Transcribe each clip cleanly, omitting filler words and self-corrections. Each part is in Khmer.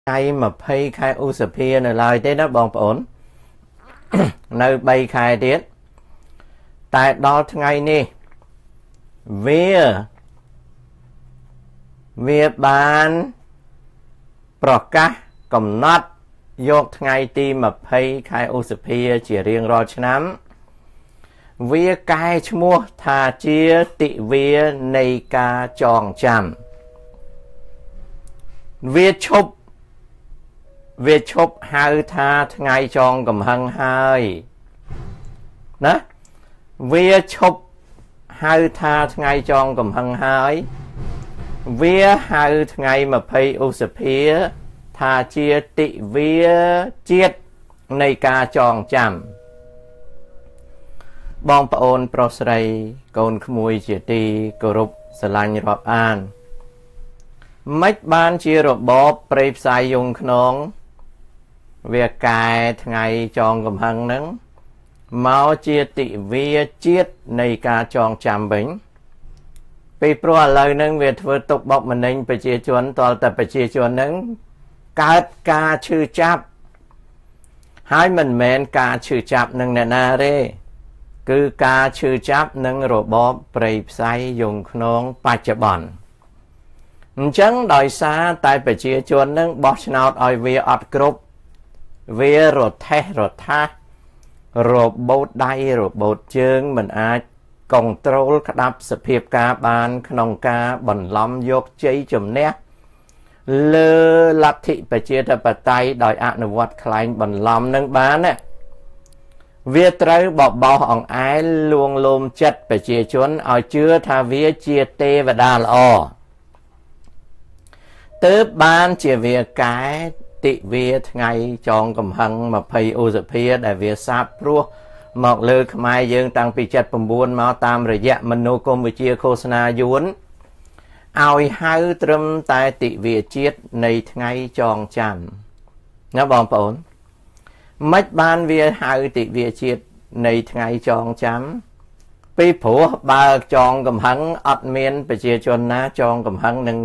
ngày mà phê khai u sập phê này lại thế đó bọn ổn nơi bay khai tiết tại đó ngày nè về bánประกาศ กำหนด យកថ្ងៃទី 20 ខែឧសភា ជារៀងរាល់ឆ្នាំ វាកែឈ្មោះថាជាទិវានៃការចងចាំ វាឈប់ហៅថាថ្ងៃចងកំហឹងហើយណាវាឈប់ហៅថាថ្ងៃចងកំហឹងហើយវាហៅថ្ងៃ 20 ឧសភា ថាជាទិវាជាតិនៃការចងចាំ បងប្អូនប្រុសស្រីកូនក្មួយជាទីគោរពស្រឡាញ់រាប់អាន មិនបានជារបបព្រៃផ្សាយយងខ្នង វាកែថ្ងៃចងកំហឹងហ្នឹងមកជាទិវាជាតិនៃការចងចាំវិញពីព្រោះឥឡូវហ្នឹងវាធ្វើទុកបុកម្នេញប្រជាជនតលតែប្រជាជនហ្នឹងកើតការឈឺចាប់ហើយមិនមែនការឈឺចាប់នឹងអ្នកណាទេគឺការឈឺចាប់នឹងរបបព្រៃផ្សៃយងខ្នងបច្ចុប្បន្ន អញ្ចឹងដោយសារតែប្រជាជននឹងបោះឆ្នោតឲ្យវាអត់គ្រប់វារថេះរថារបូតដៃរបូតជើងមិនអាចកុងត្រូលក្តាប់សភាពការបានក្នុងការបន្លំយកជ័យជំនះលើលទ្ធិប្រជាធិបតេយ្យដោយអនុវត្តខ្លែងបន្លំនឹងបានណាវាត្រូវបបោសអង្អែលលួងលោមចិត្តប្រជាជនឲ្យជឿថាវាជាទេវតាល្អ ទើបបានជាវាកែទិវាថ្ងៃចងកំហឹង 20 ឧសភា ដែលវាសាបព្រោះមកលើខ្មែរយើងតាំងពី 79 មកតាមរយៈមនោគមវិជ្ជាឃោសនាយួនឲ្យហៅត្រឹមតែទិវាជាតិនៃថ្ងៃចងចាំណាបងប្អូនមិនបានវាហៅទិវាជាតិនៃថ្ងៃចងចាំពីព្រោះបើចងកំហឹងអត់មានប្រជាជនណាចងកំហឹងនឹង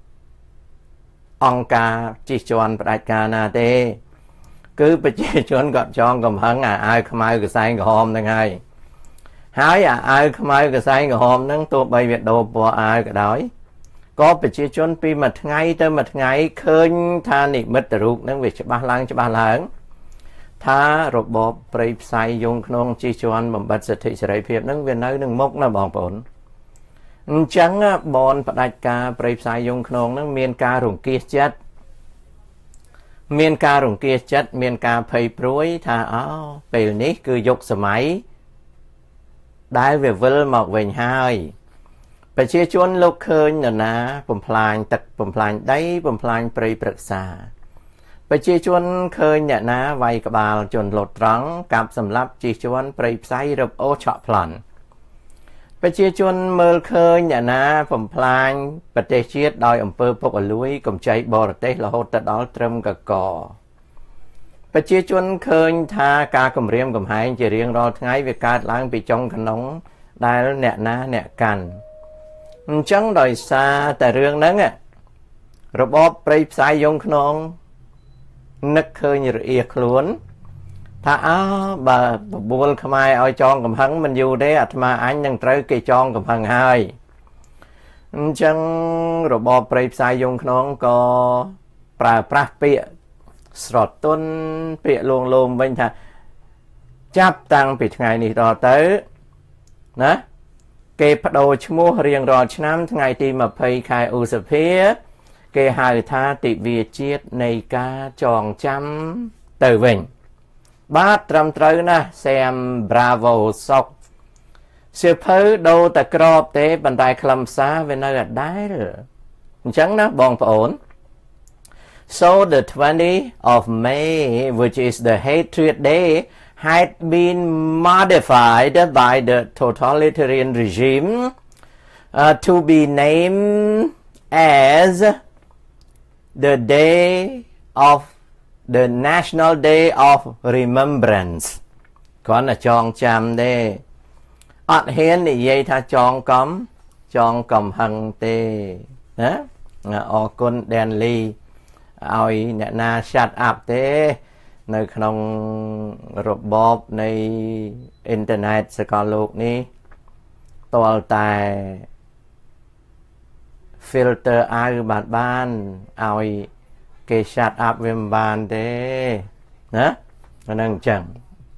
អង្គការជិះជាន់ផ្ដាច់ការណាទេគឺប្រជាជនគាត់ចងកំហឹងអាវខ្មៅកសែងក្រហមហ្នឹងហើយអាវខ្មៅកសែងក្រហមហ្នឹងទោះបីវាដូរពណ៌អាវក៏ដោយក៏ប្រជាជនពីមួយថ្ងៃទៅមួយថ្ងៃឃើញថានិមិត្តរូបហ្នឹងវាច្បាស់ឡើងថារបបព្រៃផ្សៃយងខ្នងជិះជាន់បំបត្តិសិទ្ធិសេរីភាពហ្នឹងវានៅនឹងមុខណាបងប្អូន អញ្ចឹងបនផ្ដាច់ការព្រៃផ្សាយយងខ្នងហ្នឹងមានការរង្គៀសចិត្តមានការភ័យព្រួយថាពេលនេះគឺយុគសម័យដែលវាវិលមកវិញហើយប្រជាជនលោកឃើញនរណាបំផ្លាញទឹកបំផ្លាញដីបំផ្លាញព្រៃព្រឹក្សា ប្រជាជនឃើញអ្នកណាវាយក្បាលជន់លត់ត្រង់កាប់សម្លាប់ជិះជាន់ព្រៃផ្សៃរឹបអូឆក់ប្លន់ ប្រជាជនមើលឃើញអ្នកណាបំផ្លាញប្រទេសជាតិដោយអំពើពុករលួយកម្ចីបរទេសរហូតដល់ត្រឹមកកប្រជាជនឃើញថាការគម្រាមកំហែងជារៀងរាល់ថ្ងៃវាកើតឡើងពីចុងក្នុងដែលអ្នកណាអ្នកកាន់អញ្ចឹងដោយសារតែរឿងហ្នឹងរបបព្រៃផ្សាយយងខ្នងនឹកឃើញរអៀខ្លួន ថាបើបបួលខ្មែរឲ្យចងកំហឹងមិនយូរទេអាត្មាអញនឹងត្រូវគេចងកំហឹងហើយអញ្ចឹងរបបព្រៃផ្សាយយងខ្នងក៏ប្រើប្រាស់ពាក្យស្រទន់ពាក្យលួងលោមវិញថាចាប់តាំងពីថ្ងៃនេះតទៅណាគេបដូរឈ្មោះរៀងរាល់ឆ្នាំថ្ងៃទី 20 ខែឧសភា គេហៅថាទិវាជាតិនៃការចងចាំទៅវិញ បាទត្រឹមត្រូវណាស់ Sam Bravo សុក សៀវភៅដូរតែក្របទេប៉ុន្តែខ្លឹមសារវានៅដដែលអញ្ចឹងណាបងប្អូន So the 20th of May which is the Hatred Day had been modified by the totalitarian regime to be named as the day of the National Day of Remembrance គាត់តែចងចាំទេអត់ហ៊ាននិយាយថាចងកំហឹងទេណាអរគុណ Dan Lee ឲ្យអ្នកណា shut up ទេនៅក្នុងរបបនៃអ៊ីនធឺណិតសកលលោកនេះតលតែ filter ឲ្យបានឲ្យគេ shut up វាមិនបានទេណាអានឹងអញ្ចឹង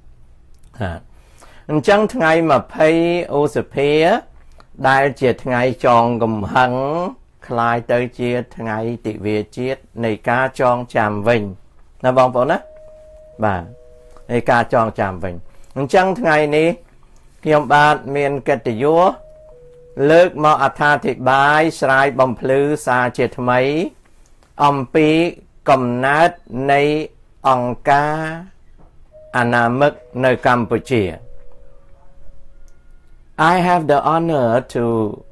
អញ្ចឹងថ្ងៃ20ឧសភាដែលជាថ្ងៃចងកំហឹងคล้ายទៅជាថ្ងៃទិវាជាតិនៃការចងចាំវិញណាបងប្អូនណាបាទនៃការចងចាំវិញអញ្ចឹងថ្ងៃនេះខ្ញុំបាទមានកិត្តិយសលើកមកអត្ថាធិប្បាយស្រាយបំភ្លឺសារជាថ្មីអំពីកំណើតនៃអង្គការអនាមិកនៅកម្ពុជា I have the honor to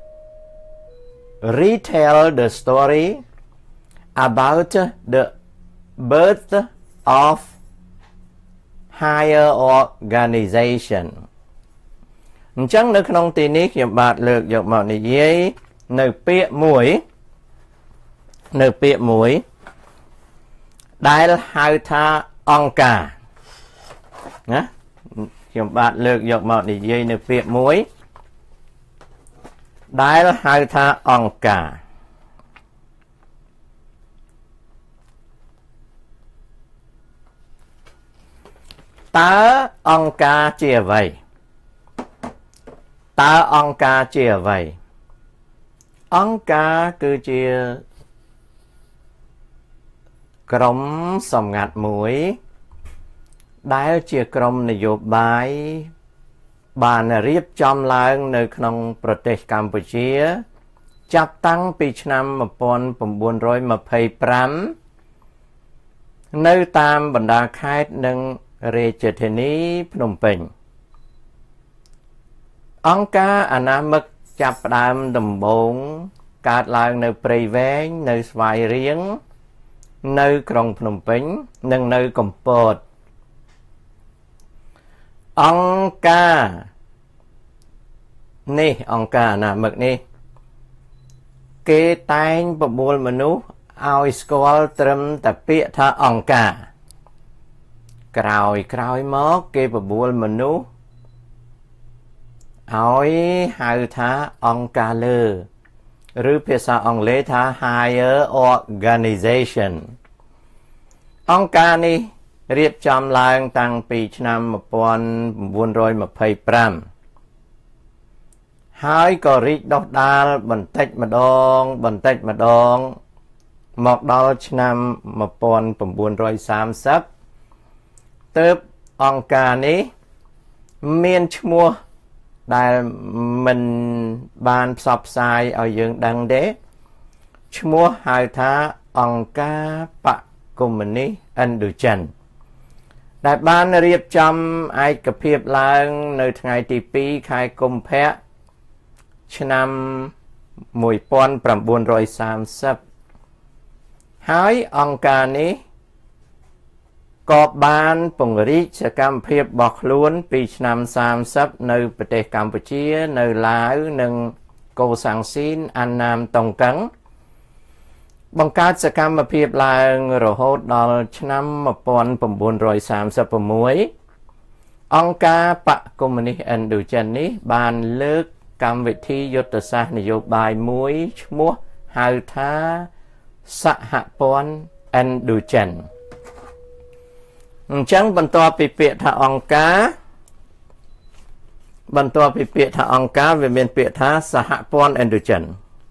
retell the story about the birth of higher organization អញ្ចឹងនៅក្នុងទីនេះខ្ញុំបាទលើកយកមកនិយាយនៅពាក្យមួយដែលហៅថាអង្គការណាខ្ញុំបាទលើកយកមកនិយាយនៅពាក្យមួយដែលហៅថាអង្គការតើអង្គការជាអ្វីអង្គការគឺជាក្រុមសម្ងាត់មួយដែលជាក្រុមនយោបាយបានរៀបចំឡើងនៅក្នុងប្រទេសកម្ពុជាចាប់តាំងពីឆ្នាំ1925នៅតាមបណ្ដាខេត្តនិងរាជធានីភ្នំពេញអង្គការអនាមិកចាប់ផ្ដើមដំបូងកើតឡើងនៅព្រៃវែងនៅស្វាយរៀងនៅក្រុងភ្នំពេញនិងនៅកំពតអង្គការអនាមិកនេះគេតែងបបួលមនុស្សឲ្យស្គាល់ត្រឹមតែពាក្យថាអង្គការក្រោយមកគេបបួលមនុស្សឲ្យហៅថាអង្គការលើឬភាសាអង់គ្លេសថា higher organization អង្គការនេះរៀបចំឡើងតាំងពីឆ្នាំ1925ហើយក៏រីកដុះដាលបន្តិចម្ដងមកដល់ឆ្នាំ1930ទើបអង្គការនេះមានឈ្មោះដែលមិនបានផ្សព្វផ្សាយឲ្យយើងដឹងទេឈ្មោះហៅថាអង្គការបកុម្មុយនីសឥណ្ឌូចិនដែលបានរៀបចំឯកភាពឡើងនៅថ្ងៃទី2ខែកុម្ភៈឆ្នាំ1930ហើយអង្គការនេះក៏បានពង្រីកសកម្មភាពរបស់ខ្លួនពីឆ្នាំ30នៅប្រទេសកម្ពុជានៅឡាវនិងកូសាំងស៊ីនអានណាមតុងកឹងបង្កើតសកម្មភាពឡើងរហូតដល់ឆ្នាំ1936អង្គការបកុម្មុយនីសឥណ្ឌូចិននេះបានលើកកម្មវិធីយុទ្ធសាស្ត្រនយោបាយមួយឈ្មោះហៅថាសហព័ន្ធឥណ្ឌូចិនអញ្ចឹងបន្ទាប់ពីពាក្យថាអង្គការវាមានពាក្យថាសហព័ន្ធឥណ្ឌូចិន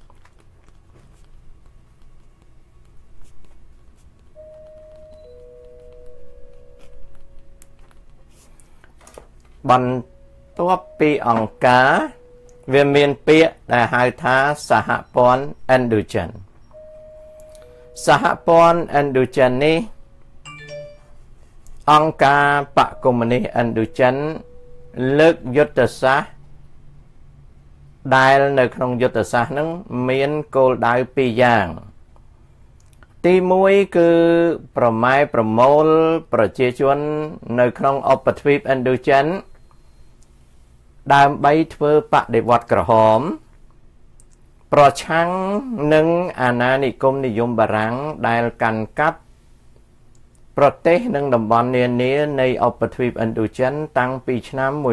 បន្ទាប់ពីអង្គការវាមានពាក្យដែលហៅថាសហព័ន្ធឥណ្ឌូចិនសហព័ន្ធឥណ្ឌូចិននេះអង្គការបកុម្មុយនីសឥណ្ឌូចិនលើកយុទ្ធសាស្ត្រដែលនៅក្នុងយុទ្ធសាស្ត្រហ្នឹងមានគោលដៅ2យ៉ាងទី1គឺប្រម៉ែប្រមូលប្រជាជននៅក្នុងឧបទ្វីបឥណ្ឌូចិនដើម្បីធ្វើបដិវត្តក្រហមប្រឆាំងនឹងអាណានិគមនិយមបារាំងដែលកាន់កាប់ប្រទេសនិងតំបន់នានានៃឧបទ្វីបឥណ្ឌូចិនតាំងពីឆ្នាំ1859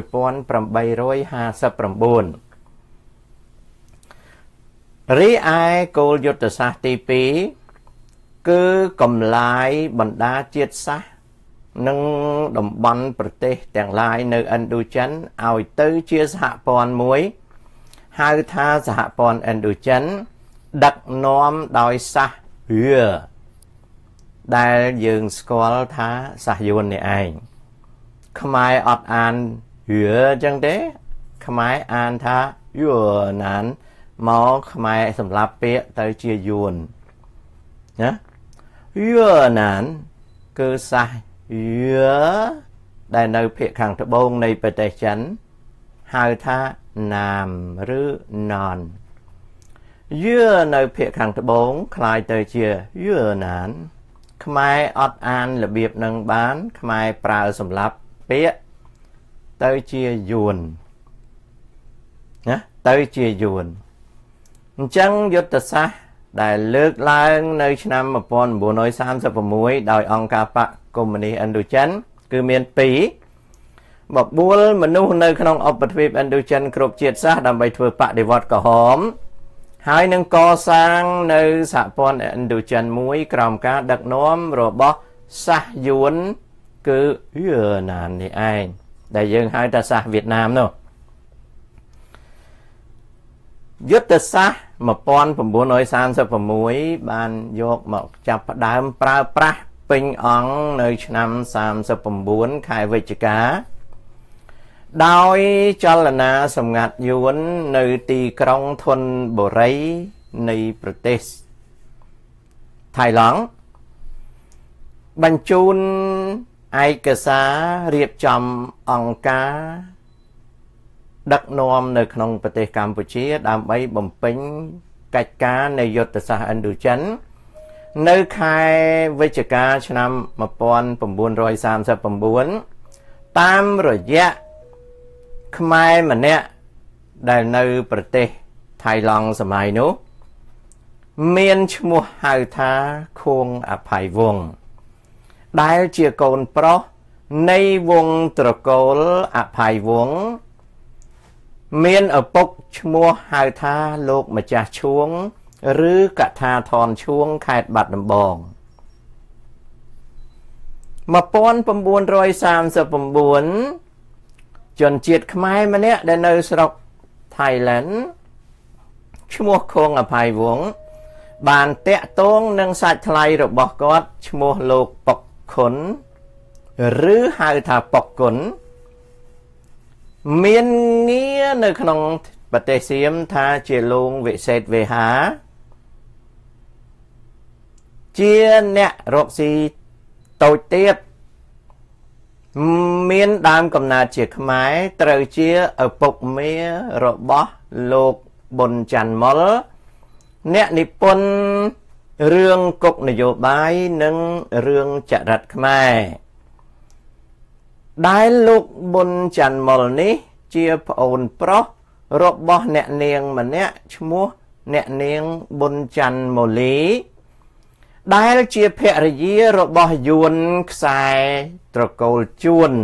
រីឯគោលយុទ្ធសាស្ត្រទី2គឺកម្លាយបណ្ដាជាតិសាសន៍និងតំបន់ប្រទេសទាំងឡាយនៅឥណ្ឌូចិនឲ្យទៅជាសហព័ន្ធមួយហៅថាសហព័ន្ធឥណ្ឌូចិនដឹកនាំដោយសាសយួនដែលយើងស្គាល់ថាសាសយួននេះឯងខ្មែរអត់អានយួនអញ្ចឹងទេខ្មែរអានថាយួនណានមកខ្មែរសម្រាប់ពាក្យទៅជាយួនណាយួនណានគឺសាសយួនដែលនៅភាគខាងត្បូងនៃប្រទេសចិនហៅថាណាមឬណនយួននៅភាគខាងត្បូងคล้ายទៅជាយួនណានខ្មែរអត់អានរបៀបនឹងបានខ្មែរប្រើសម្រាប់ពាក្យទៅជាយួនណាទៅជាយួនអញ្ចឹងយុទ្ធសាស្ត្រដែលលើកឡើងនៅឆ្នាំ1936ដោយអង្គការបកកុម្មុយនីសឥណ្ឌូចិនគឺមាន2បបួលមនុស្សនៅក្នុងឧបទ្វីបឥណ្ឌូចិនគ្រប់ជាតិសាសន៍ដើម្បីធ្វើបដិវត្តក្រហមហើយនឹងកសាងនៅសហព័ន្ធឥណ្ឌូចិនមួយក្រោមការដឹកនាំរបស់សាសយួនគឺយួនណាននេះឯងដែលយើងហៅថាសាសវៀតណាមនោះយុទ្ធសាស្ត្រ1936បានយកមកចាប់ផ្ដើមប្រើប្រាស់ពេញអង្គនៅឆ្នាំ39ខែវិច្ឆិកាដោយចលនាសម្ងាត់យួននៅទីក្រុងធនបុរីនៃប្រទេសថៃឡង់បញ្ជូនឯកសាររៀបចំអង្គការដឹកនាំនៅក្នុងប្រទេសកម្ពុជាដើម្បីបំពេញកិច្ចការនៃយុទ្ធសាស្ត្រឥណ្ឌូចិននៅខែវិច្ឆិកាឆ្នាំ1939តាមរយៈខ្មែរម្នាក់ដែលនៅប្រទេសថៃឡង់សម័យនោះមានឈ្មោះហៅថាខួងអភ័យវង្សដែលជាកូនប្រុសនៃវង្សត្រកូលអភ័យវង្សមានឪពុកឈ្មោះហៅថាលោកម្ចាស់ឈួងឬកថាធនឈួងខេត្តបាត់ដំបង1939ជនជាតិខ្មែរម្នាក់ដែលនៅស្រុកថៃឡែនឈ្មោះខួងអភ័យវង្សបានតាក់ទងនឹងសាច់ថ្លៃរបស់គាត់ឈ្មោះលោកប៉ុកខុនឬហៅថាប៉ុកគុនមានងារនៅក្នុងប្រទេសសៀមថាជាលោកវិសេសវេហាជាអ្នករកស៊ីតូចទៀតមានដើមកំណើតជាខ្មែរត្រូវជាឪពុកមារបស់លោកប៊ុនច័ន្ទមុលអ្នកនិពន្ធរឿងគុកនយោបាយនិងរឿងចរិតខ្មែរដែលលោកប៊ុនច័ន្ទមុលនេះជាប្អូនប្រុសរបស់អ្នកនាងម្នាក់ឈ្មោះអ្នកនាងប៊ុនច័ន្ទម៉ូលីដែលជាភរិយារបស់យួនខ្សែត្រកូលជួន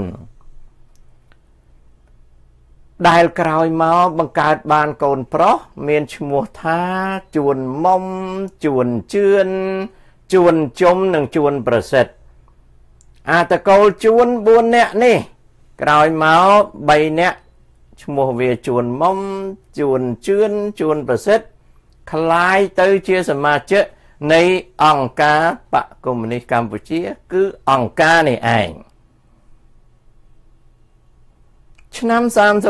ដែលក្រោយមកបង្កើតបានកូនប្រុសមានឈ្មោះថាជួនមុំជួនជឿនជួនជុំនិងជួនប្រសិទ្ធអាតកូលជួន4នាក់នេះក្រោយមក3នាក់ឈ្មោះវាជួនមុំជួនជឿនជួនប្រសិទ្ធคล้ายទៅជាសមាជិកនៃអង្គការបកកុម្មុយនីសកម្ពុជាគឺអង្គការនេះឯងឆ្នាំ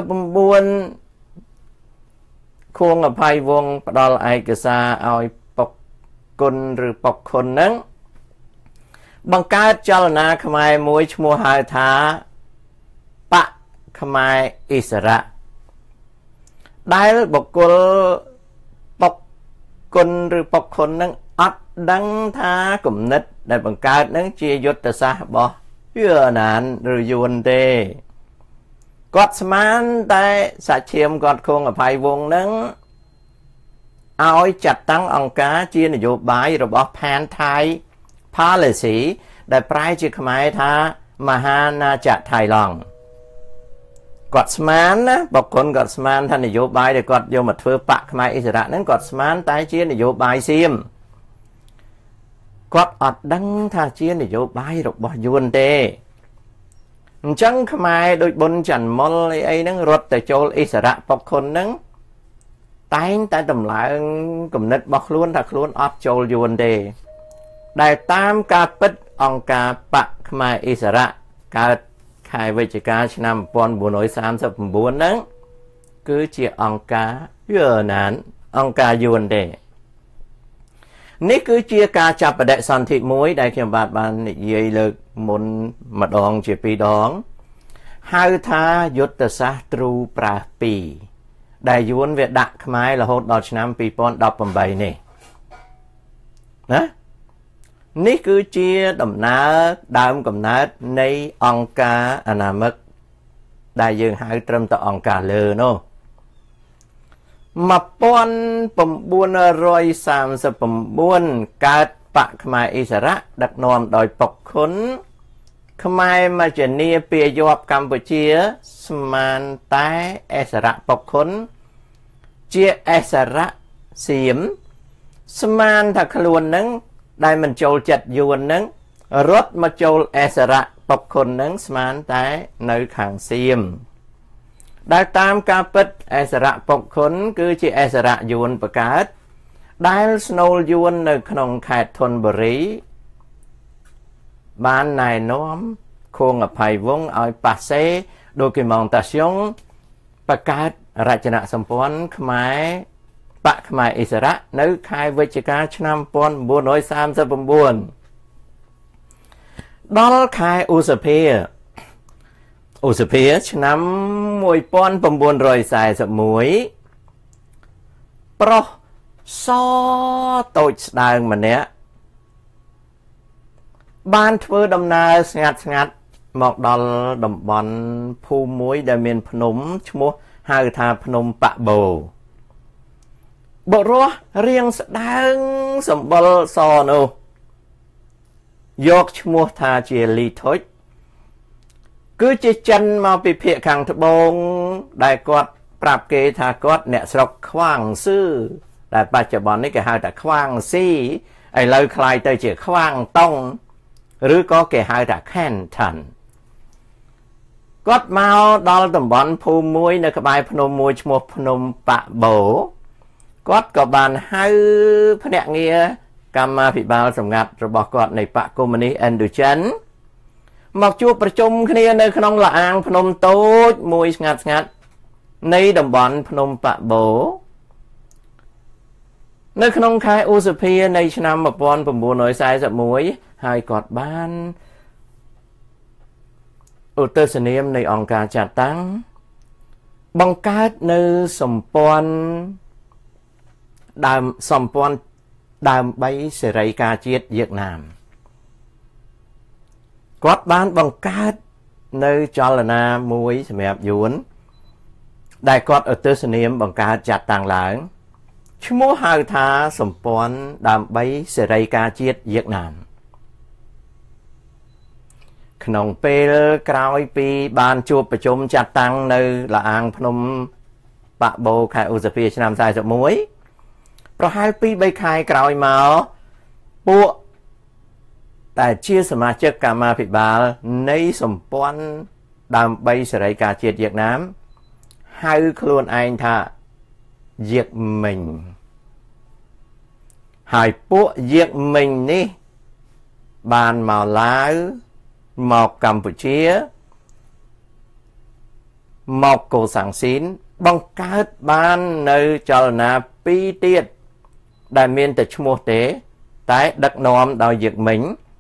39ខួងអភ័យវង្សផ្ដល់ឯកសារឲ្យប៉ុកគុនឬប៉ុកខុននឹងបង្កើតចលនាខ្មែរមួយឈ្មោះហៅថាបកខ្មែរអិសរៈដែលបុគ្គលប៉ុកគុនឬប៉ុកខុននឹងអត់ដឹងថាគំនិតដែលបង្កើតនឹងជាយុទ្ធសាស្ត្ររបស់យួនណានឬយួនទេគាត់ស្មានតែសាច់ឈាមគាត់ខួងអភ័យវង្សនឹងឲ្យចាត់តាំងអង្គការជានយោបាយរបស់ Pan Thai Policy ដែលប្រែជាខ្មែរថាមហាណាចក្រថៃឡង់គាត់ស្មានណាបុគ្គលគាត់ស្មានថានយោបាយដែលគាត់យកមកធ្វើបកខ្មែរអិសរាជហ្នឹងគាត់ស្មានតែជានយោបាយសៀមគាត់អត់ដឹងថាជានយោបាយរបស់យួនទេអញ្ចឹងខ្មែរដូចប៊ុនច័ន្ទមុលអីហ្នឹងរត់ទៅចូលអិសរាជបុគ្គលហ្នឹងតែងតែតម្លើងគំនិតរបស់ខ្លួនថាខ្លួនអត់ចូលយួនទេដែលតាមការពិតអង្គការបកខ្មែរអិសរាជកើតខែវិច្ឆិកាឆ្នាំ1939ហ្នឹងគឺជាអង្គការយួនណានអង្គការយួនទេនេះគឺជាការចាប់បដិសន្ធិមួយដែលខ្ញុំបាននិយាយលើកមុនម្ដងជាពីរដងហៅថាយុទ្ធសាស្ត្រទ្រូប្រាស2ដែលយួនវាដាក់ខ្មែររហូតដល់ឆ្នាំ2018នេះណានេះគឺជាដំណើរដើមកំណើតនៃអង្គការអនាមិកដែលយើងហៅត្រឹមតែអង្គការលើនោះ1939កើតបកខ្មែរអិសរាជដឹកនាំដោយពុកខុនខ្មែរមជ្ឈនីពាយ័ព្យកម្ពុជាស្មានតែអិសរាជពុកខុនជាអិសរាជសៀមស្មានថាខ្លួននឹងដែលមិនចូលចិត្តយួននឹងរត់មកចូលអិសរាជពុកខុននឹងស្មានតែនៅខាងសៀមដែលតាមការពិតអិសរាជពុកខុនគឺជាអិសរាជយួនបង្កើតដែលស្នូលយួននៅក្នុងខេត្តធនបុរីបានណែនាំខួងអភ័យវង្សឲ្យប៉ាសេ documentation បង្កើតរចនាសម្ព័ន្ធខ្មែរបកខ្មែរអិសរាជនៅខែវិច្ឆិកាឆ្នាំ1939ដល់ខែឧសភាឆ្នាំ1941ប្រុសសតូចស្ដើងម្នាក់បានធ្វើដំណើរស្ងាត់មកដល់តំបន់ភូមិមួយដែលមានភ្នំឈ្មោះហៅថាភ្នំប៉ាបូបុរសរៀងស្ដើងសម្បុរសនោះយកឈ្មោះថាជាលីថុចគឺជាចិនមកពីភាគខាងត្បូងដែលគាត់ប្រាប់គេថាគាត់អ្នកស្រុកខ្វាងស៊ឺដែលបច្ចុប្បន្ននេះគេហៅថាខ្វាងស៊ីឥឡូវคล้ายទៅជាខ្វាងតុងឬក៏គេហៅថាខេនថាន់គាត់មកដល់តំបន់ភូមិមួយនៅក្បែរភ្នំមួយឈ្មោះភ្នំប៉ាបូគាត់ក៏បានហៅភ្នាក់ងារកម្មាភិបាលសម្ងាត់របស់គាត់នៃបកកុម្មុយនីសឥណ្ឌូចិនមកជួបប្រជុំគ្នានៅក្នុងលអាងភ្នំតូចមួយស្ងាត់នៃតំបន់ភ្នំប៉ាបូនៅក្នុងខែឧសភានៃឆ្នាំ1941ហើយគាត់បានឧទ្ទិសនាមនៃអង្គការចាត់តាំងបង្កើតនៅសម្ព័ន្ធដើម្បីសេរីការជាតិវៀតណាមគាត់បានបង្កើតនៅចលនាមួយសម្រាប់យួនដែលគាត់ឧទ្ទិសនាមបង្កើតចាត់តាំងឡើងឈ្មោះហៅថាសម្ព័ន្ធដើម្បីសេរីការជាតិវៀតណាមក្នុងពេលក្រោយពីបានជួបប្រជុំចាត់តាំងនៅលអាងភ្នំប៉ាបូខែឧសភាឆ្នាំ41ប្រហែល 2-3 ខែក្រោយមកពួកតែជាសមាជិកកម្មាភិបាលនៃសម្ព័ន្ធដើម្បីសេរីការជាតិវៀតណាមហៅខ្លួនឯងថាយៀកមិញហើយពួកយៀកមិញនេះបានមកឡាវមកកម្ពុជាមកកូសាំងស៊ីនបង្កើតបាននៅចលនា2ទៀតដែលមានតែឈ្មោះទេតែដឹកនាំដោយយៀកមិញ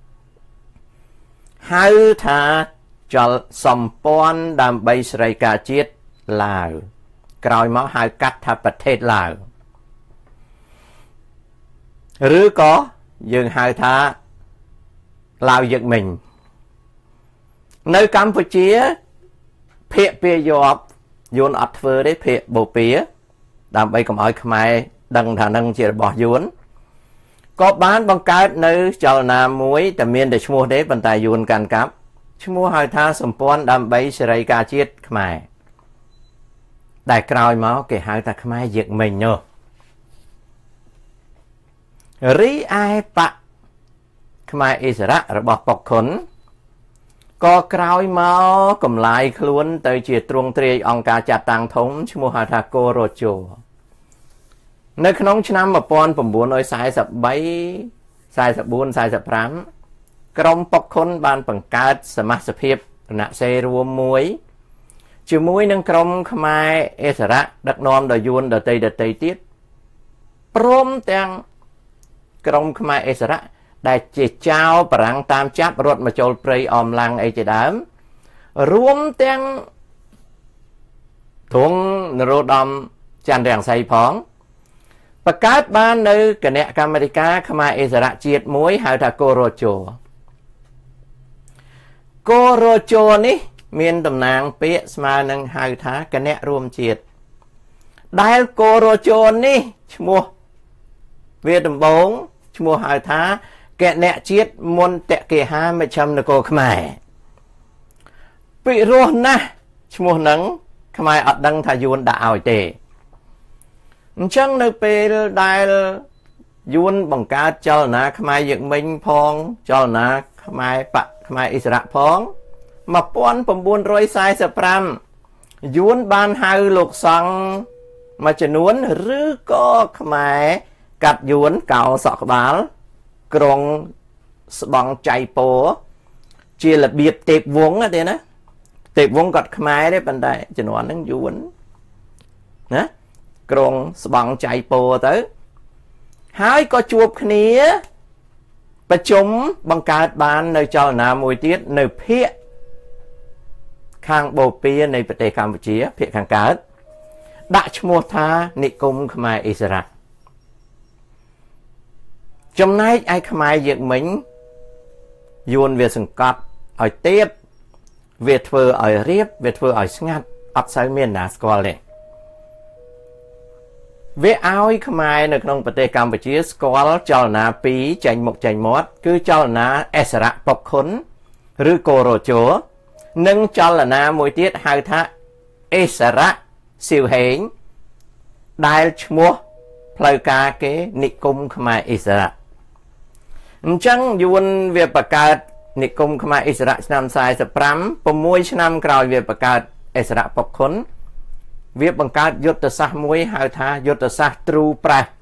ហៅថាចលសម្ព័ន្ធដើម្បីសេរីការជាតិឡាវក្រោយមកហៅកាត់ថាប្រទេសឡាវឬក៏យើងហៅថាឡាវយឹកមិញនៅកម្ពុជាភាគពាយ័ព្យយួនអត់ធ្វើទេភាគបូព៌ាដើម្បីកុំឲ្យខ្មែរ đằng thà nâng chỉ bỏ yuan có bán bằng cái nơi cho là muốiแต่មានតែឈ្មោះទេប៉ុន្តែយួនកាន់កាប់ឈ្មោះហៅថាសម្ព័ន្ធដើម្បីសេរីការជាតិខ្មែរដែលក្រោយមកគេហៅថាខ្មែរយើងមិញនោះរីឯបកខ្មែរអិសរៈរបស់ប៉ុកខុនក៏ក្រោយមកកំឡាយខ្លួនទៅជាទ្រង់ទ្រាយអង្គការចាត់តាំងធំឈ្មោះហៅថាកូរ៉ូជូនៅក្នុងឆ្នាំ1943 44 45ក្រុមប៉ុកខុនបានបង្កើតសមាជិកភាពគណៈសេរួមមួយជាមួយនឹងក្រុមខ្មែរអិសរៈដឹកនាំដោយយួនដតីទៀតព្រមទាំងក្រុមខ្មែរអិសរៈដែលជាចៅបារាំងតាមចាប់រត់មកចូលព្រៃអមឡាំងអីជាដើមរួមទាំងធងនរោត្តមច័ន្ទរាំងសីផងបង្កើតបាននៅគណៈកម្មាធិការខ្មែរអិសរៈជាតិមួយហៅថាកូរ៉ូជូនេះមានតំណាងពាក្យស្មើនឹងហៅថាគណៈរួមជាតិដែលកូរ៉ូជូនេះឈ្មោះវាដំបងឈ្មោះហៅថាគណៈជាតិមន្តកេហាមជ្ឈមនគរខ្មែរពិរោះណាស់ឈ្មោះហ្នឹងខ្មែរអត់ដឹងថាយួនដាក់ឲ្យទេអញ្ចឹងនៅពេលដែលយួនបង្កើតចលនាខ្មែរយើងមិញផងចលនាខ្មែរអិសរៈផង1945យួនបានហៅលោកសង្ឃមួយចំនួនឬក៏ខ្មែរកាត់យួនកោសក់ក្បាលក្រុងស្បង់ចៃពោជារបៀបទេពវង្សទេណាទេពវង្សគាត់ខ្មែរទេប៉ុន្តែជំនាន់ហ្នឹងយួនណាក្រុងស្បង់ចៃពោទៅហើយក៏ជួបគ្នាប្រជុំបង្កើតបាននៅចលនាមួយទៀតនៅភាគខាងបូព៌ានៃប្រទេសកម្ពុជាភាគខាងកើតដាក់ឈ្មោះថានិគមខ្មែរអិសរៈចំណែកឯខ្មែរយើងមិញយួនវាសង្កត់ឲ្យទៀបវាធ្វើឲ្យរៀបវាធ្វើឲ្យស្ងាត់អត់សូវមានណាស្គាល់ទេវាឲ្យខ្មែរនៅក្នុងប្រទេសកម្ពុជាស្គាល់ចលនាពីរចេញមុខចេញមាត់គឺចលនាអិសរៈប៉ុកខុនឬកូរ៉ូជូនិងចលនាមួយទៀតហៅថាអិសរៈស៊ីវហេងដែលឈ្មោះផ្លូវការគេនិគមខ្មែរអិសរៈអញ្ចឹងយួនវាបង្កើតនិគមខ្មែរអិសរៈឆ្នាំ45 6ឆ្នាំក្រោយវាបង្កើតអិសរៈប៉ុកខុនវាបង្កើតយុទ្ធសាស្ត្រមួយហៅថាយុទ្ធសាស្ត្រទ្រូប្រេស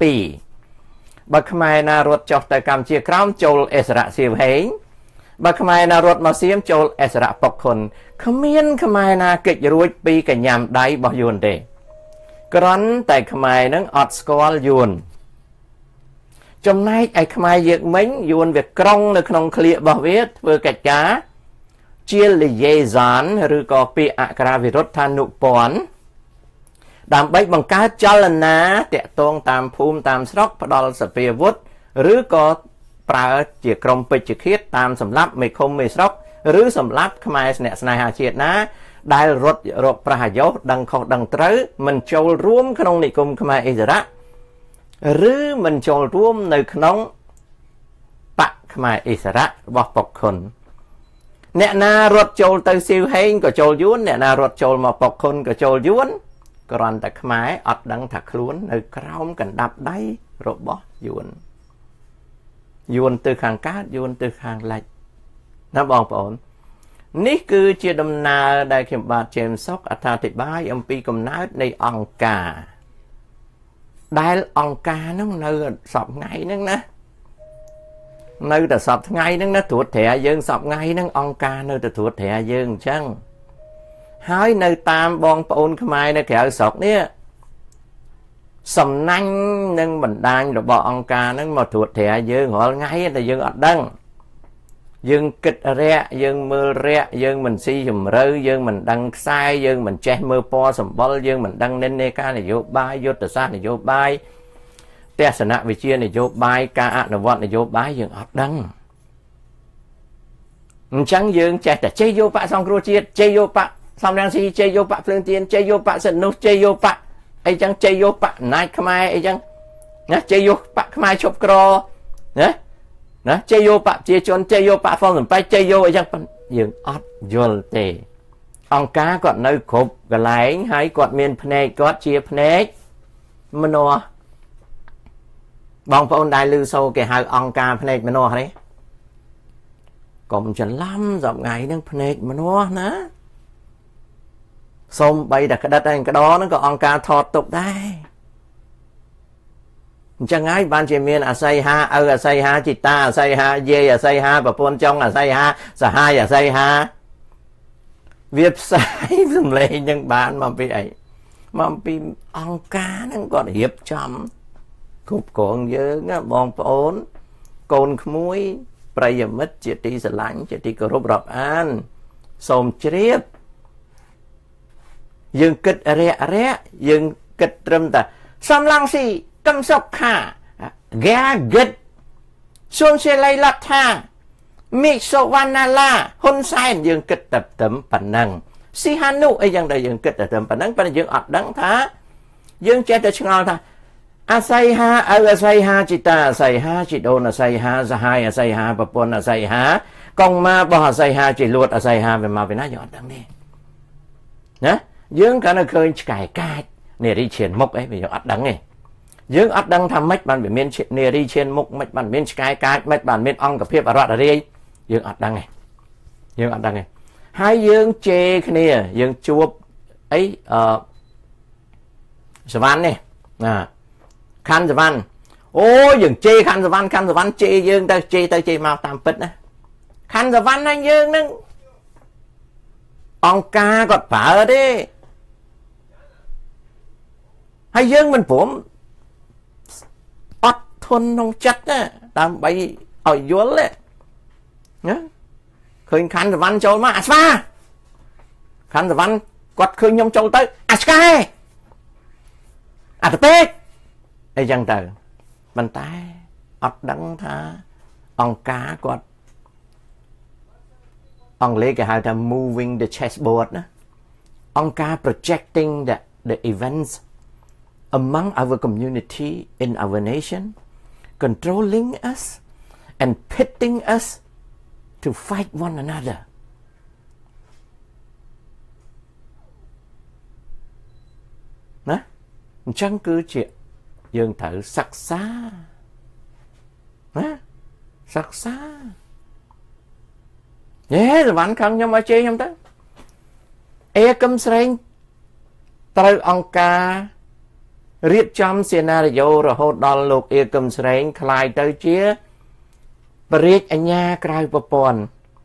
2បើខ្មែរណារត់ចុះទៅកម្ពុជាក្រោមចូលអិសរៈសៀវហេងបើខ្មែរណារត់មកសៀមចូលអិសរៈប៉ុកខុនគ្មានខ្មែរណាគេចរួចពីកញ្ញាំដៃរបស់យួនទេគ្រាន់តែខ្មែរនឹងអត់ស្គាល់យួនចំណែកឯខ្មែរយើងមិញយួនវាក្រុងនៅក្នុងក្លៀករបស់វាធ្វើកិច្ចការជាលយេសានឬក៏ពាក្យអក្ខរាវិរុទ្ធថានុព័ន្ធដើម្បីបង្កើតចលនាតាក់ទងតាមភូមិតាមស្រុកផ្ដល់សភាវុធឬក៏ប្រើជាក្រុមពេជ្ជឃាតតាមសម្លាប់មេឃុំមេស្រុកឬសម្លាប់ខ្មែរស្នាក់ស្នេហាជាតិណាដែលរត់រកប្រហយោជន៍ដឹងខុសដឹងត្រូវមិនចូលរួមក្នុងនិគមខ្មែរអិសរៈឬមិនចូលរួមនៅក្នុងបកខ្មែរអិសរៈរបស់ប៉ុកខុនអ្នកណារត់ចូលទៅសៀវហេងក៏ចូលយួនអ្នកណារត់ចូលមកប៉ុកខុនក៏ចូលយួនគ្រាន់តែខ្មែរអត់ដឹងថាខ្លួននៅក្រោមកណ្ដាប់ដៃរបស់យួនទៅខាងកើតយួនទៅខាងលិចណាបងប្អូននេះគឺជាដំណើរដែលខ្ញុំបាទជេមសុកអត្ថាធិប្បាយអំពីកំណើតនៃអង្គការដែលអង្គការហ្នឹងនៅសពថ្ងៃហ្នឹងណានៅតែសពថ្ងៃហ្នឹងណាត្រួតត្រាយើងសពថ្ងៃហ្នឹងអង្គការនៅតែត្រួតត្រាយើងអញ្ចឹងហើយនៅតាមបងប្អូនខ្មែរនៅក្រៅស្រុកនេះសំណាញ់នឹងបណ្ដាញរបស់អង្គការហ្នឹងមកត្រួតត្រាយើងរាល់ថ្ងៃតែយើងអត់ដឹងយើងគិតរាក់យើងមើលរាក់យើងមិនស៊ីជំរឿយើងមិនដឹងខ្សែយើងមិនចេះមើលពណ៌សម្បុរយើងមិនដឹងនិន្នាការនយោបាយយុទ្ធសាស្ត្រនយោបាយទស្សនវិជ្ជានយោបាយការអនុវត្តនយោបាយយើងអត់ដឹងអញ្ចឹងយើងចេះតែជ័យយោបកសង្គ្រោះជាតិជ័យយោបកសំរងស៊ីជ័យយោបកភ្លើងទៀនជ័យយោបកសិទ្ធិមនុស្សជ័យយោបកអីចឹងជ័យយោបកអំណាចខ្មែរអីចឹងណាចេះយកបាក់ខ្មែរឈប់ក្រណាចេះយកបាក់ជាជនចេះយកបាក់phongសំបែកចេះយកអីចឹងយើងអត់យល់ទេអង្គការគាត់នៅគ្រប់កន្លែងហើយគាត់មានភ្នែកគាត់ជាភ្នែកមនុស្សបងប្អូនដែលឮសូរគេហៅអង្គការភ្នែកមនុស្សទេកុំច្រឡំសប្ងៃហ្នឹងភ្នែកមនុស្សណាសូមបីតែក្តិតឯងក្តរហ្នឹងក៏អង្គការថតទុកដែរអញ្ចឹងហើយបានជាមានអាស័យហាឪអាស័យហាជីតាអាស័យហាយាយអាស័យហាប្រពន្ធចុងអាស័យហាសហាយអាស័យហាវាផ្សាយសម្លេងហ្នឹងបានមកពីអីមកពីអង្គការហ្នឹងគាត់រៀបចំគ្រប់គ្រងយើងណាបងប្អូនកូនក្មួយប្រិយមិត្តជាទីស្រឡាញ់ជាទីគោរពរាប់អានសូមជ្រាបយើងគិតរាក់យើងគិតត្រឹមតែសំឡងស៊ីកំសុកខាហ្គាហ្គិតសុនសេលៃឡាថាមីសូវ៉ាណាឡាហ៊ុនសែនយើងគិតតែត្រឹមប៉ុណ្ណឹងស៊ីហានុអីយ៉ាងដែលយើងគិតតែត្រឹមប៉ុណ្ណឹងប៉ុន្តែយើងអត់ដឹងថាយើងចេះតែឆ្ងល់ថាអាស័យហាឪអាស័យហាជីតាអាស័យហាជីដូនអាស័យហាសហាយអាស័យហាប្រពន្ធអាស័យហាកងម៉ាបោះអាស័យហាជីលួតអាស័យហាវាមកពីណាយើងអត់ដឹងទេណាយើងក៏នៅឃើញឆ្កែកាចនារីឈានមុខអីវាយើងអត់ដឹងទេយើងអត់ដឹងថាម៉េចបានវាមាននារីឈានមុខម៉េចបានមានឆ្កែកាចម៉េចបានមានអង្គភាពអរតរាយយើងអត់ដឹងទេយើងអត់ដឹងទេហើយយើងជេរគ្នាយើងជួបអីសវណ្ណនេះណាខាន់សវណ្ណអូយើងជេរខាន់សវណ្ណជេរយើងទៅជេរមកតាមពិតណាខាន់សវណ្ណហ្នឹងយើងនឹងអង្គការគាត់ប្រើទេហើយយើងមិនព្រមអត់ធន់ក្នុងចិត្តណាដើម្បីឲ្យយល់ណាឃើញខាន់សវណ្ណចូលមកអាស្វាខាន់សវណ្ណគាត់ឃើញខ្ញុំចូលទៅអាឆ្កែអាតពេកអីចឹងទៅប៉ុន្តែអត់ដឹងថាអង្គការគាត់អង់គ្លេសគេហៅថា moving the chessboard ណាអង្គការ projecting the events among our community in our nation controlling us and pitting us to fight one another ណាអញ្ចឹងគឺជាយើងត្រូវសិក្សាណាសិក្សាសវណ្ណខាងខ្ញុំមកជេរខ្ញុំទៅអេកឹមស្រេងត្រូវអង្គការរៀបចំសេណារីយ៉ូរហូតដល់លោកអេកឹមស្រេងคล้ายទៅជាបរិយាអញ្ញាក្រៅប្រព័ន្ធ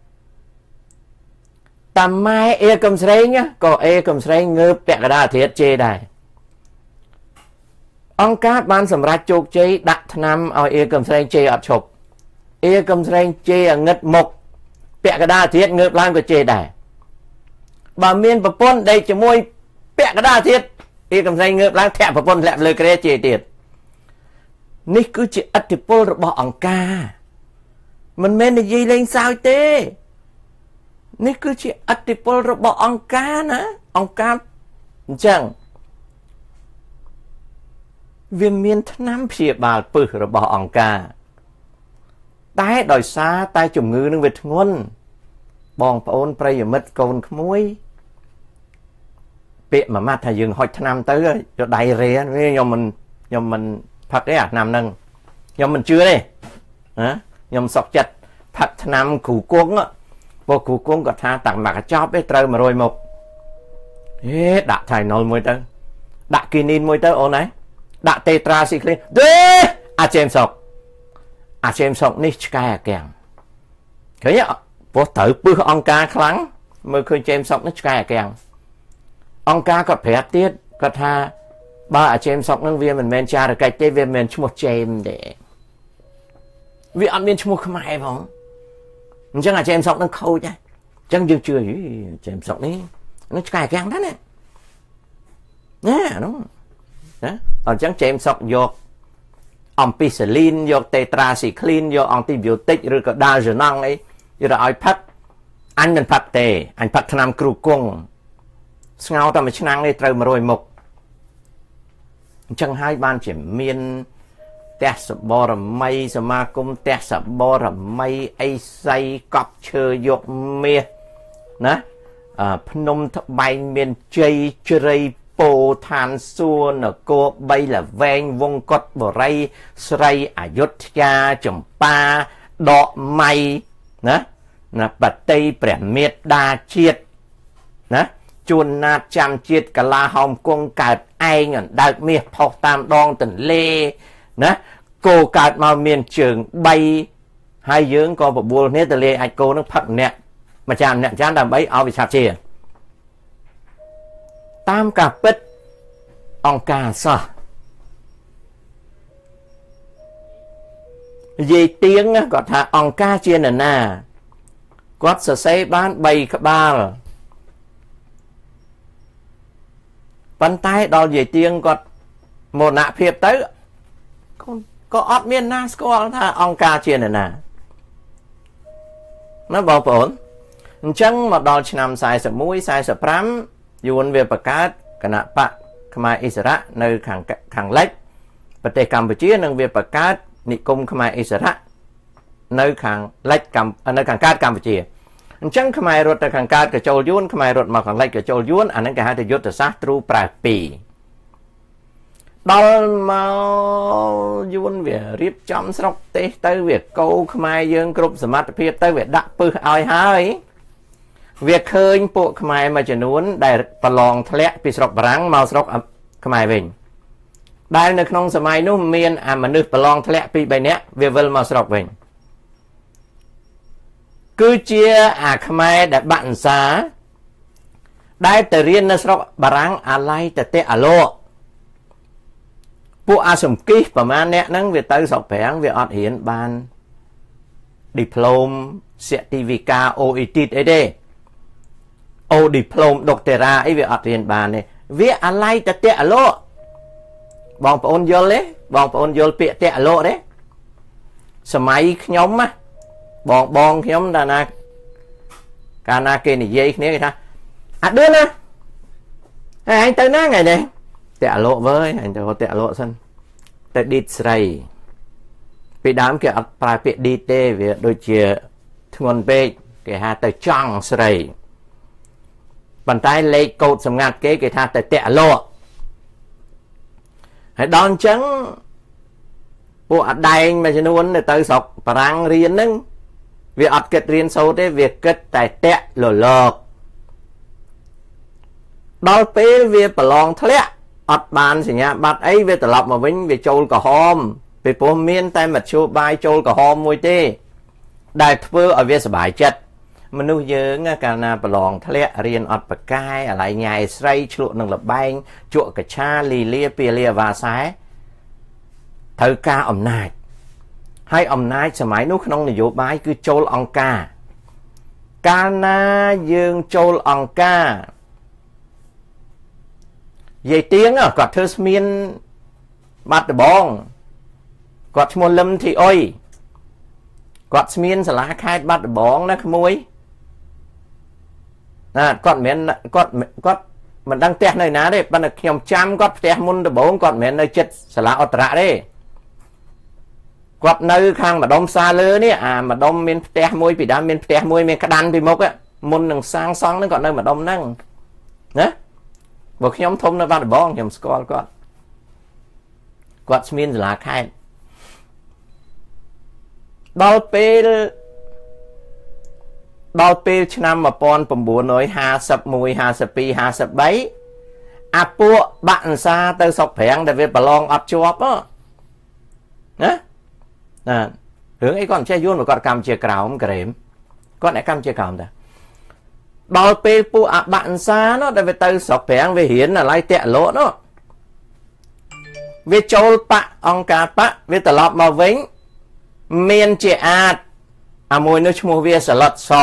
តាម៉ែអេកឹមស្រេងក៏អេកឹមស្រេងងើបពាក់កណ្ដាលធៀបជេរដែរអង្គការបានសម្រេចជោគជ័យដាក់ថ្នាំឲ្យអេកឹមស្រេងជេរអត់ឈប់អេកឹមស្រេងជេរអាងឹតមុខពាក់កណ្ដាលធៀបងើបឡើងក៏ជេរដែរបើមានប្រពន្ធដេកជាមួយពាក់កណ្ដាលធៀបអេកឹមស្រេងងើបឡើងធាក់ប្រពន្ធធ្លាក់លើគ្រែជេរទៀតនេះគឺជាឥទ្ធិពលរបស់អង្គការមិនមែននិយាយលេងសើចទេនេះគឺជាឥទ្ធិពលរបស់អង្គការណាអង្គការអញ្ចឹងវាមានថ្នាំព្យាបាលពឹសរបស់អង្គការតែដោយសារតែជំងឺនឹងវាធ្ងន់បងប្អូនប្រិយមិត្តកូនក្មួយពាក្យមួយម៉ាត់ថាយើងហុចថ្នាំទៅយកដៃរេខ្ញុំមិនផឹកទេអាថ្នាំហ្នឹងខ្ញុំមិនជឿទេណាខ្ញុំសុកចិត្តផឹកថ្នាំគ្រូគង់ព្រោះគ្រូគង់គាត់ថាតាំងមកកញ្ចប់ទេត្រូវ100មុខដាក់ថៃណុលមួយទៅដាក់គីនីនមួយទៅអូនឯងដាក់តេត្រាស៊ីក្លីនទេអាចេមសុកនេះឆ្កែអាកាំងឃើញព្រោះត្រូវពឹសអង្គការខ្លាំងមើលឃើញចេមសុកនេះឆ្កែអាកាំងអង្គការគាត់ប្រាប់ទៀតគាត់ថាបើអាចេមសុកនឹងវាមិនមែនចារកិច្ចទេវាមិនមែនឈ្មោះចេមទេវាអត់មានឈ្មោះខ្មែរផងអញ្ចឹងអាចេមសុកនឹងខូចដែរអញ្ចឹងយើងជឿចេមសុកនេះឆ្កែអាកាំងដែរណានោះណាអញ្ចឹងចេមសុកយកអំពីសេលីនយកតេត្រាស៊ីក្លីនយកអង់ទីប៊ីយោទិកឬក៏ដាល់ហ្សណង់អីយកទៅឲ្យផឹកអញមិនផឹកទេអញផឹកថ្នាំគ្រូគង់ស្ងោរតែមួយឆ្នាំងនេះត្រូវ100មុខអញ្ចឹងហើយបានជាមានផ្ទះសបរមីសមាគមផ្ទះសបរមីអីស័យកប់ឈើយកមាសណាភ្នំត្បែងមានជ័យជ្រៃពោឋានសួគ៌នគរបីលវែងវងកុដបរិយស្រីអយុធ្យាចម្ប៉ាដកម៉ៃណាបតីព្រះមេត្តាជាតិណាជួនណាតចាំជាតិកលាហោមគង់កើតឯងអណ្ដើកមាសផុសតាមដងទន្លេណាគោកើតមកមានជើង3ហើយយើងក៏បបួលគ្នាទៅលេអាចគោនឹងផឹកម្នាក់ម្ចាស់ដើម្បីឲ្យវិឆាជាតាមការពិតអង្គការសោះនិយាយទៀងគាត់ថាអង្គការជានរណាគាត់សរសេរបាន3ក្បាលប៉ុន្តែដល់និយាយទៀងគាត់មរណភាពទៅក៏អត់មានណាស្គាល់ថាអង្គការជានរណាណាបងប្អូនអញ្ចឹងមកដល់ឆ្នាំ41 45យួនវាបង្កើតគណៈបកខ្មែរអិសរៈនៅខាងលិចប្រទេសកម្ពុជានិងវាបង្កើតនិគមខ្មែរអិសរៈនៅខាងលិចនៅខាងកើតកម្ពុជាអញ្ចឹងខ្មែររត់ទៅខាងកើតក៏ចូលយួនខ្មែររត់មកខាងលិចក៏ចូលយួនអាហ្នឹងគេហៅថាយុទ្ធសាស្ត្រទ្រូប្រែ2ដល់មកយួនវារៀបចំស្រុកទេសទៅវាកោខ្មែរយើងគ្រប់សមត្ថភាពទៅវាដាក់ពឹសឲ្យហើយវាឃើញពួកខ្មែរមួយចំនួនដែលប្រឡងធ្លាក់ពីស្រុកបារាំងមកស្រុកខ្មែរវិញដែលនៅក្នុងសម័យនោះមានមនុស្សប្រឡងធ្លាក់ពី3នាក់វាវិលមកស្រុកវិញគឺជាអាខ្មែរដែលបាក់អន្សាដែលទៅរៀននៅស្រុកបារាំងអាឡៃតតេអាឡូពួកអាសំគិះប្រមាណអ្នកហ្នឹងវាទៅស្រុកប្រាំងវាអត់រៀនបានឌីប្លូមសិទ្ធិវិការ OET អីទេអូឌីប្លូមដុកតេរ៉ាអីវាអត់រៀនបានទេវាអាឡៃតតេអាឡូបងប្អូនយល់ទេបងប្អូនយល់ពាក្យតេអាឡូទេសម័យខ្ញុំណាបងខ្ញុំដល់ណាកាលណាគេនិយាយគ្នាគេថាអត់ឌឿនណាហើយអញទៅណាថ្ងៃនេះតែអាឡូវើយអញទៅតែអាឡូសិនតែឌីតស្រីពីដើមគេអត់ប្រើពាក្យឌីតទេវាដូចជាធ្ងន់ពេកគេហៅទៅចង់ស្រីប៉ុន្តែលេខកូដសម្ងាត់គេថាទៅតែអាឡូហើយដល់អញ្ចឹងពួកអដែងមួយចំនួនទៅស្រុកបារាំងរៀនហ្នឹងវាអត់គិតរៀនសូត្រទេវាគិតតែតាក់លលកដល់ពេលវាប្រឡងធ្លាក់អត់បានសញ្ញាបត្រអីវាត្រឡប់មកវិញវាចូលក្រហមពីព្រោះមានតែមធ្យោបាយចូលក្រហមមួយទេដែលធ្វើឲ្យវាសុបាយចិត្តមនុស្សយើងកាលណាប្រឡងធ្លាក់រៀនអត់ប្រកាយអាឡៃញ៉ៃស្រីឆ្លក់នឹងលបែងជក់កឆាលីលាពីលាវ៉ាសែត្រូវការអំណាចហើយអំណាចសម័យនោះក្នុងនយោបាយគឺចូលអង្គការកាលណាយើងចូលអង្គការយាយទៀងគាត់ធ្វើស្មានបាត់ដំបងគាត់ឈ្មោះលឹមធីអុយគាត់ស្មានសាលាខេត្តបាត់ដំបងណាក្មួយណាគាត់មិនដឹងផ្ទះនៅណាទេប៉ុន្តែខ្ញុំចាំគាត់ផ្ទះមុនដំបងគាត់មិនមែននៅចិត្តសាលាអត្តរៈទេគាត់នៅខាងម្ដុំផ្សារលើនេះម្ដុំមានផ្ទះមួយពីដើមមានផ្ទះមួយមានក្តាន់ពីមុខមុននឹងសាងសង់ហ្នឹងគាត់នៅម្ដុំហ្នឹងណាបើខ្ញុំធំនៅបាត់ដំបងខ្ញុំស្គាល់គាត់ស្មានសាលាខេត្តដល់ពេលឆ្នាំ1951 52 53អាពួកបាក់អន្សាទៅស្រុកប្រាំងដែលវាប្រឡងអត់ជាប់ណារឿងអីគាត់មិនចេះយល់មកគាត់កម្មជាក្រោមក្រែមគាត់អ្នកកម្មជាក្រោមតាដល់ពេលពួកអាបាក់អន្សានោះដែលវាទៅស្រុកប្រាំងវារៀនអាឡៃតាក់ឡូនោះវាចូលបកអង្គការបកវាត្រឡប់មកវិញមានជាអាចមួយនោះឈ្មោះវាសឡុតស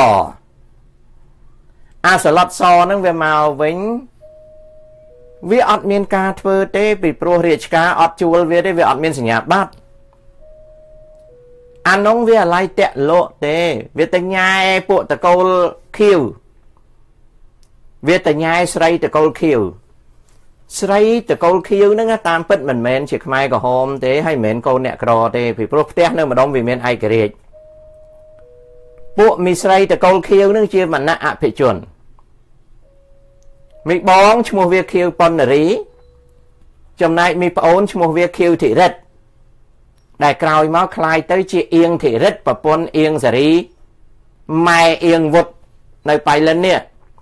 សឡុតសហ្នឹងវាមកវិញវាអត់មានការធ្វើទេពីព្រោះរាជការអត់ជួលវាទេវាអត់មានសញ្ញាបត្រអានោះវាអាឡៃតាក់ឡូទេវាទៅញ៉ែពួកតកូលខៀវវាទៅញ៉ែស្រីតកូលខៀវស្រីតកូលខៀវហ្នឹងតាមពិតមិនមែនជាខ្មែរក្រហមទេហើយមិនមែនកូនអ្នកក្រទេពីព្រោះផ្ទះនៅម្ដុំវាមានឯករាជ្យពួកមីស្រីតកូលខៀវហ្នឹងជាវណ្ណៈអភិជនមីបងឈ្មោះវាខៀវប៉ុណ្ណារីចំណែកមីប្អូនឈ្មោះវាខៀវធិរិទ្ធដែលក្រោយមកคล้ายទៅជាអៀងធិរិទ្ធប្រពន្ធអៀងសារីម៉ែអៀងវុតនៅបៃលិននេះ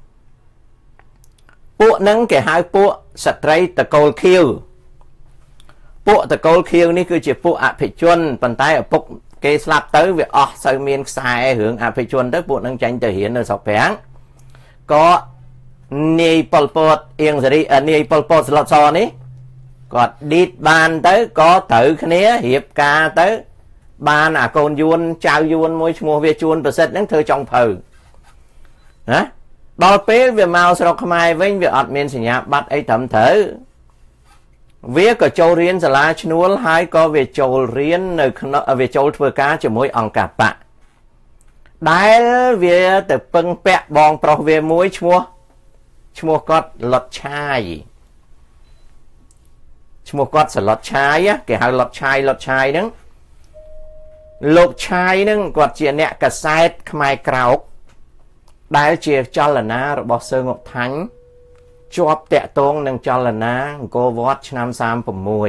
ពួកហ្នឹងគេហៅពួកស្ត្រីតកូលខៀវពួកតកូលខៀវនេះគឺជាពួកអភិជនប៉ុន្តែឪពុកគេស្លាប់ទៅវាអស់សូវមានខ្សែរឿងអភិជនទៅពួកហ្នឹងចាញ់ទៅរៀននៅស្រុកប្រាំងក៏នាយប៉ុលពតអៀងសារីនាយប៉ុលពតស្លុតសនេះគាត់ឌីតបានទៅក៏ត្រូវគ្នារៀបការទៅបានអាកូនយួនចៅយួនមួយឈ្មោះវាជួនប្រសិទ្ធហ្នឹងធ្វើចុងភៅណាដល់ពេលវាមកស្រុកខ្មែរវិញវាអត់មានសញ្ញាបត្រអីត្រឹមត្រូវវាក៏ចូលរៀនសាលាឈ្នួលហើយក៏វាចូលរៀននៅក្នុងវាចូលធ្វើការជាមួយអង្គការបកដែលវាទៅពឹងពាក់បងប្រុសវាមួយឈ្មោះគាត់លុតឆាយឈ្មោះគាត់សឡុតឆាយគេហៅលុតឆាយហ្នឹងលោកឆាយហ្នឹងគាត់ជាអ្នកកសែតខ្មែរក្រោកដែលជាចលនារបស់សើងុកថាញ់ជាប់តាក់ទងនឹងចលនាអង្គរវត្តឆ្នាំ36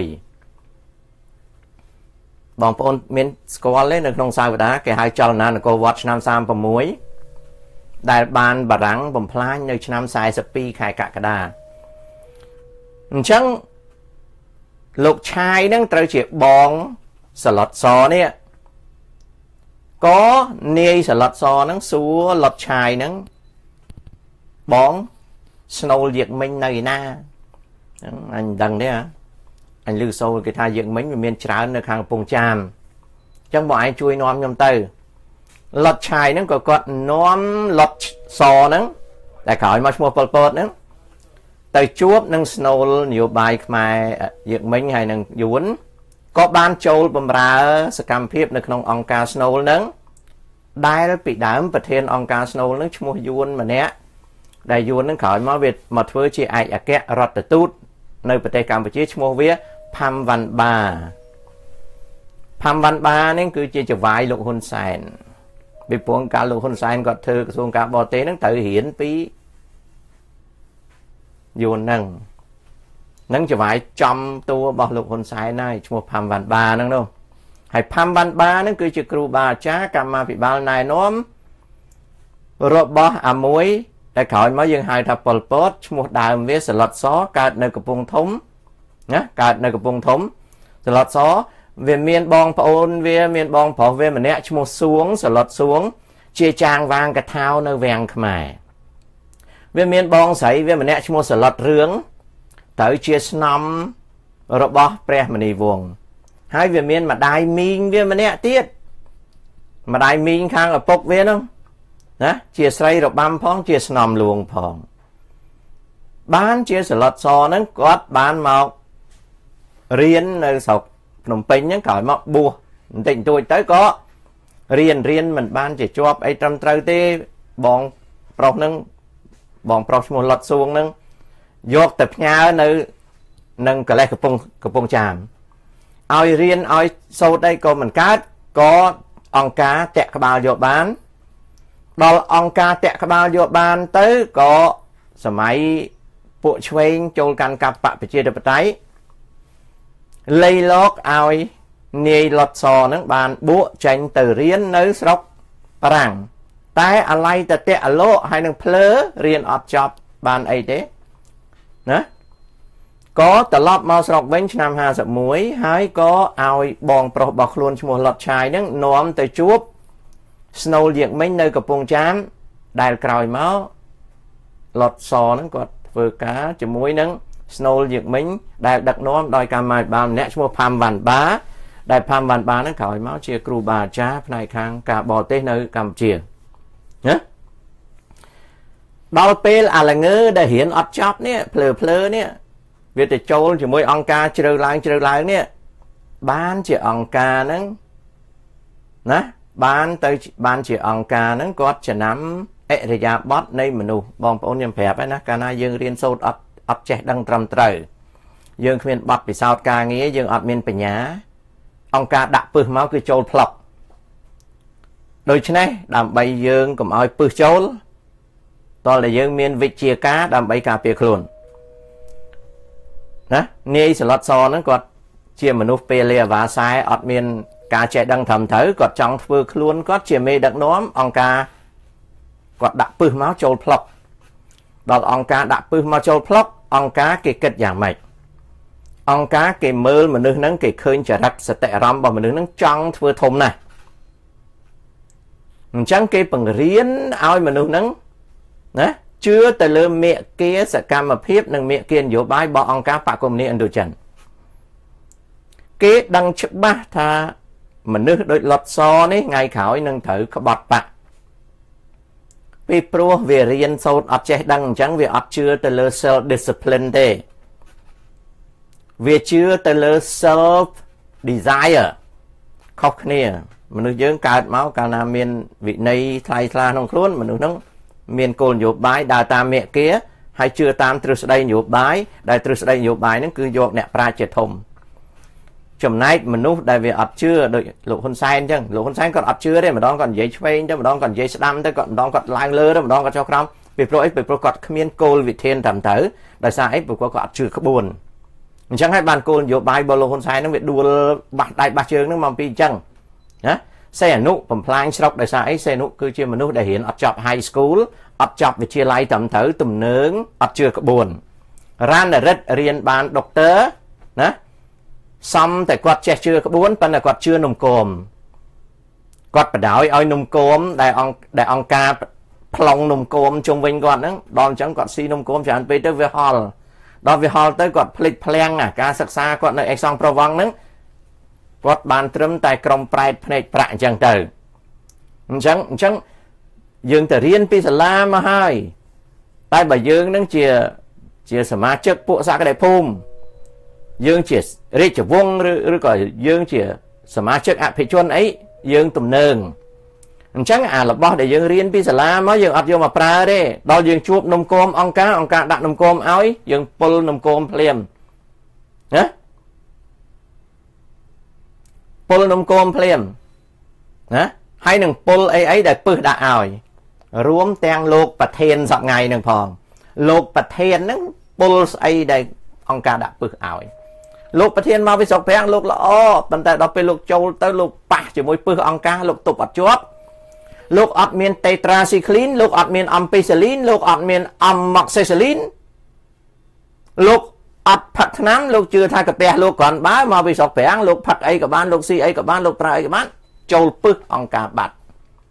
បងប្អូនមានស្គាល់ទេនៅក្នុងសាវតាគេហៅចលនាអង្គរវត្តឆ្នាំ36ដែលបានបារាំងបំផ្លាញនៅឆ្នាំ42ខែកក្កដាអញ្ចឹងលោកឆាយហ្នឹងត្រូវជាបងសឡុតសនេះក៏នាយសឡុតសហ្នឹងសួរលុតឆាយហ្នឹងបងស្នូលយាកមិញនៅឯណាអញដឹងទេអញឮសូរគេថាយាកមិញវាមានច្រើននៅខាងកំពង់ចាមអញ្ចឹងបងឯងជួយនាំខ្ញុំទៅលុតឆាយហ្នឹងក៏គាត់នាំលុតសហ្នឹងតែក្រោយមកឈ្មោះប៉ុលពតហ្នឹងទៅជួបនឹងស្នូលនយោបាយខ្មែរយាកមិញហើយនឹងយួនក៏បានចូលបម្រើសកម្មភាពនៅក្នុងអង្គការស្នូលហ្នឹងដែលពីដើមប្រធានអង្គការស្នូលហ្នឹងឈ្មោះយួនម្នាក់ដែលយួនហ្នឹងក្រោយមកវាមកធ្វើជាឯកអគ្គរដ្ឋទូតនៅប្រទេសកម្ពុជាឈ្មោះវាផាំវ៉ាន់បានេះគឺជាចវាយលោកហ៊ុនសែនពីព្រោះកាលលោកហ៊ុនសែនគាត់ធ្វើក្រសួងការបរទេសហ្នឹងត្រូវរៀនពីយួនហ្នឹងចវាយចំតួរបស់លោកហ៊ុនសែនហើយឈ្មោះផាំវ៉ាន់បាហ្នឹងនោះហើយផាំវ៉ាន់បាហ្នឹងគឺជាគ្រូបាអាចារ្យកម្មាភិបាលណែនាំរបស់អាមួយតែក្រោយមកយើងហៅថាប៉ុលពតឈ្មោះដើមវាសឡុតសកើតនៅកំពង់ធំណាកើតនៅកំពង់ធំសឡុតសវាមានបងប្អូនវាមានបងប្រុសវាម្នាក់ឈ្មោះសួងសឡុតសួងជាចាងវាងកថាវនៅវាំងខ្មែរវាមានបងស្រីវាម្នាក់ឈ្មោះសឡុតរឿងត្រូវជាស្នំរបស់ព្រះមនីវង្សហើយវាមានម្ដាយមីងវាម្នាក់ទៀតម្ដាយមីងខាងឪពុកវានោះណាជាស្រីរបាំផងជាស្នំលួងផងបានជាសឡុតសហ្នឹងគាត់បានមករៀននៅស្រុកភ្នំពេញហ្នឹងក្រោយមកបួសបន្តិចបន្តួចទៅក៏រៀនមិនបានជាជាប់អីត្រឹមត្រូវទេបងប្រុសហ្នឹងបងប្រុសឈ្មោះលុតសួងហ្នឹងយកទៅផ្ញើនៅនឹងកលេសកំពង់ចាមឲ្យរៀនឲ្យសូត្រអីក៏មិនកើតក៏អង្គការតាក់ក្បាលយកបានដល់អង្គការតាក់ក្បាលយកបានទៅក៏សម័យពួកឆ្វេងចូលកាន់កាប់បកប្រជាធិបតេយ្យលៃលោកឲ្យនាយលុតសហ្នឹងបានបួកចេញទៅរៀននៅស្រុកប្រាំងតែអាឡ័យតតៈអលោកហើយនឹងភ្លើរៀនអត់ចប់បានអីទេណាក៏ត្រឡប់មកស្រុកវិញឆ្នាំ51ហើយក៏ឲ្យបងប្រុសរបស់ខ្លួនឈ្មោះលុតឆាយហ្នឹងនាំទៅជួបស្នូលយាកមិញនៅកំពង់ចាមដែលក្រោយមកលុតសហ្នឹងគាត់ធ្វើការជាមួយនឹងស្នូលយាកមិញដែលដឹកនាំដោយកម្មាភិបាលម្នាក់ឈ្មោះផាំវ៉ាន់បាដែលផាំវ៉ាន់បាហ្នឹងក្រោយមកជាគ្រូបាអាចារ្យផ្នែកខាងការបរទេសនៅកម្ពុជាណាដល់ពេលអាល្ងើដែលរៀនអត់ចប់នេះភ្លើនេះវាទៅចូលជាមួយអង្គការជ្រើឡើងនេះបានជាអង្គការហ្នឹងណាបានជាអង្គការហ្នឹងគាត់ចំណាំអរិយាប័ត្រនៃមនុស្សបងប្អូនខ្ញុំប្រាប់ហើយណាកាលណាយើងរៀនសូត្រអត់អត់ចេះដឹងត្រឹមត្រូវយើងគ្មានបទពិសោធន៍ការងារយើងអត់មានបញ្ញាអង្គការដាក់ពឹសមកគឺចូលផ្លុកដូច្នេះដើម្បីយើងកុំឲ្យពឹសចូលតលតែយើងមានវិជ្ជាការដើម្បីការពារខ្លួនណានាយសឡុតសហ្នឹងគាត់ជាមនុស្សពេលលេអាវ៉ាសែអត់មានការចេះដឹងត្រឹមត្រូវគាត់ចង់ធ្វើខ្លួនគាត់ជាមេដឹកនាំអង្គការគាត់ដាក់ពឹសមកចូលផ្លុកដល់អង្គការដាក់ពឹសមកចូលផ្លុកអង្គការគេគិតយ៉ាងម៉េចអង្គការគេមើលមនុស្សហ្នឹងគេឃើញចរិតសតិអារម្មណ៍របស់មនុស្សហ្នឹងចង់ធ្វើធំណាស់អញ្ចឹងគេបង្រៀនឲ្យមនុស្សហ្នឹងណាជឿទៅលើមេគាសកម្មភាពនិងមេគានយោបាយរបស់អង្គការបកគមនីឥណ្ឌូចិនគេដឹងច្បាស់ថាមនុស្សដូចលុតសនេះថ្ងៃក្រោយនឹងត្រូវក្បត់បកពីព្រោះវារៀនសូត្រអត់ចេះដឹងអញ្ចឹងវាអត់ជឿទៅលើ self discipline ទេវាជឿទៅលើ self desire ខុសគ្នាមនុស្សយើងកើតមកកាលណាមានវិន័យថ្លៃថ្លាក្នុងខ្លួនមនុស្សហ្នឹងមានគោលនយោបាយដើរតាមមេគាហើយជឿតាមទ្រឹស្ដីនយោបាយដែលទ្រឹស្ដីនយោបាយហ្នឹងគឺយកអ្នកប្រាជ្ញជាធំចំណែកមនុស្សដែលវាអត់ជឿដូចលោកហ៊ុនសែនអញ្ចឹងលោកហ៊ុនសែនគាត់អត់ជឿទេម្ដងគាត់និយាយឆ្វេងទៅម្ដងគាត់និយាយស្ដាំទៅគាត់ម្ដងគាត់ឡើងលើទៅម្ដងគាត់ចុះក្រោមពីព្រោះអីពីព្រោះគាត់គ្មានគោលវិធានត្រឹមត្រូវដោយសារអីព្រោះគាត់អត់ជឿក្បួនអញ្ចឹងហើយបានគោលនយោបាយរបស់លោកហ៊ុនសែនហ្នឹងវាដួលបាស់ដៃបាស់ជើងហ្នឹងមកពីអញ្ចឹងណាសេអនុបំផ្លាញស្រុកដោយសារអីសេអនុគឺជាមនុស្សដែលរៀនអត់ចប់ high school អត់ចប់វិទ្យាល័យត្រឹមត្រូវទំនើងអត់ជឿក្បួនរ៉ានរិទ្ធរៀនបានដុកទ័រណាសំតែគាត់ចេះជឿក្បួនប៉ុន្តែគាត់ជឿនំគមគាត់បដ ாய் ឲ្យនំគមដែលអង្គការប្លង់នំគមជុំវិញគាត់ហ្នឹងដល់អញ្ចឹងគាត់ស៊ីនំគមច្រើនពេកទៅវាហល់ដល់វាហល់ទៅគាត់ភ្លេចភ្លាំងការសិក្សាគាត់នៅអេសង់ប្រវង់ហ្នឹងគាត់បានត្រឹមតែក្រុមប្រែតភ្នែកប្រាក់អញ្ចឹងទៅអញ្ចឹងយើងទៅរៀនពីសាលាមកហើយតែបើយើងនឹងជាសមាជិកពួកសក្តិភូមិយើងជារាជវង្សឬក៏យើងជាសមាជិកអភិជនអីយើងទំនើងអញ្ចឹងអារបស់ដែលយើងរៀនពីសាលាមកយើងអត់យកមកប្រើទេដល់យើងជួបនំគមអង្គការដាក់នំគមឲ្យយើងពុលនំគមភ្លាមណាពុលនំគមភ្លាមណាហើយនឹងពុលអីដែលពឹសដាក់ឲ្យរួមទាំងលោកប្រធានសប្ងៃនឹងផងលោកប្រធានហ្នឹងពុលស្អីដែលអង្គការដាក់ពឹសឲ្យលោកប្រធានមកពីស្រុកប្រាំងលោកល្អប៉ុន្តែដល់ពេលលោកចូលទៅលោកប៉ះជាមួយពឹសអង្គការលោកទប់អត់ជាប់លោកអត់មានតេត្រាស៊ីក្លីនលោកអត់មានអំពីសេលីនលោកអត់មានអំម៉ុកសេសាលីនលោកអត់ផឹកថ្នាំលោកជឿថាកាពះលោកគ្រាន់បើមកពីស្រុកប្រាំងលោកផឹកអីក៏បានលោកស៊ីអីក៏បានលោកប្រើអីក៏បានចូលពឹសអង្គការបាត់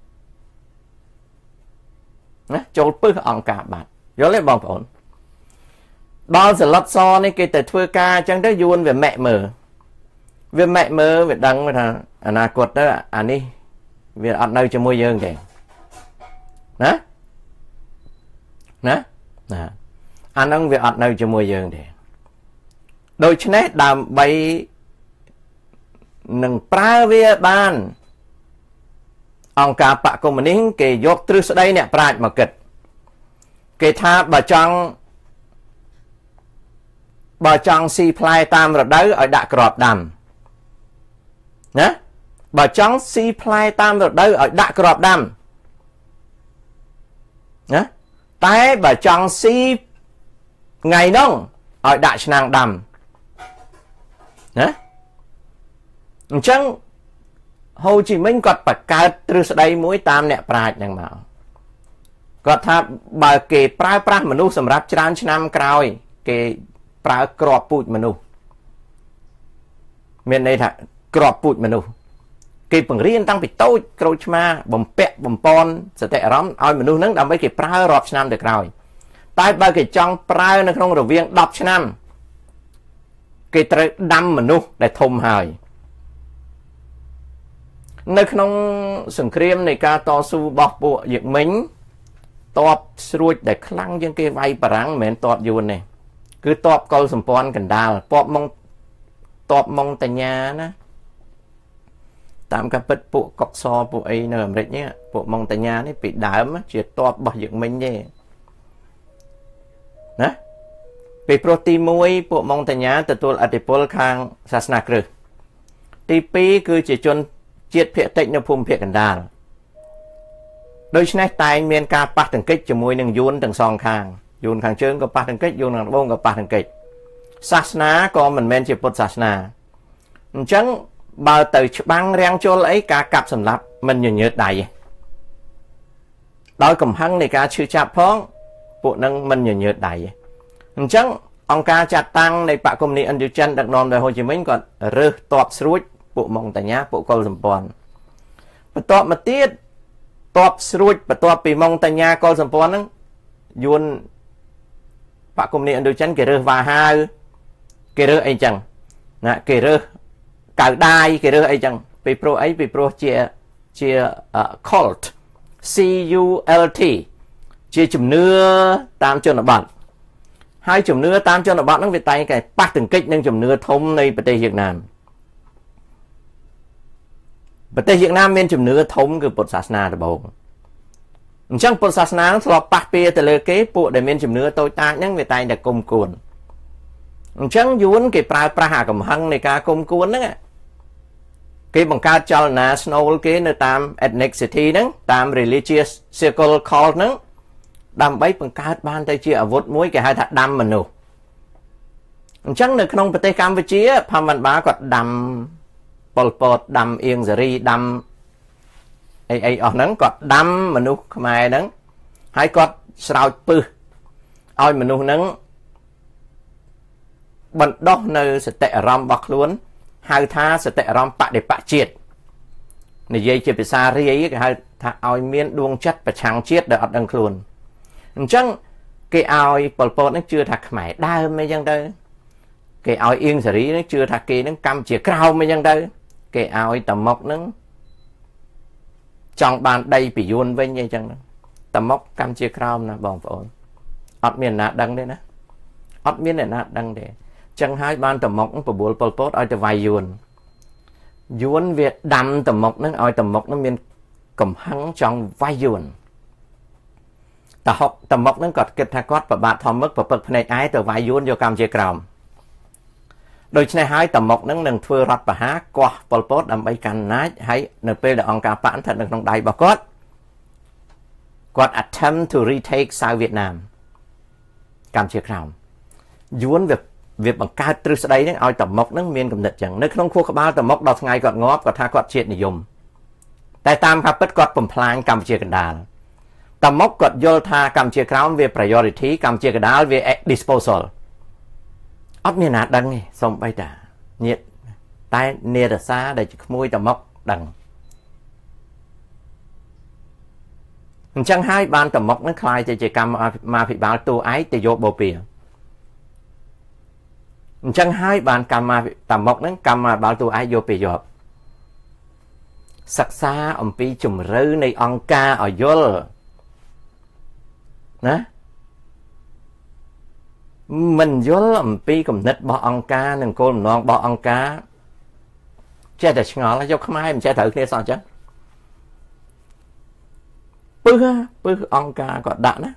ណាចូលពឹសអង្គការបាត់យល់ទេបងប្អូនដល់សឡុតសនេះគេទៅធ្វើការអញ្ចឹងទៅយួនវាម៉ែកមើលវាដឹងថាអនាគតទៅអានេះវាអត់នៅជាមួយយើងទេណាអាហ្នឹងវាអត់នៅជាមួយយើងទេដូច្នេះដើម្បីនឹងប្រើវាបានអង្គការបកកុម្មុយនីសគេយកទ្រឹស្ដីអ្នកប្រាជ្ញមកគិតគេថាបើចង់ស៊ីផ្លែតាមរដូវឲ្យដាក់គ្រាប់ដាំណាបើចង់ស៊ីផ្លែតាមរដូវឲ្យដាក់គ្រាប់ដាំណាតែបើចង់ស៊ីថ្ងៃនោះឲ្យដាក់ឆ្នាំងដាំណាអញ្ចឹងហូជីមិញគាត់បង្កើតទ្រឹស្ដីមួយតាមអ្នកប្រាជ្ញហ្នឹងមកគាត់ថាបើគេប្រើប្រាស់មនុស្សសម្រាប់ច្រើនឆ្នាំក្រោយគេប្រើក្របពូជមនុស្សមានន័យថាក្របពូជមនុស្សគេបង្រៀនតាំងពីតូចក្រូចឆ្មាបំពាក់បំពន់សតិអារម្មណ៍ឲ្យមនុស្សហ្នឹងដើម្បីគេប្រើរាប់ឆ្នាំទៅក្រោយតែបើគេចង់ប្រើនៅក្នុងរវាង10ឆ្នាំគេត្រូវដាំមនុស្សដែលធំហើយនៅក្នុងសង្គ្រាមនៃការតស៊ូរបស់ពួកយឹកមិញតបស្រួចដែលខ្លាំងជាងគេវាយបារាំងមិនមែនតបយួនទេគឺតបកុលសម្ព័ន្ធកណ្ដាលតបម៉ុងតញ្ញាណាតាមការពិតពួកកុកសពួកអីនៅអាមេរិកនេះពួកម៉ុងតញ្ញានេះពីដើមជាតបរបស់យឹកមិញទេណាពពីព្រោះទី1ពួកម៉ុងតាញ៉ាទទួលឥទ្ធិពលខាងសាសនាគ្រិស្តទី2គឺជាជនជាតិភាគតិចនៅភូមិភាគកណ្ដាលដូច្នេះតែងមានការប៉ះទង្គិចជាមួយនឹងយួនទាំងសងខាងយួនខាងជើងក៏ប៉ះទង្គិចយួនខាងត្បូងក៏ប៉ះទង្គិចសាសនាក៏មិនមែនជាពុទ្ធសាសនាអញ្ចឹងបើទៅច្បាំងរាំងជលអីការកាប់សម្លាប់មិនញញើតដៃទេដោយកំហឹងនៃការឈឺចាប់ផងពួកនឹងមិនញញើតដៃទេអញ្ចឹងអង្គការចាត់តាំងនៃបកគមនីឥណ្ឌូចិនដឹកនាំដោយហ៊ូជីមិញគាត់រើសតបស្រួចពួកម៉ុងតាញ៉ាពួកកុលសម្ព័ន្ធបន្ទាប់មកទៀតតបស្រួចបន្ទាប់ពីម៉ុងតាញ៉ាកុលសម្ព័ន្ធហ្នឹងយួនបកគមនីឥណ្ឌូចិនគេរើសវ៉ាហាវគេរើសអីចឹងណាគេរើសកៅដាយគេរើសអីចឹងពីព្រោះអីពីព្រោះជា cult CULT ជាជំនឿតាមជនបទហើយជំនឿតាមជនបទហ្នឹងវាតែងតែប៉ះទង្គិចនឹងជំនឿធំនៃប្រទេសវៀតណាមប្រទេសវៀតណាមមានជំនឿធំគឺពុទ្ធសាសនាដំបូងអញ្ចឹងពុទ្ធសាសនាធ្លាប់ប៉ះពាល់ទៅលើគេពួកដែលមានជំនឿតូចតាចហ្នឹងវាតែងតែគុំគួនអញ្ចឹងយួនគេប្រើប្រាស់អាកំហឹងនៃការគុំគួនហ្នឹងគេបង្កើតចលនាស្នូលគេនៅតាម ethnicity ហ្នឹងតាម religious circle cult ហ្នឹងដើម្បីបង្កើតបានទៅជាអាវុធមួយគេហៅថាដាំមនុស្សអញ្ចឹងនៅក្នុងប្រទេសកម្ពុជាផាំវ៉ាន់បាគាត់ដាំប៉ុលពតដាំអៀងសេរីដាំអីអស់ហ្នឹងគាត់ដាំមនុស្សខ្មែរហ្នឹងហើយគាត់ស្រោចពឹសឲ្យមនុស្សហ្នឹងបណ្ដោះនៅសតិអារម្មណ៍របស់ខ្លួនហៅថាសតិអារម្មណ៍បដិបកជាតិនិយាយជាភាសារាយគេហៅថាឲ្យមានដួងចិត្តប្រឆាំងជាតិដែលអត់ដឹងខ្លួនអញ្ចឹងគេឲ្យប៉ុលពតហ្នឹងជឿថាខ្មែរដើមអីចឹងទៅគេឲ្យអៀងសេរីហ្នឹងជឿថាគេហ្នឹងកម្មជាក្រោមអីចឹងទៅគេឲ្យតមុកហ្នឹងចង់បានដីពីយួនវិញអីចឹងតមុកកម្មជាក្រោមណាបងប្អូនអត់មានអ្នកណាដឹងទេណាអត់មានអ្នកណាដឹងទេចឹងហើយបានតមុកបបួលប៉ុលពតឲ្យទៅវាយយួនវាដាំតមុកហ្នឹងឲ្យតមុកហ្នឹងមានកំហឹងចង់វាយយួនតមុកហ្នឹងគាត់គិតថាគាត់ប្របាទធម្មឹកប្រពឹកភ្នែកឯទៅវាយយួនយកកម្មជាក្រោមដូច្នេះហើយតមុកហ្នឹងនឹងធ្វើរដ្ឋប្រហារកោះប៉ុលពតដើម្បីកាន់អំណាចហើយនៅពេលដែលអង្គការបកស្ថិតនៅក្នុងដៃរបស់គាត់ attempt to retake South Vietnam កម្មជាក្រោមយួនវាបង្កើតទ្រឹស្ដីហ្នឹងឲ្យតមុកហ្នឹងមានគំនិតចឹងនៅក្នុងខួរក្បាលតមុកដល់ថ្ងៃគាត់ងាប់គាត់ថាគាត់ជាតិនិយមតែតាមការពិតគាត់បំផ្លាញកម្ពុជាកណ្ដាលតមុកគាត់យល់ថាកម្ពុជាក្រោមវា priority កម្ពុជាកណ្ដាលវា disposal អត់មានណាដឹងទេសូម្បីតាញាតតែនេរសាដែលជាក្មួយតមុកដឹងអញ្ចឹងហើយបានតមុកហ្នឹងខ្លាយទៅជាកម្មាភិបាលតួឯកទៅយកបូព៌ាអញ្ចឹងហើយបានតមុកហ្នឹងកម្មាភិបាលតួឯកយកពេលយកសិក្សាអំពីជំរឿនៃអង្គការឲ្យយល់ណាមិនយល់អំពីគំនិតរបស់អង្គការនិងគោលបំណងរបស់អង្គការចេះតែឆ្ងល់យកខ្មែរមិនចេះត្រូវគ្នាសោះអញ្ចឹងពឹសអង្គការក៏ដាក់ណា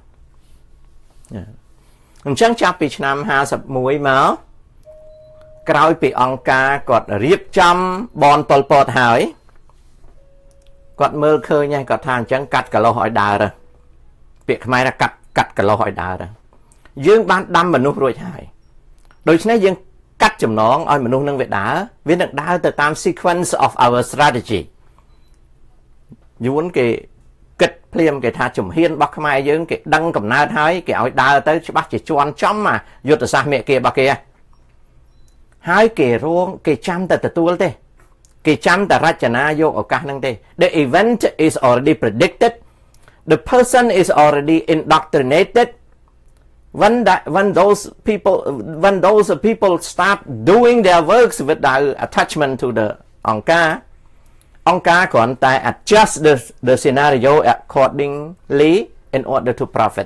អញ្ចឹងចាប់ពីឆ្នាំ51មកក្រោយពីអង្គការគាត់រៀបចំបនប៉ុលពតហើយគាត់មើលឃើញហើយគាត់ថាអញ្ចឹងកាត់កលោះឲ្យដើរពាក្យខ្មែរថាកាត់កលោះឲ្យដើរយើងបានដាំមនុស្សរួចហើយដូច្នេះយើងកាត់ចំណងឲ្យមនុស្សនឹងវានឹងដើរទៅតាម sequence of our strategy យួនគេគិតភ្លាមគេថាជំហានរបស់ខ្មែរយើងគេដឹងកំណើតហើយគេឲ្យដើរទៅច្បាស់ជាជន់ចំយុទ្ធសាស្ត្រមេគារបស់គេហើយគេចាំតែទទួលទេគេចាំតែរចនាយកឱកាសហ្នឹងទេ The event is already predicted the person is already indoctrinated when those people start doing their works without attachment to the អង្គការគ្រាន់តែ adjust the scenario accordingly in order to profit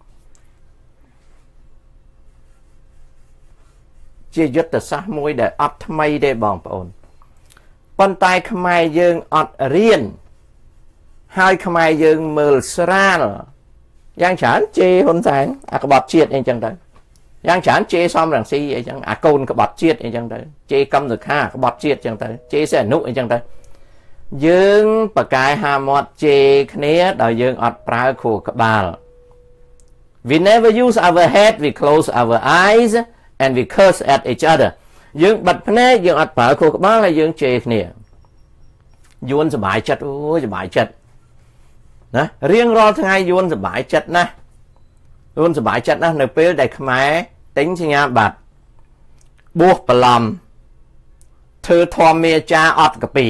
ជាយុទ្ធសាស្ត្រមួយដែលអត់ថ្មីទេបងប្អូនប៉ុន្តែខ្មែរយើងអត់រៀនហើយខ្មែរយើងមើលស្រាលយ៉ាងច្រើនជេរហ៊ុនសែនអាក្បត់ជាតិអីចឹងទៅយ៉ាងច្រើនជេរសំរងស៊ីអីចឹងអាកូនក្បត់ជាតិអីចឹងទៅជេរកម្មសខាក្បត់ជាតិចឹងទៅជេរសេអនុអីចឹងទៅយើងបកកាយហាមាត់ជេរគ្នាដោយយើងអត់ប្រើខួរក្បាល we never use our head we close our eyes and we curse at each other យើងបិទភ្នែកយើងអត់ប្រើខួរក្បាលហើយយើងជេរគ្នាយួនសบายចិត្តអូយសบายចិត្តណារៀងរាល់ថ្ងៃយួនសบายចិត្តណាស់យួនសบายចិត្តណាស់នៅពេលដែលខ្មែរទិញសញ្ញាបត្របួសប្រឡំធ្វើធម្មមេចាអត់កាពី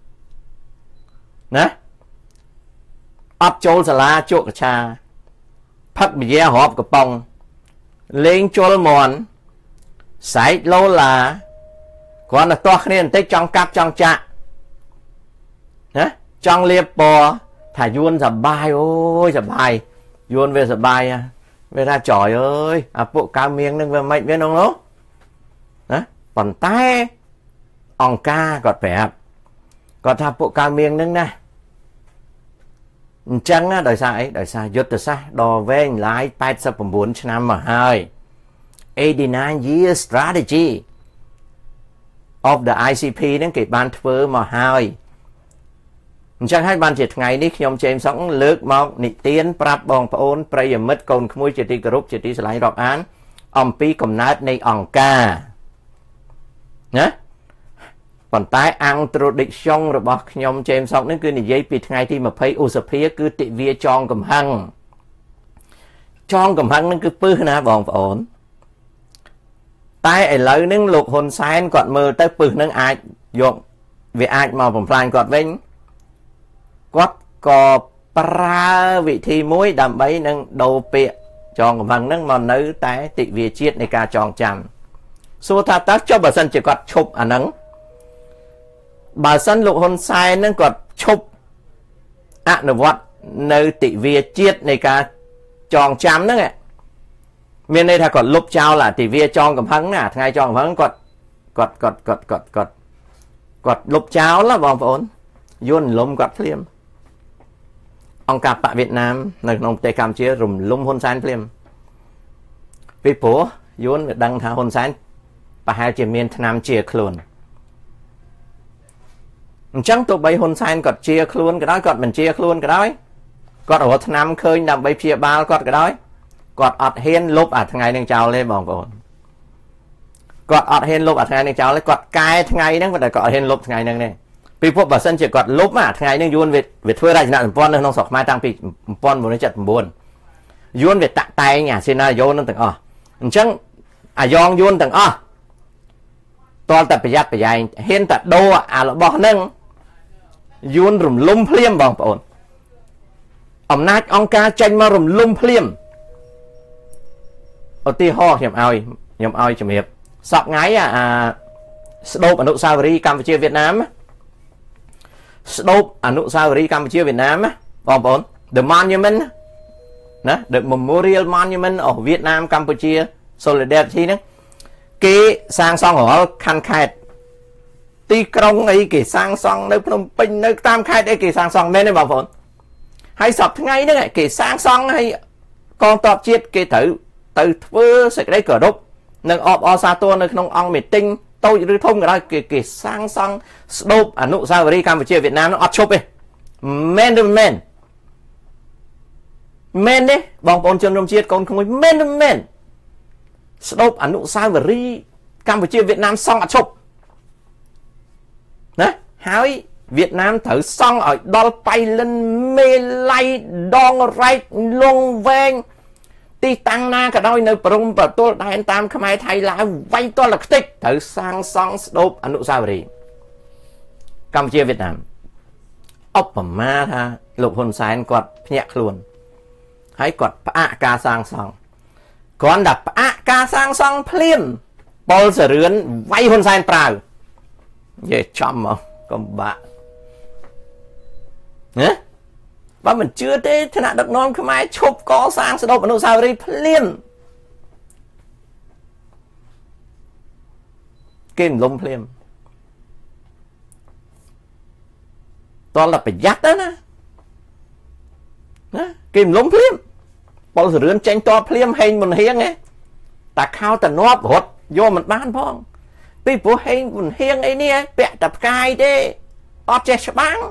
ណាអត់ចូលសាលាជក់កឆាផឹកបៀរាប់កំប៉ុងលេងជល់មន់សែកឡូឡាគ្រាន់តែទាស់គ្នាបន្តិចចង់កាប់ចង់ចាក់ណាចង់លាបពណ៌ថាយួនសបាយអូយសបាយយួនវាសបាយវាថាចយអើយអាពួកកៅមៀងនឹងវាមិនវានោះណាប៉ុន្តែអង្គការគាត់ប្រាប់គាត់ថាពួកកៅមៀងនឹងណាអញ្ចឹងណាដោយសារអីដោយសារយុទ្ធសាស្ត្រដ៏វែងឡាយ89ឆ្នាំមកហើយ89 year strategy of the ICP ហ្នឹងគេបានធ្វើមកហើយអញ្ចឹងហើយបានជាថ្ងៃនេះខ្ញុំជេមសុកលើកមកនិទានប្រាប់បងប្អូនប្រិយមិត្តកូនក្មួយជាទីគោរពជាទីស្រឡាញ់រាប់អានអំពីកំណើតនៃអង្គការណាប៉ុន្តែអង្គ introduction របស់ខ្ញុំជេមសុកនេះគឺនិយាយពីថ្ងៃទី20ឧសភាគឺទិវាចងកំហឹងនឹងគឺពឹសណាបងប្អូនតែឥឡូវហ្នឹងលោកហ៊ុនសែនគាត់មើលទៅពឹសនឹងអាចយកវាអាចមកបំផ្លាញគាត់វិញគាត់ក៏ប្រើវិធីមួយដើម្បីនឹងដូរពាក្យចងកំហឹងហ្នឹងមកនៅតែទិវាជាតិនៃការចងចាំសួរថាតើចុះបើសិនជាគាត់ឈប់អាហ្នឹងបើសិនលោកហ៊ុនសែនហ្នឹងគាត់ឈប់អនុវត្តនៅទិវាជាតិនៃការចងចាំហ្នឹងមានន័យថាគាត់លុបចោលអាទិវាចងកំហឹងណាថ្ងៃចងកំហឹងគាត់លុបចោលបងប្អូនយួនលំគាត់ភ្លាមអង្គការបកវៀតណាមនៅក្នុងប្រទេសកម្ពុជារំលំហ៊ុនសែនភ្លាមពីព្រោះយួនវាដឹងថាហ៊ុនសែនប្រហែលជាមានឆ្នាំជាខ្លួនអញ្ចឹងទោះបីហ៊ុនសែនគាត់ជាខ្លួនក៏ដោយគាត់មិនជាខ្លួនក៏ដោយគាត់រកឆ្នាំឃើញដើម្បីព្យាបាលគាត់ក៏ដោយគាត់អត់ហ៊ានលុបអាថ្ងៃនឹងចោលទេបងប្អូនគាត់អត់ហ៊ានលុបអាថ្ងៃនឹងចោលទេគាត់កែថ្ងៃហ្នឹងតែគាត់អត់ហ៊ានលុបថ្ងៃហ្នឹងទេពីព្រោះបើសិនជាគាត់លុបអាថ្ងៃហ្នឹងយួនវាធ្វើរចនាសម្ព័ន្ធនៅក្នុងស្រុកខ្មែរតាំងពី1979យួនវាតាក់តែងអាសេណារីយ៉ូនឹងទាំងអស់អញ្ចឹងអាយ៉ងយួនទាំងអស់តលតែប្រយ័ត្នប្រយែងហ៊ានតែដូរអារបស់ហ្នឹងយួនរំលំភ្លាមបងប្អូនអំណាចអង្គការចេញមករំលំភ្លាមឧទាហរណ៍ខ្ញុំឲ្យជំរាបសប្តាហ៍ថ្ងៃស្ដូបអនុស្សាវរីយ៍កម្ពុជាវៀតណាមស្ដូបអនុស្សាវរីយ៍កម្ពុជាវៀតណាមបងប្អូន The Monument ណា The Memorial Monument of Vietnam Cambodia Solidarity ហ្នឹងគេសាងសង់រាល់ខណ្ឌខេត្តទីក្រុងអីគេសាងសង់នៅភ្នំពេញនៅតាមខេត្តអីគេសាងសង់មែនទេបងប្អូនហើយសប្តាហ៍ថ្ងៃហ្នឹងគេសាងសង់ហើយកងទ័ពជាតិគេត្រូវទៅធ្វើសេចក្តីគោរពនិងអបអរសាទរនៅក្នុងអង្គមីទីងតូចឬធំក៏ដោយគេសាងសង់ស្ដូបអនុស្សាវរីយ៍កម្ពុជាវៀតណាមនោះអត់ឈប់ទេមែនទេបងប្អូនជនរួមជាតិកូនក្មួយមែនស្ដូបអនុស្សាវរីយ៍កម្ពុជាវៀតណាមសង់អត់ឈប់ណាហើយវៀតណាមត្រូវសង់ឲ្យដល់ប៉ៃលិនមេឡៃដងរ៉ែកលងវែងទីតាំងណាក៏ដោយនៅព្រំប្រទល់ដែនតាមខ្មែរថៃឡាវវាយតលខ្ទេចត្រូវសាងសង់ស្ដូបអនុស្សាវរីយ៍កម្ពុជាវៀតណាមឧបមាថាលោកហ៊ុនសែនគាត់ភ្ញាក់ខ្លួនហើយគាត់ផ្អាកការសាងសង់គ្រាន់តែផ្អាកការសាងសង់ភ្លាមប៉ុលសរឿនវាយហ៊ុនសែនប្រាវនិយាយចំមកកំបាក់ណាបើមិនជឿទេឋានៈដឹកនាំខ្មែរឈប់កសាងស្ដូបអនុស្សាវរីយ៍ភ្លាមគេមិនលំភ្លាមតលតែប្រយ័ត្នណាគេមិនលំភ្លាមប៉ុលសរឿនចេញតបភ្លាមហេងមុនហៀងតាខោតនាប់រត់យកមិនបានផងពីព្រោះហេងមិនហៀងអីនេះពាក់តែផ្កាយទេអត់ចេះច្បាំង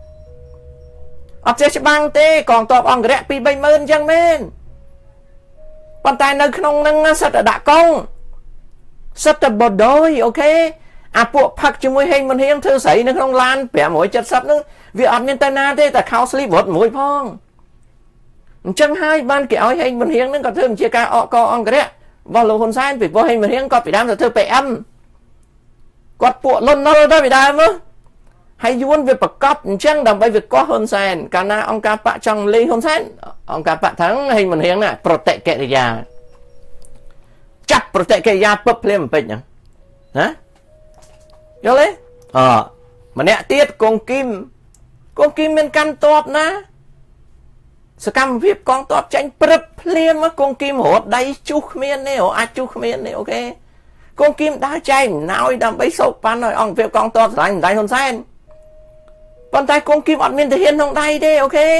ទេកងទ័ពអង្គរៈ 2-3 ម៉ឺនអញ្ចឹងមែនប៉ុន្តែនៅក្នុងនឹងសិតតែដាក់កងសិតតែបដយអូខេអាពួកផឹកជាមួយហេងមិនហៀងធ្វើស្រីនៅក្នុងឡាន570ហ្នឹងវាអត់មានទៅណាទេតែខោស្លីវរត់មួយផងអញ្ចឹងហើយបានគេឲ្យហេងមិនហៀងហ្នឹងក៏ធ្វើជាការអកអង្គរៈរបស់លោកហ៊ុនសែនពីព្រោះហេងមិនហៀងគាត់ពីដើមទៅធ្វើ PM គាត់ពួកលន់នល់ទៅពីដើមមកហើយយួនវាប្រកបអញ្ចឹងដើម្បីវាកោះហ៊ុនសែនកាលណាអង្គការបកចង់លេងហ៊ុនសែនអង្គការបកថងហេងមិនហៀងណាប្រតិកិរិយាចាប់ប្រតិកិរិយាពឹបភ្លាមពេចហ្នឹងណាយល់ទេម្នាក់ទៀតកងគីមមានកាន់តបណាសកម្មភាពកងតបចាញ់ព្រឹបភ្លាមកងគីមរត់ដៃជុះគ្មានទេអាចជុះគ្មានទេអូខេកងគីមដើរចែកណោយដើម្បីសោកប៉ាន់ឲ្យអង្គភាពកងតបស្រឡាញ់ដៃហ៊ុនសែនប៉ុន្តែកងគីមអត់មានទាហានក្នុងដៃទេអូខេ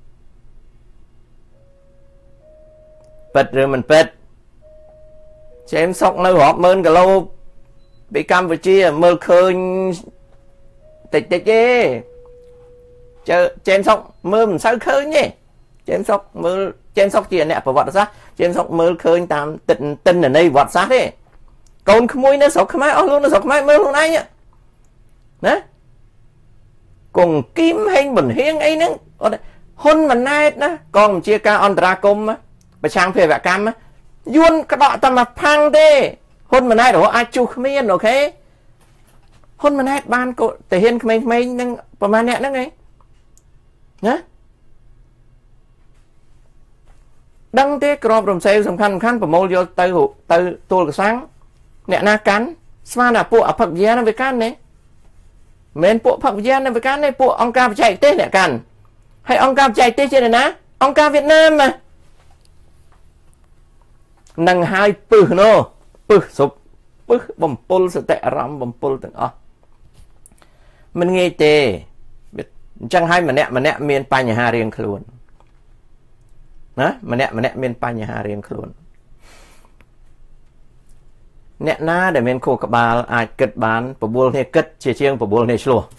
ពិតឬមិនពិតចេមសុកនៅរាប់ម៉ឺនគីឡូពីកម្ពុជាមើលឃើញតិចទេចេមសុកមើលមិនសូវឃើញទេចេមសុកជាអ្នកប្រវត្តិសាស្ត្រចេមសុកមើលឃើញតាមទិន្នន័យប្រវត្តិសាស្ត្រទេកូនក្មួយនៅស្រុកខ្មែរអស់លោកនៅស្រុកខ្មែរមើលខ្លួនឯងណាកងគីមហេងមិនហៀងអីហ្នឹងហ៊ុនម៉ាណែតណាកងបញ្ជាការអន្តរាគមន៍ប្រឆាំងភេរវកម្មយួនក្តក់តែមកផាំងទេហ៊ុនម៉ាណែតអាចជុះគ្មានអូខេហ៊ុនម៉ាណែតបានកូនតាហ៊ានក្មេងៗហ្នឹងប្រហែលអ្នកហ្នឹងឯងណាដឹងទេក្របរំសេវសំខាន់ប្រមូលយកទៅទួលកសាំងអ្នកណាកាន់ស្មានតែពួកអភិវិញ្ញាណវាកាន់ទេមិនពួកអភិវិញ្ញាណវាកាន់ទេពួកអង្គការបច្ចេកទេសអ្នកកាន់ហើយអង្គការបច្ចេកទេសជាណាអង្គការវៀតណាមនឹងហើយពឹសនោះពឹសសុបពឹសបំពុលសតិអារម្មណ៍បំពុលទាំងអស់មិនងាយទេអញ្ចឹងហើយម្នាក់មានបញ្ហារៀងខ្លួនណាម្នាក់មានបញ្ហារៀងខ្លួនអ្នកណាដែលមានខួរក្បាលអាចគិតបានបបួលគ្នាគិតជាជាងបបួលគ្នាឆ្លោះ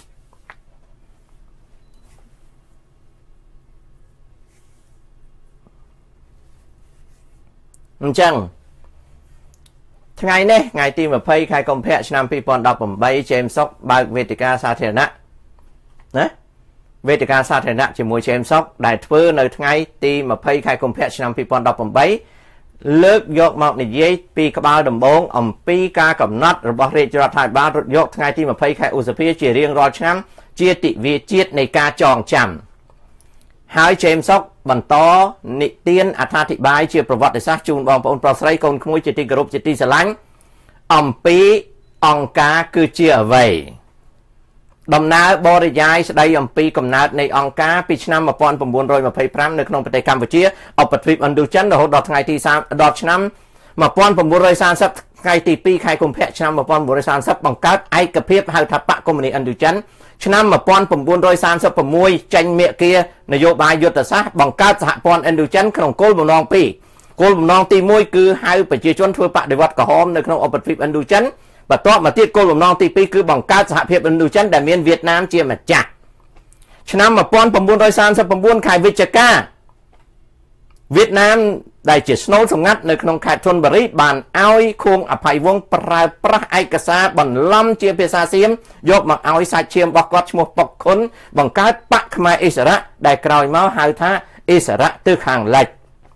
អញ្ចឹងថ្ងៃនេះថ្ងៃទី20ខែកុម្ភៈឆ្នាំ2018ចេមសុកបើកវេទិកាសាធារណៈណាវេទិកាសាធារណៈជាមួយចេមសុកដែលធ្វើនៅថ្ងៃទី20ខែកុម្ភៈឆ្នាំ2018លើកយកមកនិយាយពីក្បាលដំបងអំពីការកំណត់របស់រាជរដ្ឋាភិបាលរត់យកថ្ងៃទី20ខែឧសភាជារៀងរាល់ឆ្នាំជាទិវាជាតិនៃការចងចាំហើយចេមសុកបន្តនិទានអត្ថាធិប្បាយជាប្រវត្តិសាស្ត្រជូនបងប្អូនប្រុសស្រីកូនក្មួយជាទីគោរពជាទីស្រឡាញ់អំពីអង្គការគឺជាអ្វីដំណើរបរិយាយស្ដីអំពីកំណើតនៃអង្គការពីឆ្នាំ1925នៅក្នុងប្រទេសកម្ពុជាឧបទ្វីបឥណ្ឌូចិនរហូតដល់ថ្ងៃទី30ដល់ឆ្នាំ1930ថ្ងៃទី2ខែកុម្ភៈឆ្នាំ1930បង្កើតឯកភាពហៅថាបកកុម្មុយនីសឥណ្ឌូចិនឆ្នាំ1936ចេញមាគ៌ានយោបាយយុទ្ធសាស្ត្របង្កើតសហព័ន្ធឥណ្ឌូចិនក្នុងគោលបំណង2គោលបំណងទី1គឺហៅប្រជាជនធ្វើបដិវត្តក្រហមនៅក្នុងឧបទ្វីបឥណ្ឌូចិនបន្ទាប់មកទៀតគោលបំណងទី2គឺបង្កើតសហភាពឥណ្ឌូចិនដែលមានវៀតណាមជាម្ចាស់ឆ្នាំ1939ខែវិច្ឆិកាវៀតណាមដែលជាស្នូលសម្ងាត់នៅក្នុងខេត្តធនបុរីបានឲ្យខួងអភ័យវង្សប្រើប្រាស់ឯកសារបន្លំជាភាសាសៀមយកមកឲ្យសាច់ឈាមរបស់គាត់ឈ្មោះប៉ុកខុនបង្កើតបកខ្មែរអិសរៈដែលក្រោយមកហៅថាអិសរៈទិសខាងលិច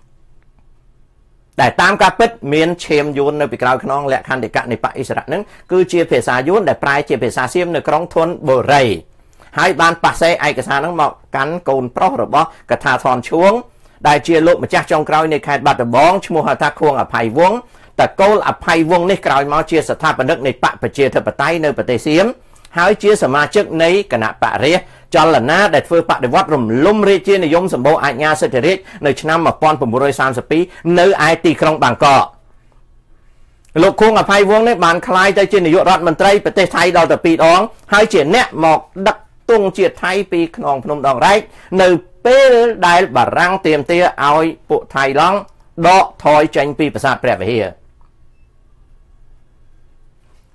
តែតាមការពិតមានឈាមយួននៅពីក្រោយខ្នងលក្ខន្តិកៈនៃបកអិសរៈនឹងគឺជាភាសាយួនដែលប្រែជាភាសាសៀមនៅក្រុងធនបុរីហើយបានប៉ាសេឯកសារនឹងមកកាន់កូនប្រុសរបស់កថាធនឈួងដែលជាលោកម្ចាស់ចុងក្រោយនៃខេត្តបាត់ដំបងឈ្មោះហៅថាខួងអភ័យវង្សតកូលអភ័យវង្សនេះក្រោយមកជាស្ថាបនិកនៃបកប្រជាធិបតេយ្យនៅប្រទេសសៀមហើយជាសមាជិកនៃគណៈបរិយាចលនាដែលធ្វើបដិវត្តរំលំរាជានិយមសម្បូរអាជ្ញាសិទ្ធិរាជនៅឆ្នាំ1932នៅឯទីក្រុងបាងកកលោកខួងអភ័យវង្សនេះបានក្លាយទៅជានាយករដ្ឋមន្ត្រីប្រទេសថៃដល់ទៅ2ដងហើយជាអ្នកមកដឹកទង់ជាតិថៃពីខ្នងភ្នំដងរែកនៅពេលដែលបារាំងទាមទារឲ្យពួកថៃឡង់ដកថយចេញពីប្រាសាទព្រះវិហារ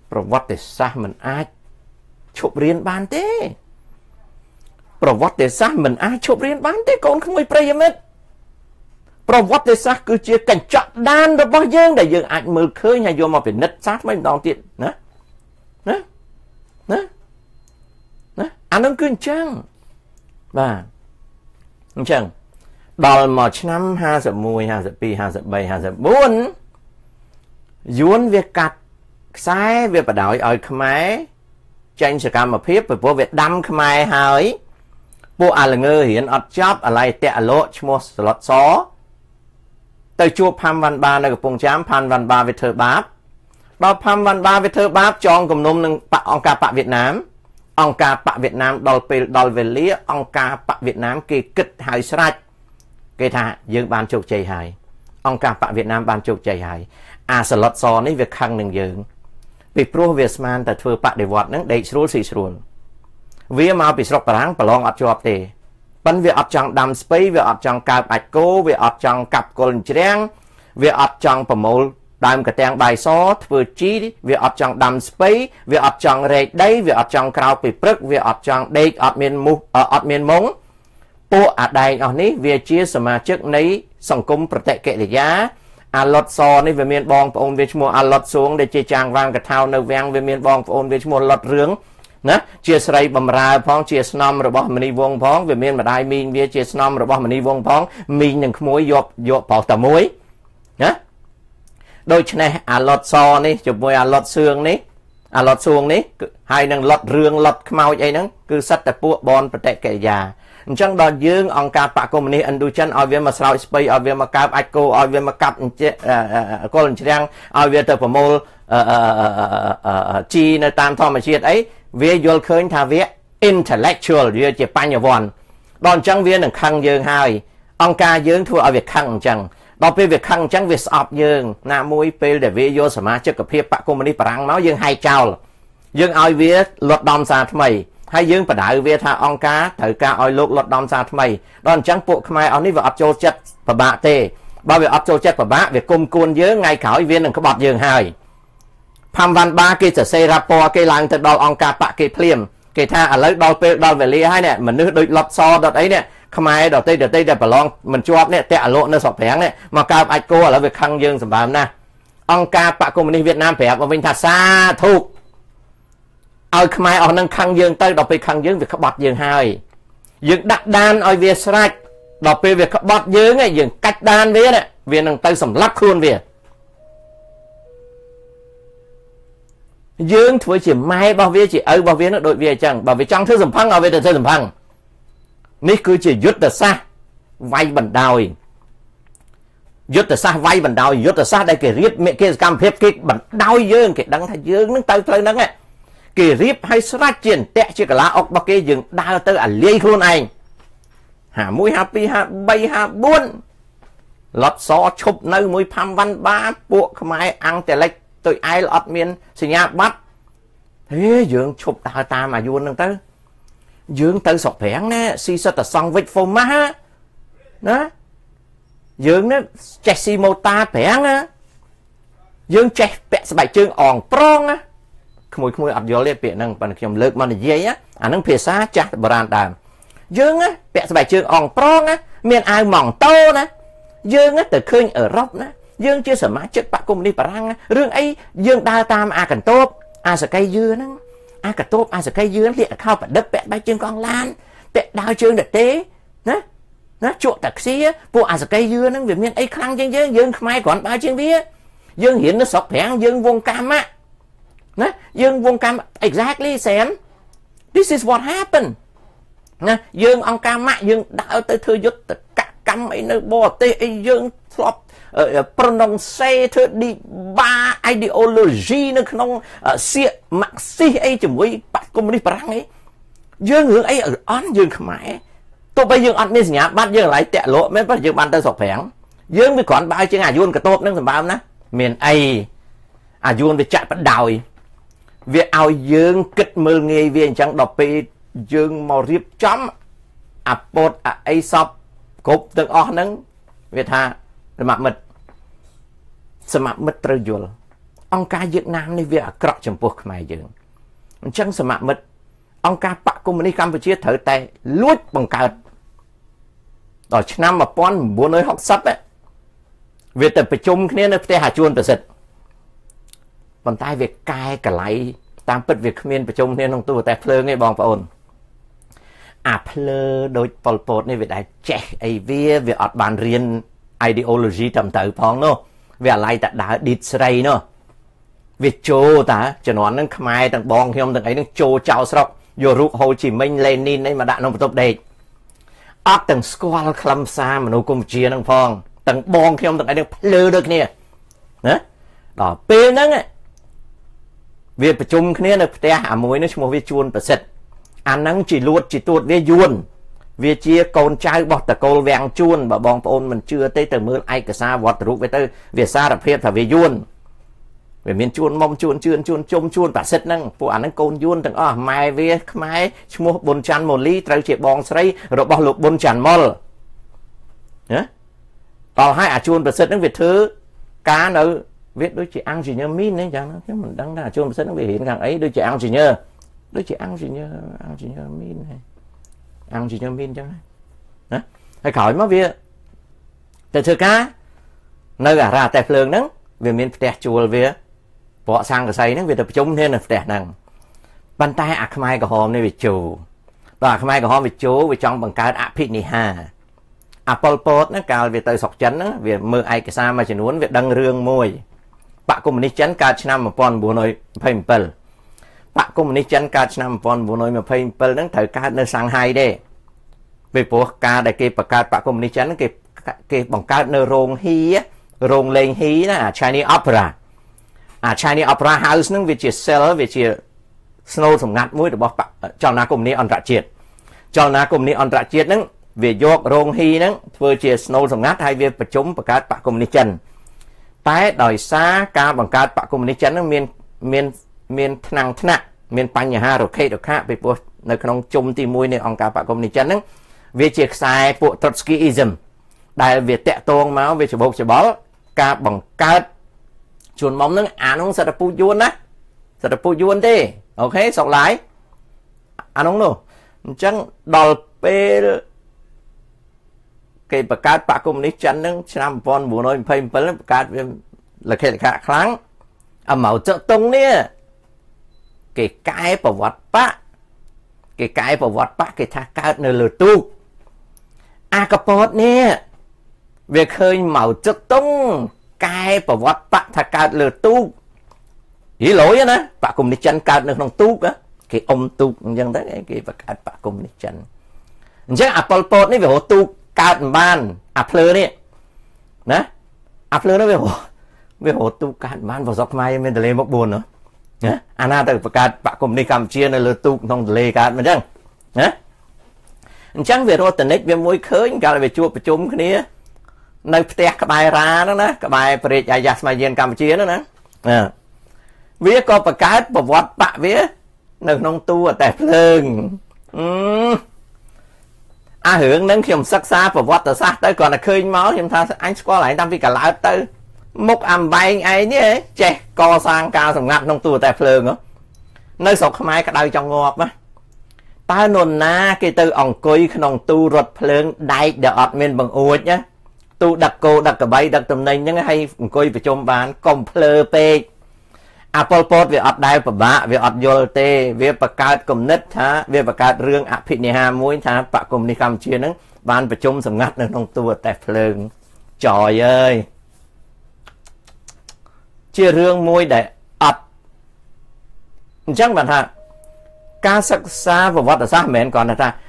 ប្រវត្តិសាស្ត្រមិនអាចឈប់រៀនបានទេប្រវត្តិសាស្ត្រមិនអាចឈប់រៀនបានទេកូនក្មួយប្រិយមិត្តប្រវត្តិសាស្ត្រគឺជាកញ្ចក់ដានរបស់យើងដែលយើងអាចមើលឃើញហើយយកមកពិនិត្យសាស្ត្រថ្មីម្ដងទៀតណាអានឹងគឺអញ្ចឹងបាទអញ្ចឹងដល់មកឆ្នាំ51 52 53 54យួនវាកាត់ខ្សែវាបដ ாய் ឲ្យខ្មែរចេញសកម្មភាពព្រោះវាដាំខ្មែរហើយពួកអាលងើរៀនអត់ចប់អាឡៃតាក់អលោកឈ្មោះស្លុតសទៅជួបផាំវ៉ាន់បានៅកំពង់ចាមផាំវ៉ាន់បាវាធ្វើបាបដល់ផាំវ៉ាន់បាវាធ្វើបាបចងគំនុំនឹងអង្គការបកវៀតណាមអង្គការបកវៀតណាមដល់ពេលដល់វេលាអង្គការបកវៀតណាមគេគិតហើយស្រេចគេថាយើងបានជោគជ័យហើយអង្គការបកវៀតណាមបានជោគជ័យហើយអាស្លុតសនេះវាខឹងនឹងយើងពីព្រោះវាស្មានតែធ្វើបដិវត្តនឹងដេកស្រួលស៊ីស្រួលវាមកពីស្រុកបារាំងប្រឡងអត់ជាប់ទេប៉ិនវាអត់ចង់ដាំស្ពៃវាអត់ចង់កើបអាចគោវាអត់ចង់កាប់គល់ជ្រាំងវាអត់ចង់ប្រមូលដើមកទាំងបាយសធ្វើជីវាអត់ចង់ដាំស្ពៃវាអត់ចង់រែកដីវាអត់ចង់ក្រោកពីព្រឹកវាអត់ចង់ដេកអត់មានមុះអត់មានមុងពួកអាដែងអស់នេះវាជាសមាជិកនៃសង្គមប្រតិកិរិយាអាឡុតសនេះវាមានបងប្អូនវាឈ្មោះអាឡុតសួងដែលជាចាងវាងកថៅនៅវាំងវាមានបងប្អូនវាឈ្មោះឡុតរឿងណាជាស្រីបំរើផងជាស្នំរបស់មនីវងផងវាមានម្ដាយមីងវាជាស្នំរបស់មនីវងផងមីងនិងក្មួយយកប្រុសតែមួយណាដូច្នេះអាឡុតសនេះជាមួយអាឡុតសឿងនេះអាឡុតសួងនេះហើយនឹងឡុតរឿងឡុតខ្មោចអីហ្នឹងគឺសិតតែពួកបនប្រតិកិរិយាអញ្ចឹងដល់យើងអង្គការបកកុម្មុយនីសឥណ្ឌូចិនឲ្យវាមកស្រោចស្ពៃឲ្យវាមកកើបអាចគោឲ្យវាមកកាប់គល់ជ្រាំងឲ្យវាទៅប្រមូលជីនៅតាមធម្មជាតិអីវាយល់ឃើញថាវា intellectual វាជាបញ្ញវន្តដល់អញ្ចឹងវានឹងខឹងយើងហើយអង្គការយើងធ្វើឲ្យវាខឹងអញ្ចឹងដល់ពេលវាខឹងអញ្ចឹងវាស្អប់យើងណាមួយពេលដែលវាយកសមាជិកភាពបកកុម្មុយនីសបារាំងមកយើងហែកចោលយើងឲ្យវាលុតដំសារថ្មីហើយយើងបដៅវាថាអង្គការត្រូវការឲ្យលោកលុតដំសារថ្មីដល់អញ្ចឹងពួកខ្មែរអស់នេះវាអត់ចូលចិត្តពិបាកទេបើវាអត់ចូលចិត្តពិបាកវាគុំគួនយើងថ្ងៃក្រោយវានឹងក្បត់យើងហើយផាំវ៉ាន់បាគេសរសេររ៉ាពណ៌គេឡើងទៅដល់អង្គការបកគេភ្លាមគេថាឥឡូវដល់ពេលដល់វេលាហើយនេះមនុស្សដូចលុតសដុតអីនេះខ្មែរដតីដែលប្រឡងមិនជាប់នេះតាក់អលោកនៅស្រុកប្រាំងនេះមកកើបអាចគោឥឡូវវាខឹងយើងសម្បើមណាស់អង្គការបកកុម្មុយនីសវៀតណាមប្រាប់មកវិញថាសាធុឲ្យខ្មែរអស់នឹងខឹងយើងទៅដល់ពេលខឹងយើងវាក្បត់យើងហើយយើងដាក់ដានឲ្យវាស្រេចដល់ពេលវាក្បត់យើងយើងកាច់ដានវានឹងទៅសម្លាប់ខ្លួនវាយើងធ្វើជាម៉ែរបស់វាជាឪរបស់វានោះដូចវាអញ្ចឹងបើវាចង់ធ្វើសំផឹងឲ្យវាទៅធ្វើសំផឹងនេះគឺជាយុទ្ធសាស្ត្រវាយបណ្ដោយយុទ្ធសាស្ត្រវាយបណ្ដោយយុទ្ធសាស្ត្រដែលគេរៀបមេគេសកម្មភាពគេបណ្ដោយយើងគេដឹងថាយើងនឹងទៅផ្លូវហ្នឹងគេរៀបឲ្យស្រាច់ជាអន្តៈជាកលាអុករបស់គេយើងដើរទៅអាលាយខ្លួនឯង51 52 53 54លត់សឈប់នៅមួយផាំវ៉ាន់បាពួកខ្មែរអង្គតេលិចទុយអែលអត់មានសញ្ញាបត្រហេយើងឈប់ដើរតាមអាយួនហ្នឹងទៅយើងទៅស្រុកប្រាំងណាស៊ីសិតតែសង់វិចហ្វូម៉ាណាយើងនេះចេះស៊ីម៉ូតាប្រាំងណាយើងចេះពាក់ស្បែកជើងអងប្រងណាក្មួយអត់យល់ទេពាក្យហ្នឹងប៉ុន្តែខ្ញុំលើកមកនិយាយអាហ្នឹងភាសាចាស់បុរាណដើមយើងពាក់ស្បែកជើងអងប្រងណាមានអាវម៉ង់តូណាយើងទៅឃើញអឺរ៉ុបណាយើងជាសមាជិកបកកុម្មុយនីសបារាំងរឿងអីយើងដើរតាមអាកន្ទប់អាសកៃយឿហ្នឹងអាកន្ទប់អាសកៃយឿលាកខោប្រឌិតពាក់ស្បែកជើងកងឡានពាក់ដាវជើងដតេណាជក់តាក់ស៊ីពួកអាសកៃយឿហ្នឹងវាមានអីខ្លាំងជាងយើងខ្មែរគ្រាន់បើជាងវាយើងរៀននៅស្រុកប្រាំងយើងវងកម្មណាយើងវងកម្ម exactly Sam this is what happened ណាយើងអង្គការម៉ាក់យើងដើរទៅធ្វើយុទ្ធកម្មអីនៅបរទេសអីយើងធ្លាប់pronounce ធ្វើ debate ideology នៅក្នុងសៀកម៉ាក់ស៊ីអីជាមួយបកកុម្មុយនីសបារាំងអីយើងរឿងអីអន់យើងខ្មែរទោះបីយើងអត់មានសញ្ញាបត្រយើងកន្លែងតាក់លក់មែនប៉ុន្តែយើងបានទៅស្រុកប្រាំងយើងវាគ្រាន់បើជាងអាយួនកតបនឹងសម្បើមណាមានអីអាយួនវាចាក់បដោយវាឲ្យយើងគិតមើលងាយវាអញ្ចឹងដល់ពេលយើងមករៀបចំអាពតអីសពគ្រប់ទាំងអស់ហ្នឹងវាថាសមមិត្តត្រូវយល់អង្គការវៀតណាមនេះវាអាក្រក់ចំពោះខ្មែរយើងអញ្ចឹងសមមិត្តអង្គការបកកុម្មុយនីសកម្ពុជាត្រូវតែលួចបង្កើតដល់ឆ្នាំ1960វាទៅប្រជុំគ្នានៅផ្ទះអាជួនប្រសិទ្ធប៉ុន្តែវាកែកលៃតាមពិតវាគ្មានប្រជុំគ្នាក្នុងទូតែភ្លើងទេបងប្អូនអាភ្លើដូចប៉ុលពតនេះវាដែរចេះអីវាអត់បានរៀន ideology ត្រឹមត្រូវផងនោះវាអាឡ័យតែដើរឌីតស្រីនោះវាចូលតាជំនាន់ហ្នឹងខ្មែរទាំងបងខ្ញុំទាំងអីហ្នឹងចូលចោលស្រុកយករូបហូជីមិញលេនីននេះមកដាក់ក្នុងបន្ទប់ដេកអត់ទាំងស្គាល់ខ្លឹមសារមនុស្សកម្ពុជាហ្នឹងផងទាំងបងខ្ញុំទាំងអីហ្នឹងភ្លើដូចគ្នាណាដល់ពេលហ្នឹងវាប្រជុំគ្នានៅផ្ទះអាមួយនេះឈ្មោះវាជួនប្រសិទ្ធអាហ្នឹងជាលួតជាទួតវាយួនវាជាកូនចៅរបស់តកូលវាំងជួនបើបងប្អូនមិនជឿទេទៅមើលឯកសារវត្តរូបវាទៅវាសារភាពថាវាយួនវាមានជួនមុំជួនជឿនជួនជុំជួនប្រសិទ្ធហ្នឹងពួកអាហ្នឹងកូនយួនទាំងអស់ម៉ែវាខ្មែរឈ្មោះប៊ុនច័ន្ទម៉ូលីត្រូវជាបងស្រីរបស់លោកប៊ុនច័ន្ទមុលណាដល់ហើយអាជួនប្រសិទ្ធហ្នឹងវាធ្វើការនៅវាដូចជាអង្គជីញើមីនហ្នឹងចឹងខ្ញុំមិនដឹងថាអាជួនប្រសិទ្ធហ្នឹងវារៀនខាងអីដូចជាអង្គជីញើដូចជាអង្គជីញើមីនហ្នឹងអង្គជីញើមីនចឹងណាហើយក្រោយមកវាទៅធ្វើការនៅអារ៉ាតែភ្លើងហ្នឹងវាមានផ្ទះជួលវាព្រោះសង្កសីហ្នឹងវាទៅប្រជុំគ្នានៅផ្ទះហ្នឹងប៉ុន្តែអាខ្មែរក្រហមនេះវាចូលដល់អាខ្មែរក្រហមវាចូលវាចង់បង្កើតអភិនិហាអាប៉ុលពតហ្នឹងកាលវាទៅស្រុកចិនហ្នឹងវាមើលឯកសារមួយចំនួនវាដឹងរឿងមួយបកកុម្មុយនីសចិនកើតឆ្នាំ1927បកកុម្មុយនីសចិនកើតឆ្នាំ1927ហ្នឹងត្រូវកើតនៅសាំងហៃទេពីព្រោះការដែលគេបង្កើតបកកុម្មុយនីសចិនគេបង្កើតនៅរោងហ៊ីរោងលេងហ៊ីណាអា Chinese Opera អា Chinese Opera House ហ្នឹងវាជា cell វាជាស្នូលសម្ងាត់មួយរបស់ចលនាកុម្មុយនីសអន្តរជាតិចលនាកុម្មុយនីសអន្តរជាតិហ្នឹងវាយករោងហ៊ីហ្នឹងធ្វើជាស្នូលសម្ងាត់ហើយវាប្រជុំបង្កើតបកកុម្មុយនីសចិនតែដោយសារការបង្កើតបកកុម្មុយនីសចិនហ្នឹងមានថ្នាក់មានបញ្ហារខេរខៈពីព្រោះនៅក្នុងជុំទី1នៃអង្គការបកកុម្មុយនីសចិនហ្នឹងវាជាខ្សែពួក Trotskyism ដែលវាតាក់ទងមកវាច្បោកច្បល់ការបង្កើតជួនមុំហ្នឹងអានោះសិតតែពូជយួនណាសិតតែពូជយួនទេអូខេសុកឡាយអានោះនោះអញ្ចឹងដល់ពេលគេបង្កើតបកកុម្មុយនីសចិនហ្នឹងឆ្នាំ1927បង្កើតវាលក្ខណៈខ្លាំងអមៅចតុងនេះគេកែប្រវត្តិបកគេថាកើតនៅលើទូកអាកពតនេះវាឃើញម៉ៅចតុងកែប្រវត្តិបកថាកើតលើទូកយីលយណាបកកុម្មុយនីសចិនកើតនៅក្នុងទូកគេអុំទូកអញ្ចឹងទៅគេបង្កើតបកកុម្មុយនីសចិនអញ្ចឹងអាប៉ុលពតនេះវារកទូកកើតមិនបានអាភ្លើនេះណាអាភ្លើនេះវារកទូកកើតមិនបានប្រសពខ្មែរមានទលេមុខ4ណាអាណាទៅបង្កើតបកកុម្មុយនីសកម្ពុជានៅលើទូកក្នុងទលេកើតមិនអញ្ចឹងណាអញ្ចឹងវារត់តនិចវាមួយឃើញកាលវាជួបប្រជុំគ្នានៅផ្ទះក្បែររ៉ាហ្នឹងណាក្បែរព្រះរាជអាយ៉ាស្មាយានកម្ពុជាហ្នឹងណាវាក៏បង្កើតប្រវត្តិបកវានៅក្នុងទូតែភ្លើងអារឿងហ្នឹងខ្ញុំសិក្សាប្រវត្តិសាស្ត្រទៅគ្រាន់តែឃើញមកខ្ញុំថាអញស្គាល់ឯងតាំងពីកឡោតទៅមុខអំបែងឯងនេះចេះកសាងការសម្ងាត់ក្នុងទូតែភ្លើងនៅស្រុកខ្មែរក្តៅចង់ងាប់ណាតើនរណាគេទៅអង្គុយក្នុងទូរថភ្លើងដែកដែលអត់មានបង្អួចណាទូដឹកគោដឹកក្របីដឹកទំនិញហ្នឹងឲ្យអង្គុយប្រជុំបានកុំភ្លើពេកអាប៉ុលពតវាអត់ដែលពិបាកវាអត់យល់ទេវាបង្កើតគំនិតថាវាបង្កើតរឿងអភិនិហាមួយថាបកកុម្មុយនីសកម្ពុជាហ្នឹងបានប្រជុំសម្ងាត់នៅក្នុងទូតែភ្លើងចយអើយជារឿងមួយដែលអត់អញ្ចឹងបានថាការសិក្សាប្រវត្តិសាស្ត្រមិនមែនគ្រាន់តែថា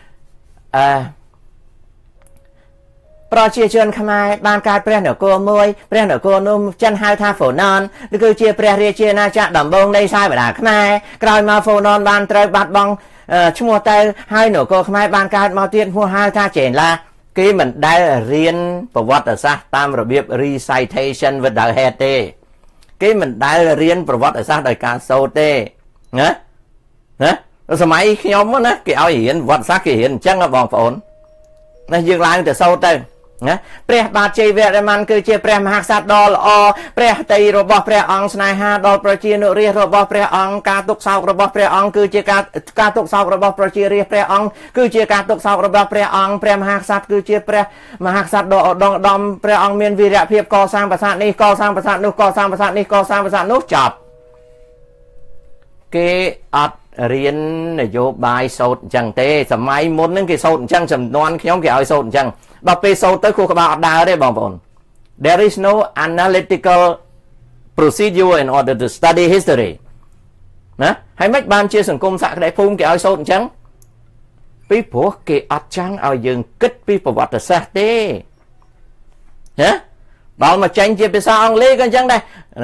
ប្រជាជនខ្មែរបានកើតព្រះនគរមួយព្រះនគរនោះចិនហៅថាហ្វូណនគឺជាព្រះរាជាណាចក្រដំបូងនៃសាយបដាខ្មែរក្រោយមកហ្វូណនបានត្រូវបាត់បង់ឈ្មោះទៅហើយនគរខ្មែរបានកើតមកទៀតឈ្មោះហៅថាចេនឡាគេមិនដែលរៀនប្រវត្តិសាស្ត្រតាមរបៀប recitation without head ទេគេមិនដែលរៀនប្រវត្តិសាស្ត្រដោយការសូត្រទេណាសម័យខ្ញុំណាគេឲ្យរៀនប្រវត្តិសាស្ត្រគេរៀនអញ្ចឹងបងប្អូនណាយើងឡើងទៅសូត្រទៅណាព្រះបាទជ័យវរ្ម័នគឺជាព្រះមហាក្សត្រដ៏ល្អព្រះតីរបស់ព្រះអង្គស្នេហាដល់ប្រជានុរាស្ត្ររបស់ព្រះអង្គការទុកសោករបស់ព្រះអង្គគឺជាការទុកសោករបស់ប្រជារាស្ត្រព្រះអង្គគឺជាការទុកសោករបស់ព្រះអង្គព្រះមហាក្សត្រគឺជាព្រះមហាក្សត្រដ៏ឧត្តមឧត្តមព្រះអង្គមានវីរភាពកសាងប្រាសាទនេះកសាងប្រាសាទនោះកសាងប្រាសាទនេះកសាងប្រាសាទនោះចប់គេអត់រៀននយោបាយសូត្រអញ្ចឹងទេសម័យមុនហ្នឹងគេសូត្រអញ្ចឹងចំនួនខ្ញុំគេឲ្យសូត្រអញ្ចឹងដល់ពេលសូត្រទៅគូក្បាលអត់ដើរទេបងប្អូន There is no analytical procedure in order to study history ណាហើយមិនបានជាសង្គមសក្តិភូមិគេឲ្យសូត្រអញ្ចឹងពីព្រោះគេអត់ចង់ឲ្យយើងគិតពីប្រវត្តិសាស្ត្រទេណាដល់មកចាញ់ជាភាសាអង់គ្លេសក៏អញ្ចឹងដែរណា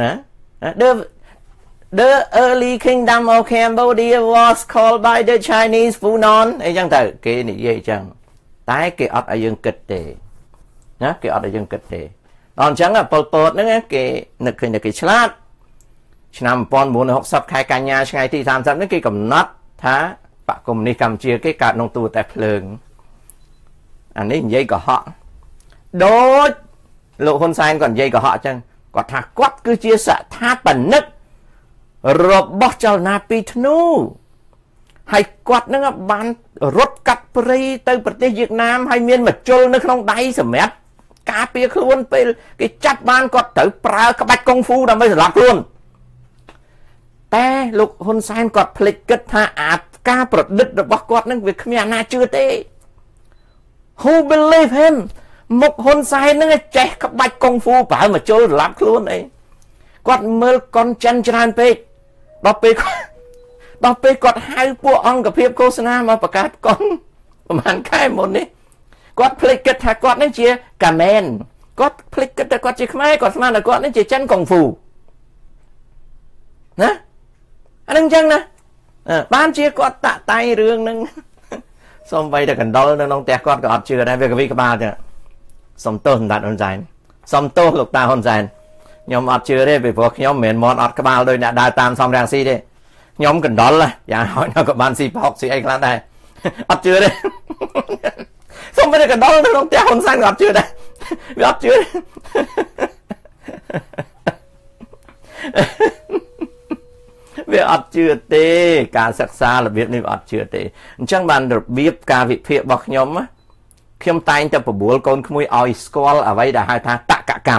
The early kingdom of Cambodia was called by the Chinese Funan អីចឹងទៅគេនិយាយអញ្ចឹងតែគេអត់ឲ្យយើងគិតទេណាគេអត់ឲ្យយើងគិតទេដល់អញ្ចឹងប៉ុលពតហ្នឹងគេនឹកឃើញតែគេឆ្លាតឆ្នាំ1960ខែកញ្ញាថ្ងៃទី30ហ្នឹងគេកំណត់ថាបកកុម្មុយនីសកម្ពុជាគេកើតក្នុងទូតែភ្លើងអានេះនិយាយកុហកដូចលោកហ៊ុនសែនគាត់និយាយកុហកអញ្ចឹងគាត់ថាគាត់គឺជាស្ថាបនិករបស់ចលនាពីរធ្នូហើយគាត់នឹងបានរត់កាត់ព្រៃទៅប្រទេសវៀតណាមហើយមានមជុលនៅក្នុងដៃសម្រាប់ការពារខ្លួនពេលគេចាប់បានគាត់ត្រូវប្រើក្បាច់កុងហ្វូដើម្បីសម្លាប់ខ្លួនតែលោកហ៊ុនសែនគាត់ភ្លេចគិតថាការប្រឌិតរបស់គាត់នឹងវាគ្មានអាណាជឿទេ Who believe him មុខហ៊ុនសែននឹងចេះក្បាច់កុងហ្វូប្រើមជុលសម្លាប់ខ្លួនអីគាត់មើលកុនចិនច្រើនពេកដល់ពេលគាត់ហៅពួកអង្គភាពឃោសនាមកបង្កើតកុនប្រហែលខែមុននេះគាត់ភ្លេចគិតថាគាត់នេះជាកាមែនគាត់ភ្លេចគិតថាគាត់ជាខ្មែរគាត់ស្មានថាគាត់នេះជាចិនកុងហ្វូណាអានឹងអញ្ចឹងណាបានជាគាត់តាក់តែងរឿងហ្នឹងសូម្បីតែកណ្ដុលនៅក្នុងផ្ទះគាត់ក៏អត់ជឿដែរវាកវីក្បាលចឹងសុំទោសសម្ដេចហ៊ុនសែនសុំទោសលោកតាហ៊ុនសែនខ្ញុំអត់ជឿទេពីព្រោះខ្ញុំមិនមែនមាត់អត់ក្បាលដោយអ្នកដើរតាមសំរាំងស៊ីទេខ្ញុំកណ្ដុលយ៉ាងហោចណាស់ក៏បានស៊ីផុកស៊ីអីខ្លះដែរអត់ជឿទេសូម្បីតែកណ្ដុលនៅក្នុងផ្ទះហ៊ុនសែនក៏អត់ជឿដែរវាអត់ជឿវាអត់ជឿទេការសិក្សារបៀបនេះវាអត់ជឿទេអញ្ចឹងបានរបៀបការវិភាគរបស់ខ្ញុំតែងតែបបួលកូនក្មួយឲ្យស្គាល់អ្វីដែលហៅថាតក្កកម្ម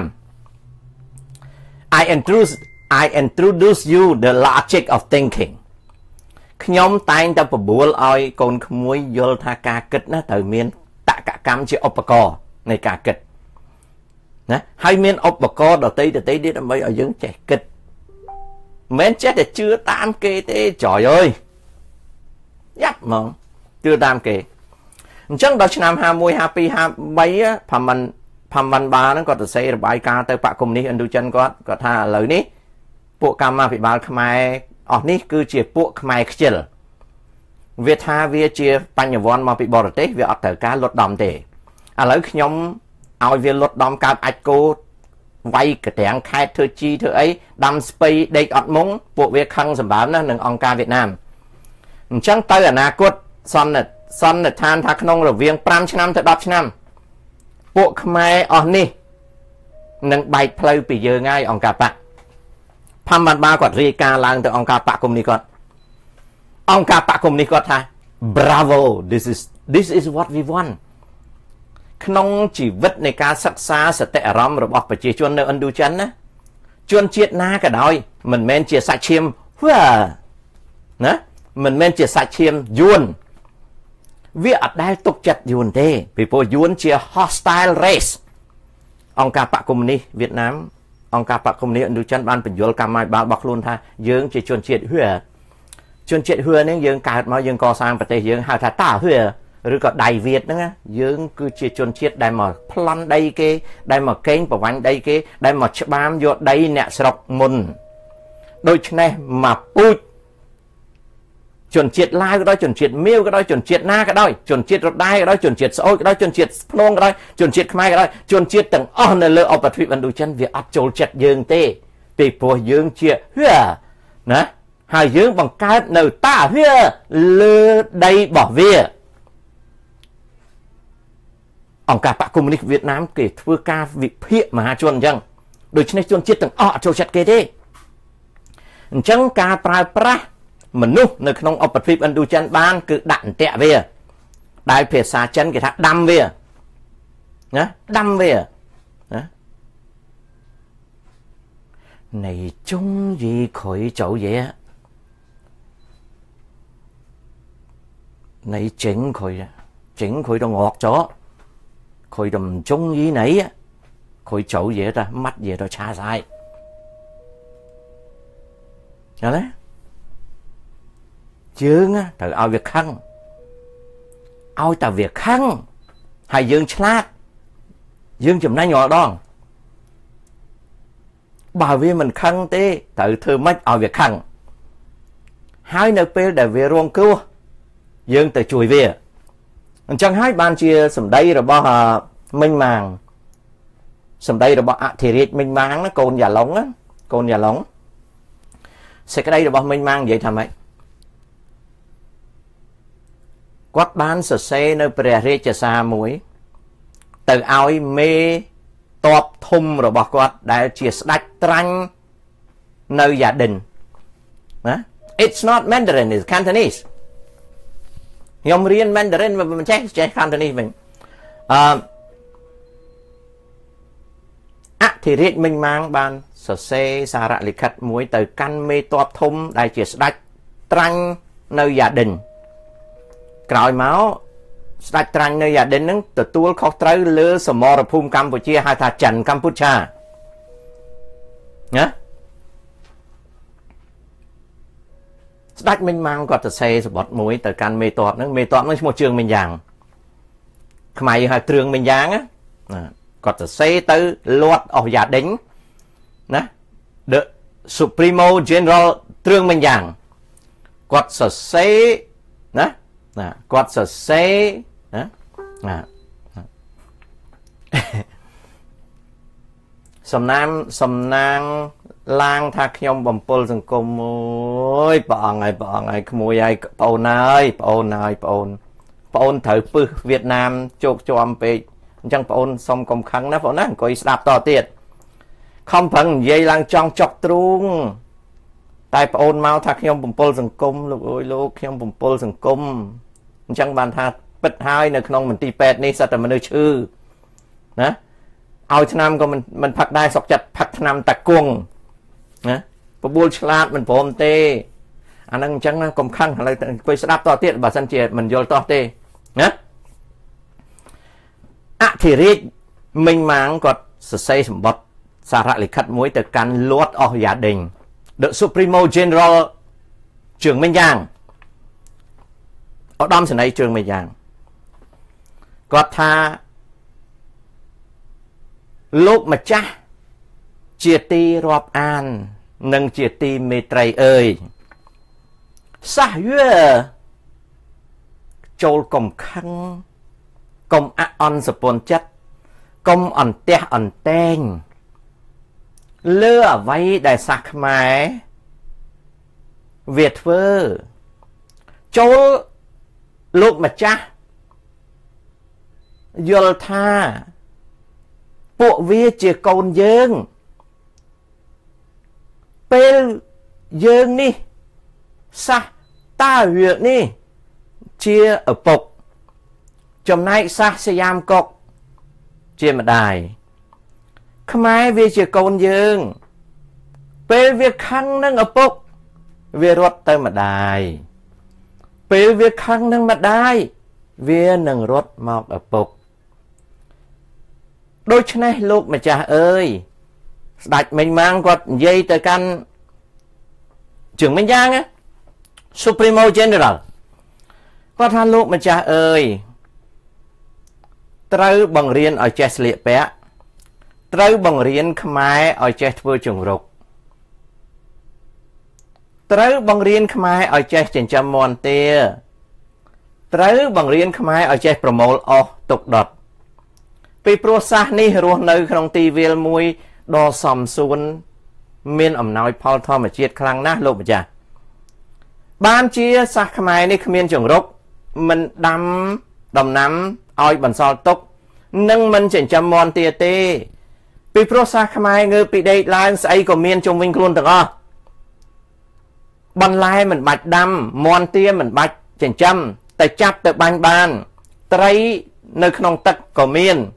I introduce you the logic of thinking ខ្ញុំតែងតែបបួលឲ្យកូនក្មួយយល់ថាការគិតណាត្រូវមានតក្កកម្មជាឧបករណ៍នៃការគិតណាហើយមានឧបករណ៍ដទៃទៀតដើម្បីឲ្យយើងចេះគិតមិនចេះតែជឿតាមគេទេចយអើយយ៉ាប់ហ្មងជឿតាមគេអញ្ចឹងដល់ឆ្នាំ51 52 53ផាមិនបាហ្នឹងគាត់ទៅសេរបាយការណ៍ទៅបកកុម្មុយនីសឥណ្ឌូចិនគាត់ថាឥឡូវនេះពួកកម្មាភិបាលខ្មែរអស់នេះគឺជាពួកខ្មែរខ្ជិលវាថាវាជាបញ្ញវន្តមកពីបរទេសវាអត់ត្រូវការលុតដំទេឥឡូវខ្ញុំឲ្យវាលុតដំកើតអាចគោវាយកត្រាំងខេតធ្វើជីធ្វើអីដាំស្ពៃដេកអត់មុងពួកវាខឹងសម្បើមណាស់នឹងអង្គការវៀតណាមអញ្ចឹងទៅអនាគតសន្និដ្ឋានថាក្នុងរវាង5ឆ្នាំទៅ10ឆ្នាំពួកខ្មែរអស់នេះនឹងបែកផ្លូវពីយើងហើយអង្គការបកផាំបានបាគាត់រាយការណ៍ឡើងទៅអង្គការបកកុម្មុយនីសគាត់អង្គការបកកុម្មុយនីសគាត់ថា Bravo this is what we want ក្នុងជីវិតនៃការសិក្សាសតិអារម្មណ៍របស់ប្រជាជននៅឥណ្ឌូចិនណាជនជាតិណាក៏ដោយមិនមែនជាសាច់ឈាមណាមិនមែនជាសាច់ឈាមយួនវាអត់ដែលទុកចិត្តយួនទេពីព្រោះយួនជា hostile race អង្គការបកកុម្មុយនីសវៀតណាមអង្គការបកកុម្មុយនីសឥណ្ឌូចិនបានបញ្យល់កម្មាភិបាលរបស់ខ្លួនថាយើងជាជនជាតិហឿជនជាតិហឿនេះយើងកើតមកយើងកសាងប្រទេសយើងហៅថាតាហឿឬក៏ដៃវៀតហ្នឹងយើងគឺជាជនជាតិដែលមកប្លន់ដីគេដែលមកកេងប្រវាញ់ដីគេដែលមកច្បាមយកដីអ្នកស្រុកមុនដូច្នេះមកពូជជនជាតិឡាវក៏ដោយជនជាតិមាវក៏ដោយជនជាតិណាក៏ដោយជនជាតិរដែរក៏ដោយជនជាតិស្អូចក៏ដោយជនជាតិភ្នងក៏ដោយជនជាតិខ្មែរក៏ដោយជនជាតិទាំងអស់នៅលើឧបទ្វីបឥណ្ឌូចិនវាអត់ចូលចិត្តយើងទេពីព្រោះយើងជាហឿណាហើយយើងបង្កើតនៅតាហឿលើដីរបស់វាអង្គការបកកុម្មុយនីសវៀតណាមគេធ្វើការវិភាគមហាជនអញ្ចឹងដូច្នេះជនជាតិទាំងអស់អត់ចូលចិត្តគេទេអញ្ចឹងការប្រើប្រាស់មនុស្សនៅក្នុងឧបទ្វីបឥណ្ឌូចិនបានគឺដាក់អន្ទាក់វាដែលភាសាចិនគេថាដាំវាណាដាំវាណានៃ中意佢做嘢你整佢就惡咗佢就唔中意你佢做嘢就乜嘢都差晒有咧យើងត្រូវឲ្យវាខឹងឲ្យតែវាខឹងហើយយើងឆ្លាតយើងចំណេញរាល់ដងបើវាមិនខឹងទេត្រូវធ្វើម៉េចឲ្យវាខឹងហើយនៅពេលដែលវារងគ្រោះយើងទៅជួយវាអញ្ចឹងហើយបានជាសម្ដីរបស់មិញម៉ាងសម្ដីរបស់អធិរាជមិញម៉ាងកូនយ៉ាឡុងសេចក្តីរបស់មិញម៉ាងនិយាយថាម៉េចគាត់បានសរសេរនៅព្រះរាជសារមួយទៅឲ្យមេតបធំរបស់គាត់ដែលជាស្ដេចត្រាញ់នៅយ៉ាឌិនណា It's not Mandarin it's Cantonese ខ្ញុំរៀន Mandarin មិនចេះ Cantonese វិញអធិរាជមិញម៉ាងបានសរសេរសារលិខិតមួយទៅកាន់មេតបធំដែលជាស្ដេចត្រាញ់នៅយ៉ាឌិនក្រោយមកស្ដេចត្រាញ់នៅយ៉ាឌិននឹងទទួលខុសត្រូវលើសមរភូមិកម្ពុជាហៅថាចិនកម្ពុជាណាស្ដេចមិញម៉ាងគាត់សរសេរសបុតមួយទៅកាន់មេតបនឹងឈ្មោះជើងមិញយ៉ាងខ្មែរហៅគ្រឿងមិញយ៉ាងណាគាត់សរសេរទៅលាត់អស់យ៉ាឌិនណា The Supremo General ទ្រឿងមិញយ៉ាងគាត់សរសេរណាគាត់សរសេរសំណាងឡាងថាខ្ញុំបំពល់សង្គមអូយព្រះអង្គហើយក្មួយហើយប្អូនត្រូវពឹសវៀតណាមជោគជាំពេកអញ្ចឹងប្អូនសុំកុំខឹងណាបងណាអង្គុយស្ដាប់តទៀតខំប្រឹងនិយាយឡើងចង់ចុកទ្រូងតែប្អូនមកថាខ្ញុំបំពល់សង្គមលោកអើយលោកខ្ញុំបំពល់សង្គមអញ្ចឹងបានថាពិតហើយនៅក្នុងមន្ទីរពេទ្យនេះសត្វតែមនុស្សឈឺណាឲ្យឆ្នាំក៏មិនផឹកដែរសុកចិត្តផឹកឆ្នាំតាគង់ណាបបួលឆ្លាតមិនព្រមទេអាហ្នឹងអញ្ចឹងកុំខឹងឥឡូវអង្គុយស្ដាប់តទៀតបើសិនជាមិនយល់តោះទេណាអធិរាជមិញម៉ាងគាត់សរសេរសម្បត្តិសារលិខិតមួយទៅកាន់លួតអស់យ៉ាដេង The Supremo General ជើងមិញយ៉ាងឧត្តមសេនីយ៍ជើងមិញយ៉ាងគាត់ថាលោកម្ចាស់ជាទីរាប់អាននិងជាទីមេត្រីអើយសះយឺចូលកុំខឹងកុំអអន់សពន់ចិត្តកុំអន្ទះអន្តែងលើអ្វីដែលសាសខ្មែរវាធ្វើចូលលោកម្ចាស់យល់ថាពួកវាជាកូនយើងពេលយើងនេះសាសតាវានេះជាឪពុកចំណែកសាសសយ៉ាមកុកជាម្ដាយខ្មែរវាជាកូនយើងពេលវាខឹងនឹងឪពុកវារត់ទៅម្ដាយពេលវាខឹងនឹងម្ដាយវានឹងរត់មកឪពុកដូច្នេះលោកម្ចាស់អើយស្ដេចមិញម៉ាងគាត់និយាយទៅកាន់ជើងមិញយ៉ាង Supremo General គាត់ថាលោកម្ចាស់អើយត្រូវបង្រៀនឲ្យចេះស្លៀកពាក់ត្រូវបង្រៀនខ្មែរឲ្យចេះធ្វើជង្រុកត្រូវបង្រៀនខ្មែរឲ្យចេះចិញ្ចឹមមាន់ទាត្រូវបង្រៀនខ្មែរឲ្យចេះប្រមូលអុសទុកដុតពីព្រោះសាសនេះរស់នៅក្នុងទីវាលមួយដ៏សំសួនមានអំណោយផលធម្មជាតិខ្លាំងណាស់លោកម្ចាស់បានជាសាសខ្មែរនេះគ្មានជង្រុកមិនដាំដំណាំឲ្យបន្សល់ទុក nâng mình chẳng chăm mòn tìa tê vì pro xa khmai ngư bị đây lang sấy của miên trong vinh luôn được không ban lai mình bạch đâm mòn tia mình bạch chẳng chăm tại chắp tại ban ban trai nơi không tật của miên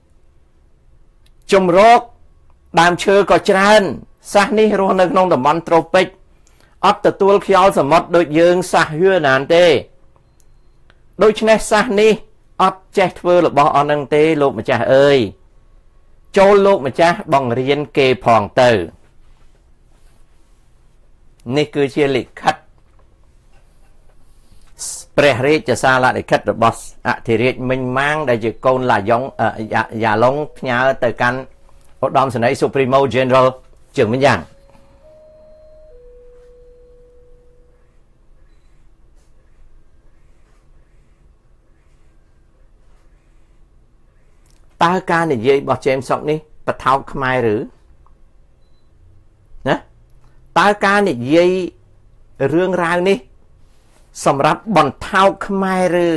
chung rốt đàm chơ có tràn xa ní rô nơi không tầm bắn tropic ấp tờ tuôn khiao sầm mót đôi dương xa hưa nàn tê đôi chân xa ní ấp chết vơ là bỏ on nâng tê lục mà cha ơi châu lục mà cha bằng riêng kê phòng tử ní cứ chia lịch khách Pre rê cho xa lại để khách được boss thì rê mình mang đại chữ con là giống giả lông nhớ từ căn hội đồng sẽ nói Supremo General trưởng Minh Giang ta ca này dây bỏ cho em sọc đi và thao khmai rứ nè ta ca này dây rương rao điสำหรับบอนเท้าขมายหรือ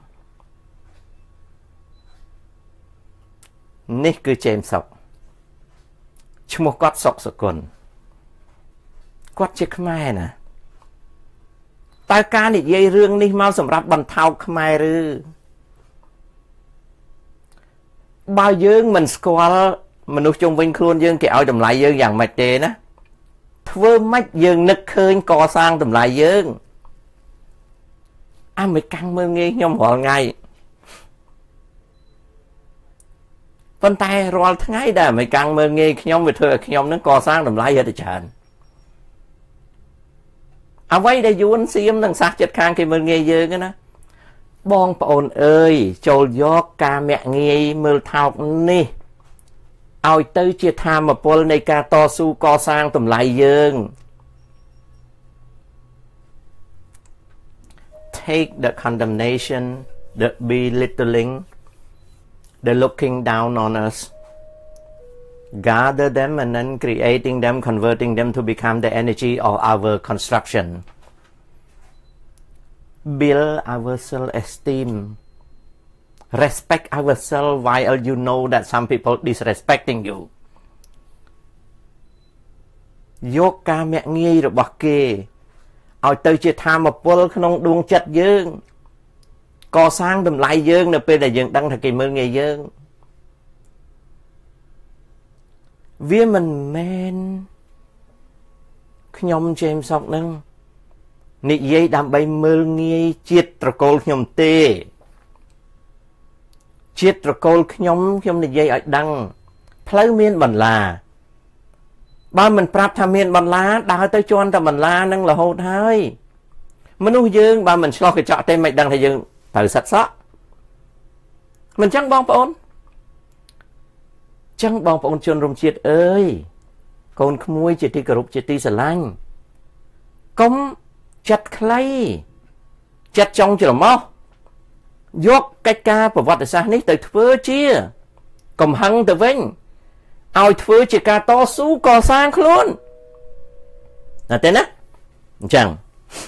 นี่คือเจมส์ศกชั่วโมงกัดศกสกุลกัดเช็คขมายนะตาการอีกยัยเรื่องนี้มาสำหรับบอนเท้าขมายหรือบ่าวยืงมันสกอลมนุษย์จงวิ่งครูนยืงเกี่ยวดำไหลยืงอย่างไม่เจนะเพื่อไม่ยืงนึกเคยก่อสร้างดำไหลยืงmới căng mơ nghe nhom họ ngay con tay rồi tháng ấy đã mới căng mơ nghe nhom về thừa nhom nó co sang làm lại hết trơn vậy đây vốn xiêm thằng sát chết khang cái mơ nghe dơ cái nó bon ồn ơi trồi gió ca mẹ nghe mơ thao nè ao tới chia tham mà pol này ca to su co sang tầm lại dương take the condemnation, the belittling, the looking down on us, gather them and then creating them, converting them to become the energy of our construction. Build our self-esteem. Respect ourselves while you know that some people disrespecting you. Yoga mẹ nghi rồi bọc kê. Ở từ chia tham một vô không đuông chất dương co sang đùm lại dương nè bây giờ dương đăng thật kỳ mơ nghề dương vì mình men nhom James sọc nâng nị dây đam bay mơ nghe chiết trò cô nhom tê chiết trò cô nhom nị dây ở đăng phơi miên bẩn là ba mình prap tham miên bẩn lá đào tới cho anh ta bẩn lá nâng là hốt hơi mình nuôi dương ba mình lo cái chợ tên mày đăng thì dương từ sạch sót mình chẳng bong ôn chôn rồng chiết ơi con khmui chỉ ti cරුp chỉ ti sờ lanh công chặt clay chặt trong chữ máu dốt cách ca và vật sao ní từ phơi chia cầm hăng từ vinh ao phơi chỉ ca to sú cò sang luôn là tên á chẳng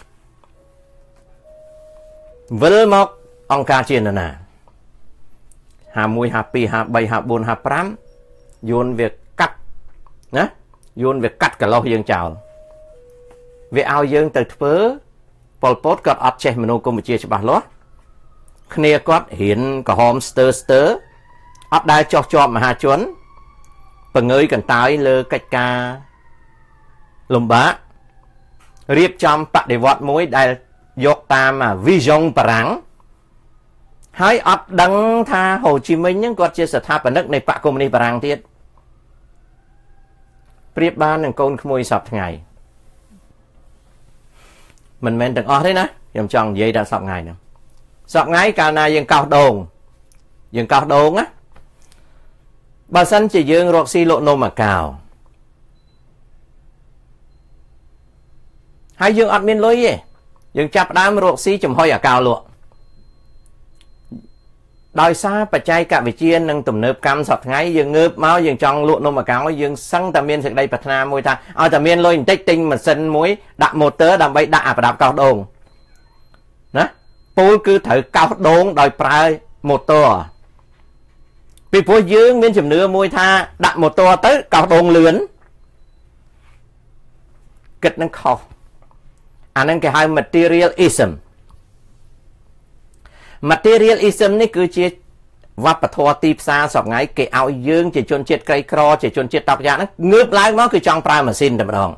với một ông ca chiên nè hà mùi hà pi hà bay hà buồn hà pram dồn việc cắt nhá dồn việc cắt cả lo dương chào về ao dương từ phớ Pol Pot got up che menu Campuchia cho bà lót khné got hiện cả hom stir up đai cho mà hà chuấn bằng ơi cần tái lơ cách ca lùm bá riệp trong bạc để vọt mối đai dọc tam mà vision parang hãy ấp đăng tha Hồ Chí Minh những con chia sẻ tháp ở nước này bạc công ty parang tiết riệp ban đừng con môi sập ngày mình men đừng o thế nè dòng chồng vậy đã sập ngày nè sập ngày cả này dừng cao đồn á bà sân chỉ dương rọc xi lộ nô mà cào hai dương admin lối gì dương chắp đám rọc xi chùm hoi ở cào lụa đòi xa bà chay cả về chiên nâng tùm nớp cam sọt ngay dương ngớp máu dương trong lụa nô mà cáo dương xăng tà miên sực đây bật na môi ta ở tà miên lôi tích tinh mà sân muối đạm một tớ đạm bấy đạ và đạm cao đồn đó pôl cứ thử cao đồn đòi prai một tờ ពីព្រោះយើងមានជំនឿមួយថាដាក់ម៉ូតូទៅកោសដងលឿនគិតនឹងខុសអាហ្នឹងគេហៅ materialism នេះគឺជាវប្បធម៌ទីផ្សារសពថ្ងៃគេឲ្យយើងជាជនជាតិក្រីក្រជាជនជាតិតបយ៉ាងហ្នឹងងើបឡើងមកគឺចង់ប្រើម៉ាស៊ីនតែម្ដង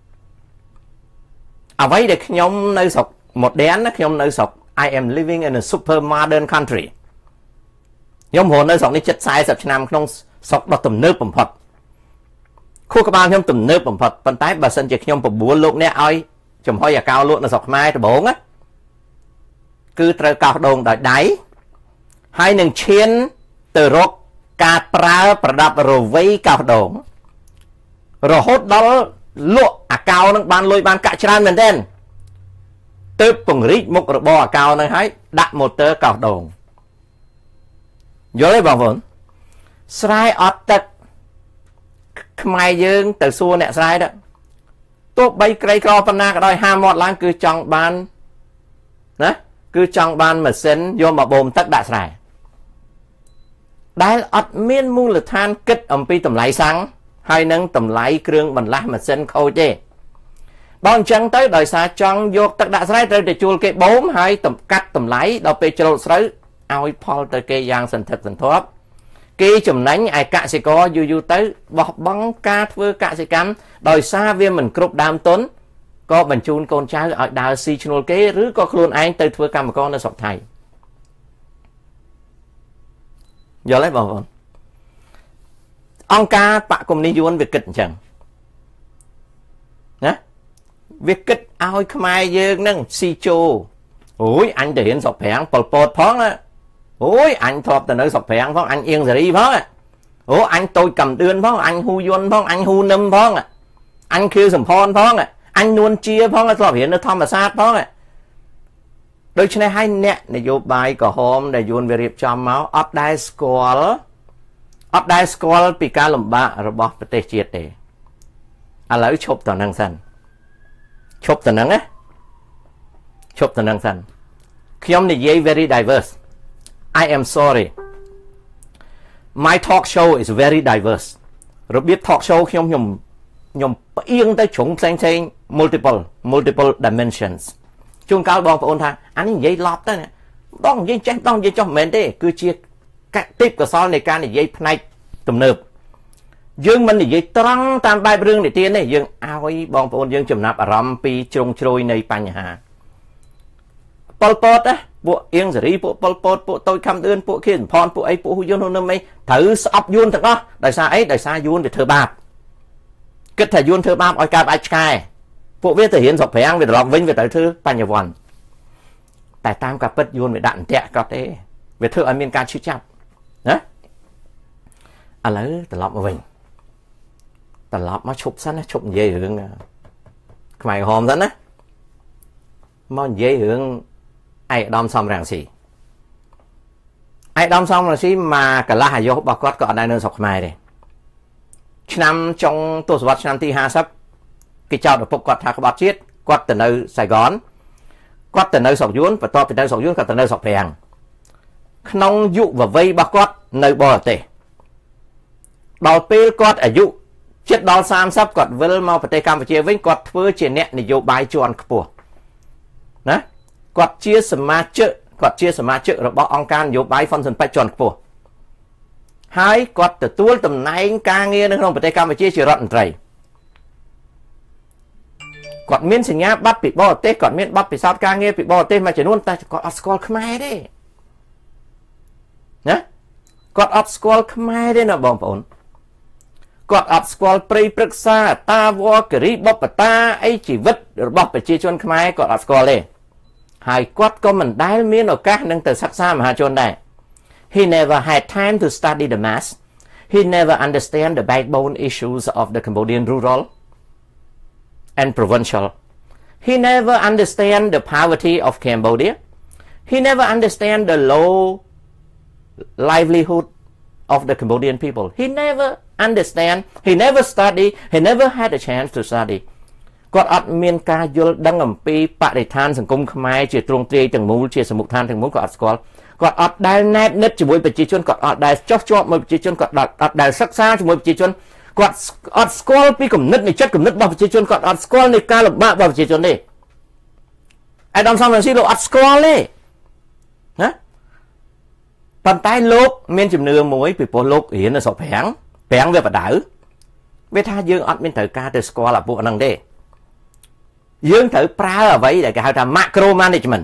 អ្វីដែលខ្ញុំនៅស្រុក modern ណាខ្ញុំនៅស្រុក I am living in a super modern country ខ្ញុំរស់នៅស្រុកនេះជិត40ឆ្នាំក្នុងស្រុកដ៏ទំនើបបំផុតខួរក្បាលខ្ញុំទំនើបបំផុតប៉ុន្តែបើសិនជាខ្ញុំបបួលលោកអ្នកឲ្យចំហុយអាកោលក់នៅស្រុកខ្មែរដំបងណាគឺត្រូវកោសដងដោយដៃហើយនឹងឈានទៅរកការប្រើប្រដាប់រវៃកោសដងរហូតដល់លក់អាកោនឹងបានលុយបានកាក់ច្រើនមែនទែនទើបពង្រីកមុខរបរអាកោនឹងហើយដាក់ម៉ូទ័រកោសដងយល់ទេបងប្អូនស្រែអត់ទឹកខ្មែរយើងទៅសួរអ្នកស្រែទៅទោះបីក្រីក្រប៉ុណ្ណាក៏ដោយហាមាត់ឡើងគឺចង់បានណាគឺចង់បានម៉ាស៊ីនយកមកបូមទឹកដាក់ស្រែដែលអត់មានមូលដ្ឋានគិតអំពីតម្លៃសាំងហើយនឹងតម្លៃគ្រឿងបន្លាស់ម៉ាស៊ីនខូចទេដល់អញ្ចឹងទៅដោយសារចង់យកទឹកដាក់ស្រែត្រូវតែជួលគេបូមហើយកាត់តម្លៃដល់ពេលច្រូតស្រូវឲ្យផលទៅគេយ៉ាងសន្ធឹកសន្ធាប់គេចំណេញឯកសិករយូរទៅបោះបង់ការធ្វើកសិកម្មដោយសារវាមិនគ្រប់ដើមទុនក៏បញ្ជូនកូនចៅឲ្យដើរស៊ីឈ្នួលគេឬក៏ខ្លួនឯងទៅធ្វើកម្មករនៅស្រុកថៃយល់ទេបងប្អូនអង្គការបកគមនីយួនវាគិតអញ្ចឹងណាវាគិតឲ្យខ្មែរយើងនឹងស៊ីជោអូយអញទៅរៀនស្រុកប្រាំងប៉ុលពតផងណាអូយអញធ្លាប់ទៅនៅស្រុកប្រាំងផងអញអៀងសេរីផងអូអញតូចកំដឿនផងអញហ៊ូយន់ផងអញហ៊ូនឹមផងអញខៀវសំផនផងអញនួនជាផងធ្លាប់រៀននៅធម្មសាស្ត្រផងដូច្នេះហើយអ្នកនយោបាយក្រហមដែលយួនវារៀបចំមកអត់ដែលស្គាល់ពីការលំបាករបស់ប្រទេសជាតិទេឥឡូវឈប់តនឹងសិនឈប់តនឹងសិនខ្ញុំនិយាយ very diverse I am sorry my talk show is very diverse របៀប talk show ខ្ញុំផ្អៀងទៅជ្រុងផ្សេងmultiple dimensions ជួនកាលបងប្អូនថាអានេះនិយាយឡប់ទៅដងនិយាយចេះដងនិយាយចុះមិនមែនទេគឺជាទេពកោសលនៃការនិយាយផ្នែកទំនើបយើងមិននិយាយត្រង់តាមបែបរឿងនិទានទេយើងឲ្យបងប្អូនយើងចំណាប់អារម្មណ៍ពីជ្រុងជ្រោយនៃបញ្ហាប៉ុលពតពួកអៀងសេរីពួកប៉ុលពតពួកតូចខំដឿនពួកខៀវសំផនពួកអីពួកហ៊ូយួនហ៊ុននឹមអីត្រូវស្អប់យួនទាំងអស់ដោយសារអីដោយសារយួនវាធ្វើបាបគិតថាយួនធ្វើបាបឲ្យកើតអាចឆ្កែពួកវាទៅរៀនស្រុកប្រាំងវាត្រឡប់វិញវាត្រូវធ្វើបញ្ញវន្តតែតាមការពិតយួនវាដាក់អន្ទាក់ក៏ទេវាធ្វើឲ្យមានការឈឺចាប់ណាឥឡូវត្រឡប់មកវិញត្រឡប់មកឈប់សិនណាឈប់និយាយរឿងខ្មែរក្រហមសិនណាមកនិយាយរឿងឯកឧត្តមសំរងស៊ីឯកឧត្តមសំរងស៊ីមកកន្លះអាយុរបស់គាត់ក៏អត់ដែរនៅស្រុកខ្មែរទេឆ្នាំចុងទសវត្សរ៍ឆ្នាំទី50គេចោទឪពុកគាត់ថាក្បត់ជាតិគាត់ទៅនៅសៃហ្គនគាត់ទៅនៅស្រុកយួនបន្ទាប់ពីនៅស្រុកយួនគាត់ទៅនៅស្រុកប្រាំងក្នុងយុវវ័យរបស់គាត់នៅបរទេសដល់ពេលគាត់អាយុជិតដល់30គាត់វិលមកប្រទេសកម្ពុជាវិញគាត់ធ្វើជាអ្នកនយោបាយជាន់ខ្ពស់ណាគាត់ជាសមាជិករបស់អង្គការនយោបាយហ្វុនស៊ិនប៉ិចជាន់ខ្ពស់ហើយគាត់ទទួលតំណែងការងារនៅក្នុងប្រទេសកម្ពុជាជារដ្ឋមន្ត្រីគាត់មានសញ្ញាបត្រពីបរទេសគាត់មានបទពិសោធន៍ការងារពីបរទេសមួយចំនួនតែគាត់អត់ស្គាល់ខ្មែរទេណាគាត់អត់ស្គាល់ខ្មែរទេណាបងប្អូនគាត់អត់ស្គាល់ព្រៃព្រឹក្សាតាវរគិរីបុព្វតាអីជីវិតរបស់ប្រជាជនខ្មែរគាត់អត់ស្គាល់ទេហើយគាត់ក៏មិនដែលមានឱកាសនឹងទៅសិក្សាមហាជនដែរ He never had time to study the mass He never understand the backbone issues of the Cambodian rural and provincial He never understand the poverty of Cambodia He never understand the low livelihood of the Cambodian people He never understand He never study He never had a chance to study គាត់អត់មានការយល់ដឹងអំពីបរិស្ថានសង្គមខ្មែរជាទ្រង់ទ្រាយទាំងមូលជាសមុខដ្ឋានទាំងមូលគាត់អត់ស្គាល់គាត់អត់ដែលណែបនិតជាមួយប្រជាជនគាត់អត់ដែលចោះជាប់មួយប្រជាជនគាត់អត់ដែលសិក្សាជាមួយប្រជាជនគាត់អត់ស្គាល់ពីគំនិតនៃចិត្តគំនិតរបស់ប្រជាជនគាត់អត់ស្គាល់នៃការលំបាករបស់ប្រជាជនទេអាដាមសំរងស៊ីលោកអត់ស្គាល់ទេណាប៉ុន្តែលោកមានជំនឿមួយពីព្រោះលោករៀននៅស្រុកប្រាំងវាបដៅវាថាយើងអត់មានត្រូវការទៅស្គាល់អាពួកហ្នឹងទេយើងត្រូវប្រើអ្វីដែលគេហៅថា macro management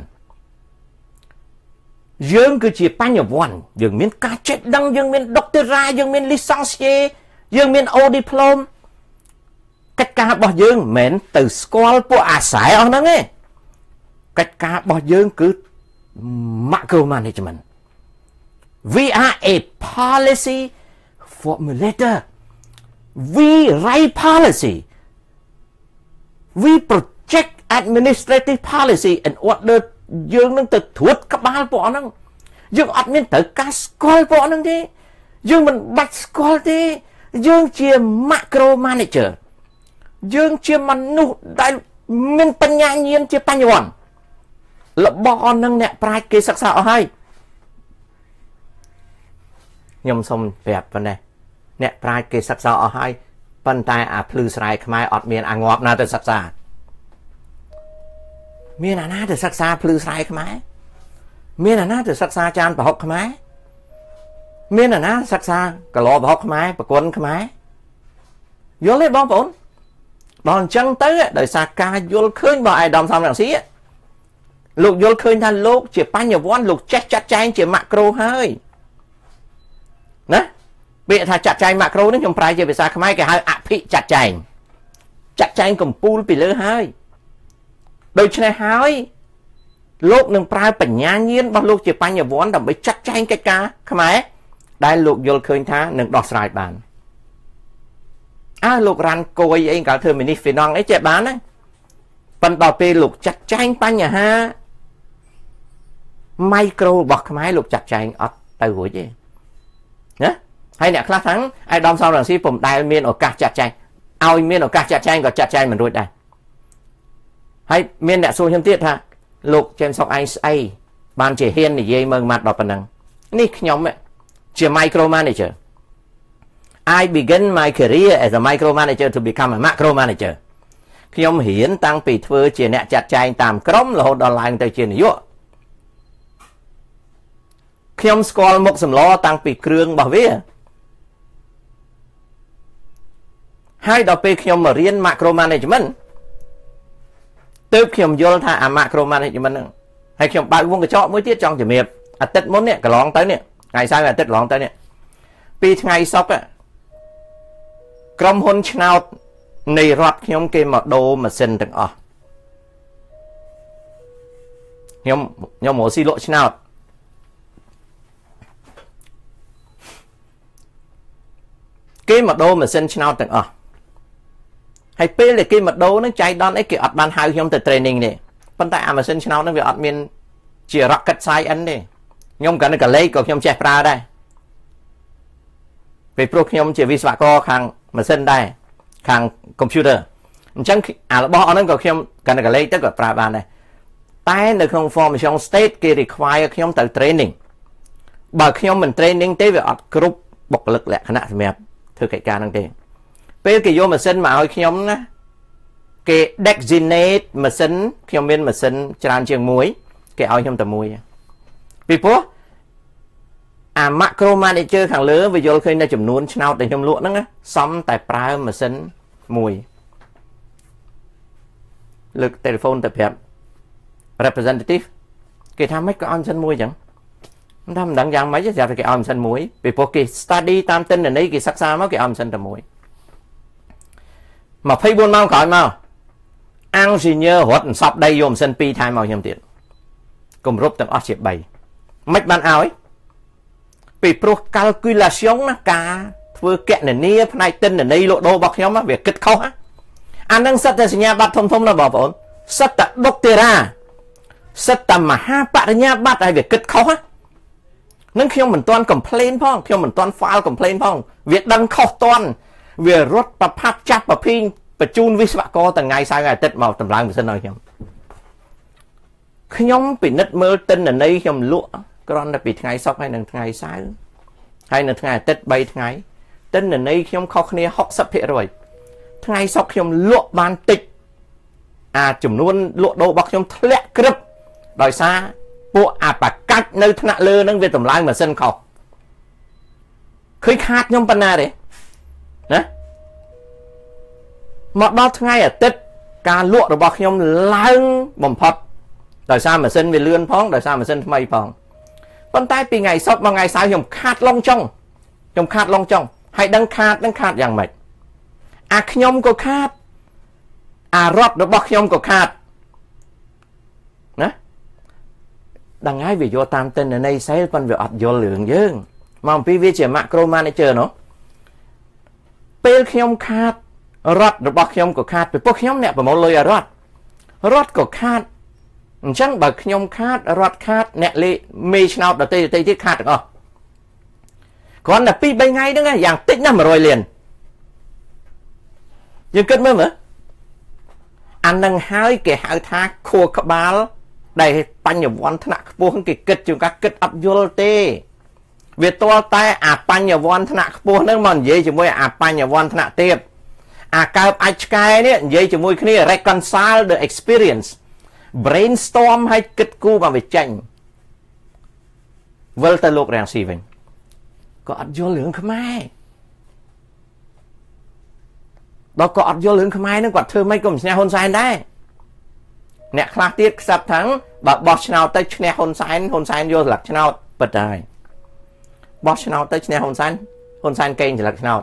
យើងគឺជាបញ្ញវន្តយើងមានការចេះដឹងយើងមានដុកទ័រ៉ាយើងមាន licencié យើងមាន O diploma កិច្ចការរបស់យើងមិនមែនទៅស្គាល់ពួកអាស្រ័យអស់ហ្នឹងទេកិច្ចការរបស់យើងគឺ macro management we are a policy formulator we write policy we project administrative policy in order យើងនឹងទៅត្រួតក្បាលពួកហ្នឹងយើងអត់មានត្រូវការស្គាល់ពួកហ្នឹងទេយើងមិនបាច់ស្គាល់ទេយើងជា macro manager យើងជាមនុស្សដែលមានបញ្ញាញាណជាបញ្ញវន្តរបស់ហ្នឹងអ្នកប្រាជ្ញគេសិក្សាអស់ហើយខ្ញុំសូមប្រាប់ប៉ុណ្ណេះអ្នកប្រាជ្ញគេសិក្សាអស់ហើយប៉ុន្តែអាភ្លឺស្រែខ្មែរអត់មានអាងាប់ណាទៅសិក្សាមានអាណាទៅសិក្សាភ្លឺស្រែខ្មែរមានអាណាទៅសិក្សាចានប្រហុកខ្មែរមានអាណាសិក្សាកឡោប្រហុកខ្មែរប្រគុណខ្មែរយល់ទេបងប្អូនដល់អញ្ចឹងទៅដោយសារការយល់ឃើញរបស់អាយដាមសំរងស៊ីលោកយល់ឃើញថាលោកជាបញ្ញវន្តលោកចេះចាត់ចែងជាម៉ាក្រូហើយណាពាក្យថាចាត់ចែងម៉ាក្រូនេះខ្ញុំប្រែជាភាសាខ្មែរគេហៅអភិចាត់ចែងចាត់ចែងកម្ពូលពីលើហើយដូច្នេះហើយលោកនឹងប្រើបញ្ញាញាណរបស់លោកជាបញ្ញវន្តដើម្បីចាត់ចែងកិច្ចការខ្មែរដែលលោកយល់ឃើញថានឹងដោះស្រាយបានលោករ៉ាន់គួយអីកាលធ្វើមីនីសហ្វីណង់អីចេះបានណាប៉ុន្តែដល់ពេលលោកចាត់ចែងបញ្ហាម៉ៃក្រូរបស់ខ្មែរលោកចាត់ចែងអត់ទៅរួចទេណាហើយអ្នកខ្លះហ្នឹងអាយដាមសំរងស៊ីពុំដែលមានឱកាសចាត់ចែងឲ្យមានឱកាសចាត់ចែងក៏ចាត់ចែងមិនរួចដែរហើយមានអ្នកសួរខ្ញុំទៀតថាលោកចេមសុកឯងស្អីបានជាហ៊ាននិយាយមើងម៉ាត់ដល់ប៉ុណ្ណឹងនេះខ្ញុំជា micro manager I begin my career as a micro manager to become a macro manager ខ្ញុំរៀនតាំងពីធ្វើជាអ្នកចាត់ចែងតាមក្រុមរហូតដល់ឡើងទៅជានាយកខ្ញុំស្គាល់មុខសម្លតាំងពីគ្រឿងរបស់វាហើយដល់ពេលខ្ញុំមករៀន macro management ទើបខ្ញុំយល់ថាអា macro management ហ្នឹងហើយខ្ញុំបើកវងកញ្ចក់មួយទៀតចង់ជំរាបអាទិត្យមុននេះកន្លងទៅនេះថ្ងៃសៅរ៍អាទិត្យកន្លងទៅនេះពីថ្ងៃសុក្រក្រុមហ៊ុនឆ្នោតនៃរដ្ឋខ្ញុំគេមកដូរម៉ាស៊ីនទាំងអស់ខ្ញុំមកស៊ីលក់ឆ្នោតគេមកដូរម៉ាស៊ីនឆ្នោតទាំងអស់ហើយពេលដែលគេមកដូរហ្នឹងចៃដន្យអីគេអត់បានហៅខ្ញុំទៅ training ទេប៉ុន្តែអាម៉ាស៊ីនឆ្នោតហ្នឹងវាអត់មានជា rocket science ទេខ្ញុំក៏នៅកលេសក៏ខ្ញុំចេះប្រើដែរពេលព្រោះខ្ញុំជាវិស្វករខាងម៉ាស៊ីនដែរខាង computer អញ្ចឹងអារបស់អស់ហ្នឹងក៏ខ្ញុំក៏នៅកលេសទៅក៏ប្រើបានដែរតែនៅក្នុង formation state គេ require ខ្ញុំទៅ training បើខ្ញុំមិន training ទេវាអត់គ្រប់បុគ្គលិកលក្ខណៈសម្រាប់ធ្វើកិច្ចការហ្នឹងទេពេលគេយកម៉ាស៊ីនមកឲ្យខ្ញុំណាគេ designate ម៉ាស៊ីនខ្ញុំមានម៉ាស៊ីនច្រើនជាងមួយគេឲ្យខ្ញុំតែមួយពីព្រោះអា macro manager ខាងលើវាយល់ឃើញនៅចំនួនឆ្នោតដែលខ្ញុំលក់ហ្នឹងសំតែប្រើម៉ាស៊ីនមួយលើក telephone ទៅប្រាប់ representative គេថាម៉េចក៏ឲ្យម៉ាស៊ីនមួយអញ្ចឹងថាមិនដឹងយ៉ាងម៉េចទេស្រាប់តែគេឲ្យម៉ាស៊ីនមួយពីព្រោះគេ study តាមទិន្នន័យគេសិក្សាមកគេឲ្យម៉ាស៊ីនតែមួយ24ម៉ោងក្រោយមកengineer រត់អន្សប់ដីយកម៉ាស៊ីន2ថែមមកខ្ញុំទៀតគម្រប់ទាំងអស់ជា3មិនបានឲ្យពីព្រោះ calculation ណាការធ្វើគណនាផ្នែកទិន្នន័យលក់ដូររបស់ខ្ញុំវាគិតខុសអានឹងសិតតែសញ្ញាបត្រធំណាបងប្អូនសិតតែដុកទ័រ៉ាសិតតែមហាបរិញ្ញាបត្រហើយវាគិតខុសនឹងខ្ញុំមិនទាន់ complain ផងខ្ញុំមិនទាន់ file complain ផងវាដឹងខុសទាន់វារត់ប្រផាត់ចាប់ប្រភីងបញ្ជូនវិស្វករថ្ងៃសៅរ៍អាទិត្យមកតម្លើងម៉ាស៊ីនឲ្យខ្ញុំពិនិត្យមើលទិន្នន័យខ្ញុំលក់គ្រាន់តែពីថ្ងៃសុក្រហើយនឹងថ្ងៃសៅរ៍ហើយនៅថ្ងៃអាទិត្យ3ថ្ងៃទិន្នន័យខ្ញុំខុសគ្នា 60% ថ្ងៃសុក្រខ្ញុំលក់បានតិចចំនួនលក់ដូររបស់ខ្ញុំធ្លាក់ក្រឹបដោយសារពួកអបកាច់នៅថ្នាក់លើនឹងវាតម្លើងម៉ាស៊ីនខុសឃើញខាតខ្ញុំប៉ុណ្ណាទេណាមកដល់ថ្ងៃអាទិត្យការលក់របស់ខ្ញុំឡើងបំផុតដោយសារម៉ាស៊ីនវាលឿនផងដោយសារម៉ាស៊ីនថ្មីផងប៉ុន្តែពីថ្ងៃសុក្រមកថ្ងៃសៅរ៍ខ្ញុំខាតឡងចុងហើយដឹងខាតយ៉ាងម៉េចខ្ញុំក៏ខាតរត់របស់ខ្ញុំក៏ខាតណាដឹងហើយវាយកតាមទិន្នន័យសេលប៉ុន្តែវាអត់យល់រឿងយើងមកអំពីវាជា macro manager នោះពេលខ្ញុំខាតរត់របស់ខ្ញុំក៏ខាតពីពួកខ្ញុំអ្នកប្រមូលលុយឲ្យរត់ក៏ខាតអញ្ចឹងបើខ្ញុំខាតរត់ខាតអ្នកលេមេឆ្នោតដទៃទៀតខាតទាំងអស់គ្រាន់តែ 2-3 ថ្ងៃហ្នឹងយ៉ាងតិចណាស់100លានយើងគិតមើលអានឹងហើយគេហៅថាខួរក្បាលដែលបញ្ញវន្តថ្នាក់ខ្ពស់គេគិតជាងការគិតអត់យល់ទេវាទាល់តែអាបញ្ញវន្តថ្នាក់ខ្ពស់ហ្នឹងមកនិយាយជាមួយអាបញ្ញវន្តថ្នាក់ទាបអាកើបអាចឆ្កែនេះនិយាយជាមួយគ្នា reconcile the experience brainstorm ឲ្យគិតគូរមកវាចេញវិលទៅលោករាំងស៊ីវិញក៏អត់យល់រឿងខ្មែរដល់ក៏អត់យល់រឿងខ្មែរហ្នឹងគាត់ធ្វើម៉េចក៏មិនឈ្នះហ៊ុនសែនដែរអ្នកខ្លះទៀតខ្សាប់ថាំងបើបោះឆ្នោតទៅឈ្នះហ៊ុនសែនយកស្លឹកឆ្នោតពិតហើយបោះឆ្នោតទៅឈ្នះហ៊ុនសែនកេងស្លឹកឆ្នោត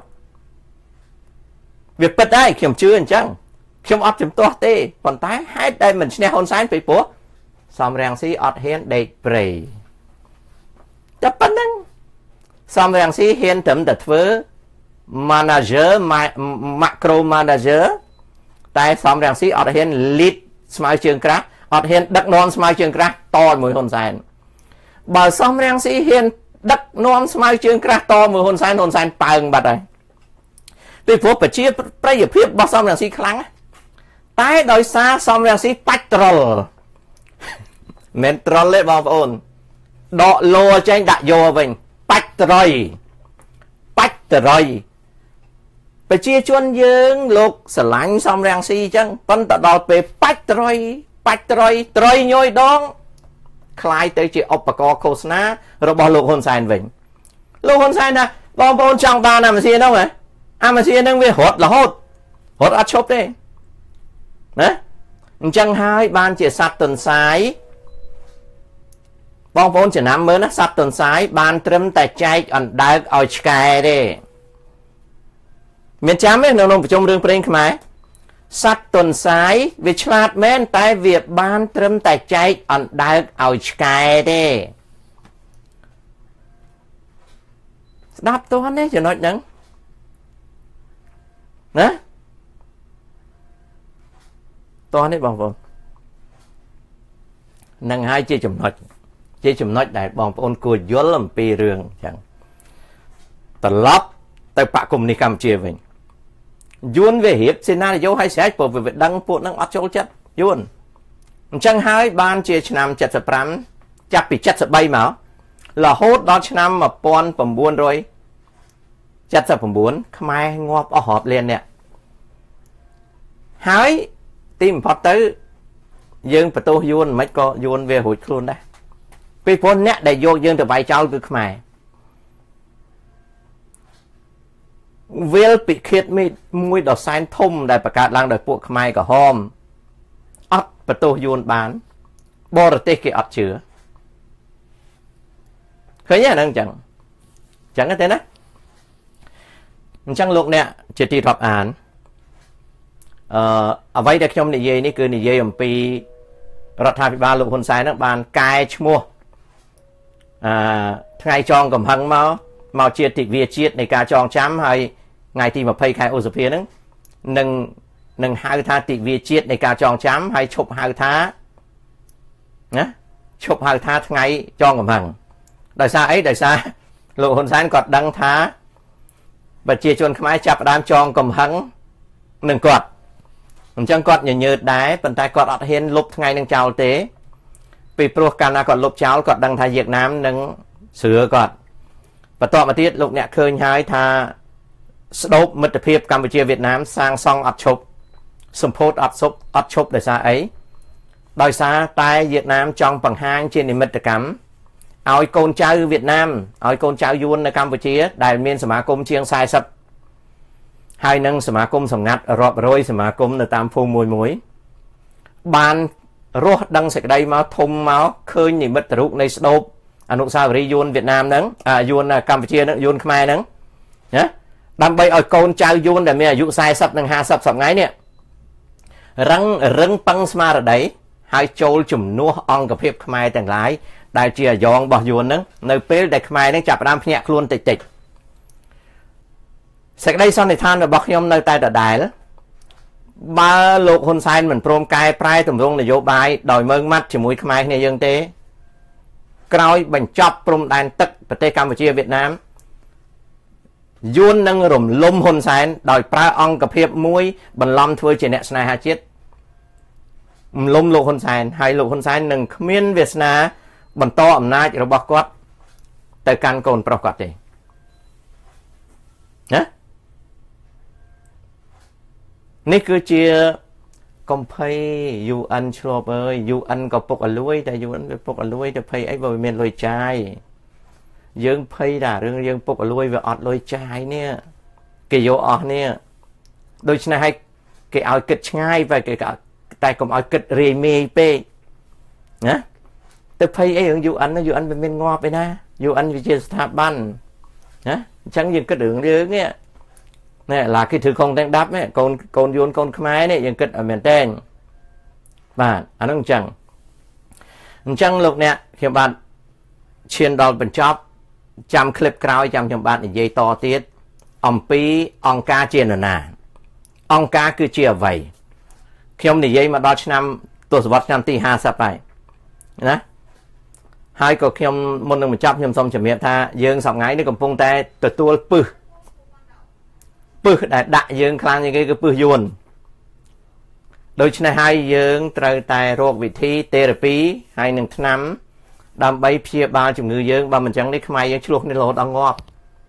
វាពិតហើយខ្ញុំជឿអញ្ចឹងខ្ញុំអត់ជំទាស់ទេប៉ុន្តែហេតុដែលមិនឈ្នះហ៊ុនសែនពីព្រោះសំរងស៊ីអត់ហ៊ានដេកព្រៃតែប៉ុណ្្នឹងសំរងស៊ីហ៊ានត្រឹមតែធ្វើ manager macro manager តែសំរងស៊ីអត់ហ៊ាន lead ស្មៅជើងក្រាស់អត់ហ៊ានដឹកនាំស្មៅជើងក្រាស់តមួយហ៊ុនសែនបើសំរងស៊ីហ៊ានដឹកនាំស្មៅជើងក្រាស់តមួយហ៊ុនសែនប៉ើងបាត់ហើយពីព្រោះប្រជាប្រិយភាពរបស់សំរងស៊ីខ្លាំងតែដោយសារសំរងស៊ីបាច់ត្រលមិនត្រលទេបងប្អូនដកលោចេញដាក់យកវិញបាច់ត្រយប្រជាជនយើងលោកស្រឡាញ់សំរងស៊ីអញ្ចឹងប៉ុន្តែដល់ពេលបាច់ត្រយត្រយញយដងคล้ายទៅជាឧបករណ៍ឃោសនារបស់លោកហ៊ុនសែនវិញលោកហ៊ុនសែនថាបងប្អូនចង់បានអាម៉ាស៊ីនហ្នឹងអាម៉ាស៊ីនហ្នឹងវារត់រហូតអត់ឈប់ទេណាអញ្ចឹងហើយបានជាសត្វទន្សាយបងប្អូនចំណាំមើលណាសត្វទន្សាយបានត្រឹមតែចែកអណ្ដើកឲ្យឆ្កែទេមានចាំទេនៅក្នុងប្រជុំរឿងព្រេងខ្មែរសត្វទន្សាយវាឆ្លាតមែនតែវាបានត្រឹមតែចែកអណ្ដើកឲ្យឆ្កែទេស្ដាប់តោះនេះចំណុចហ្នឹងណាតោះនេះបងប្អូននឹងហើយជាចំណុចដែលបងប្អូនគួរយល់អំពីរឿងអញ្ចឹងត្រឡប់ទៅបកកុម្មុយនីសកម្ពុជាវិញយួនវារៀបសេណារីយ៉ូឲ្យស្រេចព្រោះវាដឹងពួកនឹងអត់ចូលចិត្តយួនអញ្ចឹងហើយបានជាឆ្នាំ75ចាប់ពី73មករហូតដល់ឆ្នាំ1979ខ្មែរងាប់អស់រាប់លានអ្នកហើយទីបំផុតទៅយើងបន្ទោសយួនមិនក៏យួនវារួចខ្លួនដែរពីព្រោះអ្នកដែលយកយើងទៅវាយចោលគឺខ្មែរវាលពិឃាតមួយដ៏សែនធំដែលបង្កើតឡើងដោយពួកខ្មែរក្រហមអត់បន្ទោសយួនបានបរទេសគេអត់ជឿឃើញទេហ្នឹងអញ្ចឹងទេណាអញ្ចឹងលោកអ្នកជាទីរាប់អានអ្វីដែលខ្ញុំនិយាយនេះគឺនិយាយអំពីរដ្ឋាភិបាលលោកហ៊ុនសែនហ្នឹងបានកែឈ្មោះថ្ងៃចងកំហឹងមកជាទិវាជាតិនៃការចងចាំហើយថ្ងៃទី20ខែឧសភាហ្នឹងនឹងហៅថាទិវាជាតិនៃការចងចាំហើយឈប់ហៅថាថ្ងៃចងកំហឹងដោយសារអីដោយសារលោកហ៊ុនសែនគាត់ដឹងថាប្រជាជនខ្មែរចាប់ផ្ដើមចងកំហឹងនឹងគាត់អញ្ចឹងគាត់ញញើតដែរប៉ុន្តែគាត់អត់ហ៊ានលុបថ្ងៃនឹងចោលទេពីព្រោះកាលណាគាត់លុបចោលគាត់ដឹងថាវៀតណាមនឹងស្រួលគាត់បន្តមកទៀតលោកអ្នកឃើញហើយថាស្ដោបមិត្តភាពកម្ពុជាវៀតណាមសាងសង់អត់ឈប់សម្ពោធអត់ឈប់ដោយសារអីដោយសារតែវៀតណាមចង់បង្ហាញជានិមិត្តកម្មឲ្យកូនចៅវៀតណាមឲ្យកូនចៅយួននៅកម្ពុជាដែលមានសមាគមជាង40ហើយនឹងសមាគមសម្ងាត់រាប់រយសមាគមនៅតាមភូមិមួយបានរស់ដឹងសេចក្តីមកធំមកឃើញនិមិត្តរូបនៃស្ដោបអនុស្សាវរីយ៍យួនវៀតណាមហ្នឹងយួនកម្ពុជាហ្នឹងយួនខ្មែរហ្នឹងណាដើម្បីឲ្យកូនចៅយួនដែលមានអាយុ40និង50សប្តាហ៍នេះរឹងប៉ឹងស្មារតីហើយចូលជំនួសអង្គភាពខ្មែរទាំងឡាយដែលជាអាយ៉ងរបស់យួនហ្នឹងនៅពេលដែលខ្មែរហ្នឹងចាប់ផ្ដើមភ្ញាក់ខ្លួនតិចសេចក្តីសន្និដ្ឋានរបស់ខ្ញុំនៅតែដដែលបើលោកហ៊ុនសែនមិនព្រមកែប្រែទម្រង់នយោបាយដោយមើងម៉ាត់ជាមួយខ្មែរគ្នាយើងទេក្រោយបញ្ចប់ព្រំដែនទឹកប្រទេសកម្ពុជាវៀតណាមយួននឹងរំលំហ៊ុនសែនដោយប្រើអង្គភាពមួយបន្លំធ្វើជាអ្នកស្នេហាជាតិរំលំលោកហ៊ុនសែនហើយលោកហ៊ុនសែននឹងគ្មានវាសនាបន្តអំណាចរបស់គាត់ទៅកាន់កូនប្រុសគាត់ទេណានេះគឺជាកំភៃ UN ឆ្លប់អើយ UN ក៏ពុកអលួយតែ UN វាពុកអលួយទៅភ័យអីបើវាមានលុយចាយយើងភ័យថារឿងយើងពុកអលួយវាអត់លុយចាយនេះគេយកអស់នេះដូច្នេះឲ្យគេឲ្យគិតឆ្ងាយតែគេតែកុំឲ្យគិតរាយមេពេកណាទៅភ័យអីរឿង UN វាមានងាប់ឯណា UN វាជាស្ថាប័នណាអញ្ចឹងយើងគិតរឿងនេះណែឡាគេถือของទាំង10នេះកូនយួនកូនខ្មែរនេះយើងគិតឲ្យមែនតើបាទអានោះអញ្ចឹងលោកអ្នកខ្ញុំបាទឈានដល់បញ្ចប់ចាំคลิปក្រោយចាំខ្ញុំបាទនិយាយតទៀតអំពីអង្គការជានរណាអង្គការគឺជាអ្វីខ្ញុំនិយាយមកដល់ឆ្នាំទសវត្សរ៍ឆ្នាំទី50ហើយណាហើយក៏ខ្ញុំមុននឹងបញ្ចប់ខ្ញុំសូមជំរាបថាយើងសប្តាហ៍នេះកំពុងតែទទួលពឹសដែលដាក់យើងខ្លាំងជាងគេគឺពឹសយួនដូច្នេះហើយយើងត្រូវតែរកវិធីទេរ៉ាពីហើយនឹងថ្នាំដើម្បីព្យាបាលជំងឺយើងបើមិនអញ្ចឹងនេះខ្មែរយើងឆ្លោះគ្នារហូតដល់ងាប់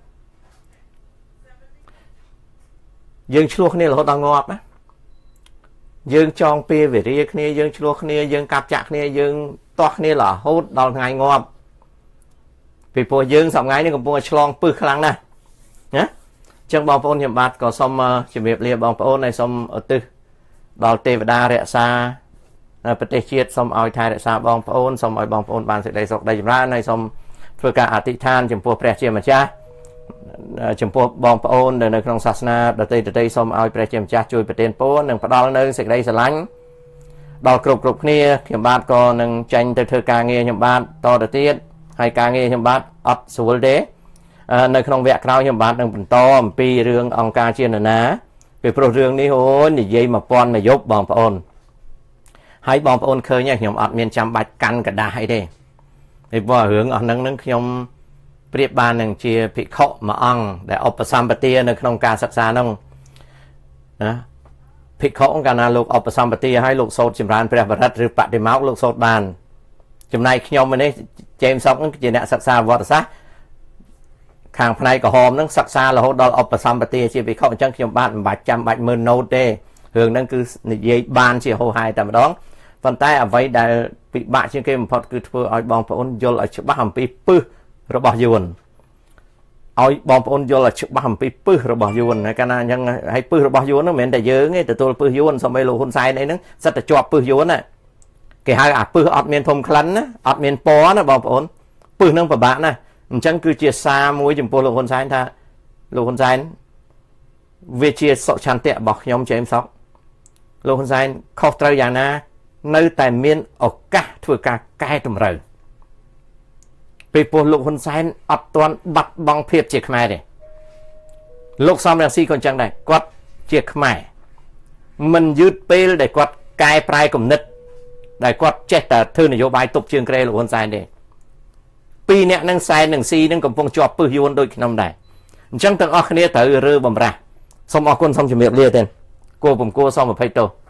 យើងឆ្លោះគ្នារហូតដល់ងាប់ណាយើងចងពៀវេរាគ្នាយើងឆ្លោះគ្នាយើងកាប់ចាក់គ្នាយើងទាស់គ្នារហូតដល់ថ្ងៃងាប់ពីព្រោះយើងសប្តាហ៍នេះកំពុងតែឆ្លងពឹសខ្លាំងណាស់ណាចឹងបងប្អូនខ្ញុំបាទក៏សូមជម្រាបលាបងប្អូនហើយសូមឧទ្ទិសដល់ទេវតារក្សាប្រទេសជាតិសូមឲ្យថែរក្សាបងប្អូនសូមឲ្យបងប្អូនបានសេចក្តីសុខដីចម្រើនហើយសូមធ្វើការអធិដ្ឋានចំពោះព្រះជាម្ចាស់ចំពោះបងប្អូននៅក្នុងសាសនាដទៃសូមឲ្យព្រះជាម្ចាស់ជួយប្រទានពរនិងផ្ដល់នៅសេចក្តីស្រឡាញ់ដល់គ្រប់គ្នាខ្ញុំបាទក៏នឹងចាញ់ទៅធ្វើការងារខ្ញុំបាទតទៅទៀតហើយការងារខ្ញុំបាទអត់ស្រួលទេនៅក្នុងវគ្គក្រោយខ្ញុំបាទនឹងបន្តអំពីរឿងអង្គការជានរណាពីព្រោះរឿងនេះអូននិយាយ1000មួយយប់បងប្អូនហើយបងប្អូនឃើញខ្ញុំអត់មានចាំបាច់កាន់กระดาษអីទេពីព្រោះរឿងអស់ហ្នឹងខ្ញុំប្រៀបបាននឹងជាភិក្ខុមួយអង្គដែលឧបសម្បទានៅក្នុងការសិក្សាហ្នឹងណាភិក្ខុកាលណាលោកឧបសម្បទាឲ្យលោកសូត្រចម្រើនព្រះបរិត្តឬបដិមោក្ខលោកសូត្របានចំណែកខ្ញុំនេះជេមសុកហ្នឹងជាអ្នកសិក្សាវត្តសាស្ត្រខាងផ្នែកក្រហមហ្នឹងសិក្សារហូតដល់ឧបសម្បទាជាភិក្ខុអញ្ចឹងខ្ញុំបាទមិនបាច់ចាំបាច់មើលណូតទេរឿងហ្នឹងគឺនិយាយបានជាហោហាយតែម្ដងប៉ុន្តែអ្វីដែលពិបាកជាងគេបំផុតគឺធ្វើឲ្យបងប្អូនយល់ឲ្យច្បាស់អំពីពឹសរបស់យួនឲ្យបងប្អូនយល់ឲ្យច្បាស់អំពីពឹសរបស់យួនកាលណាអញ្ចឹងហើយពឹសរបស់យួនហ្នឹងមិនមែនតែយើងទេទទួលពឹសយួនសូម្បីលោកហ៊ុនសែនអីហ្នឹងសិតតែជាប់ពឹសយួនណាគេហៅអាពឹសអត់មានធំក្លិនណាអត់មានពណ៌ណាបងប្អូនពឹសហ្នឹងពិបាកណាអញ្ចឹងគឺជាសារមួយចំពោះលោកហ៊ុនសែនថាលោកហ៊ុនសែនវាជាសុឆន្ទៈរបស់ខ្ញុំជេមសុកលោកហ៊ុនសែនខុសត្រូវយ៉ាងណានៅតែមានឱកាសធ្វើការកែតម្រូវពីព្រោះលោកហ៊ុនសែនអត់ទាន់បាត់បង់ភាពជាខ្មែរទេលោកសំរងស៊ីក៏អញ្ចឹងដែរគាត់ជាខ្មែរមិនយឺតពេលដែលគាត់កែប្រែគំនិតដែលគាត់ចេះតែធ្វើនយោបាយទប់ជើងក្រែលោកហ៊ុនសែនទេពីរអ្នកនឹងសែននឹងស៊ីនឹងកំពុងជាប់ពឹសយួនដូចខ្ញុំដែរអញ្ចឹងទាំងអស់គ្នាត្រូវរើបំរាស់សូមអរគុណសូមជម្រាបលាទេគួរពុំគួរសូមអភ័យទោស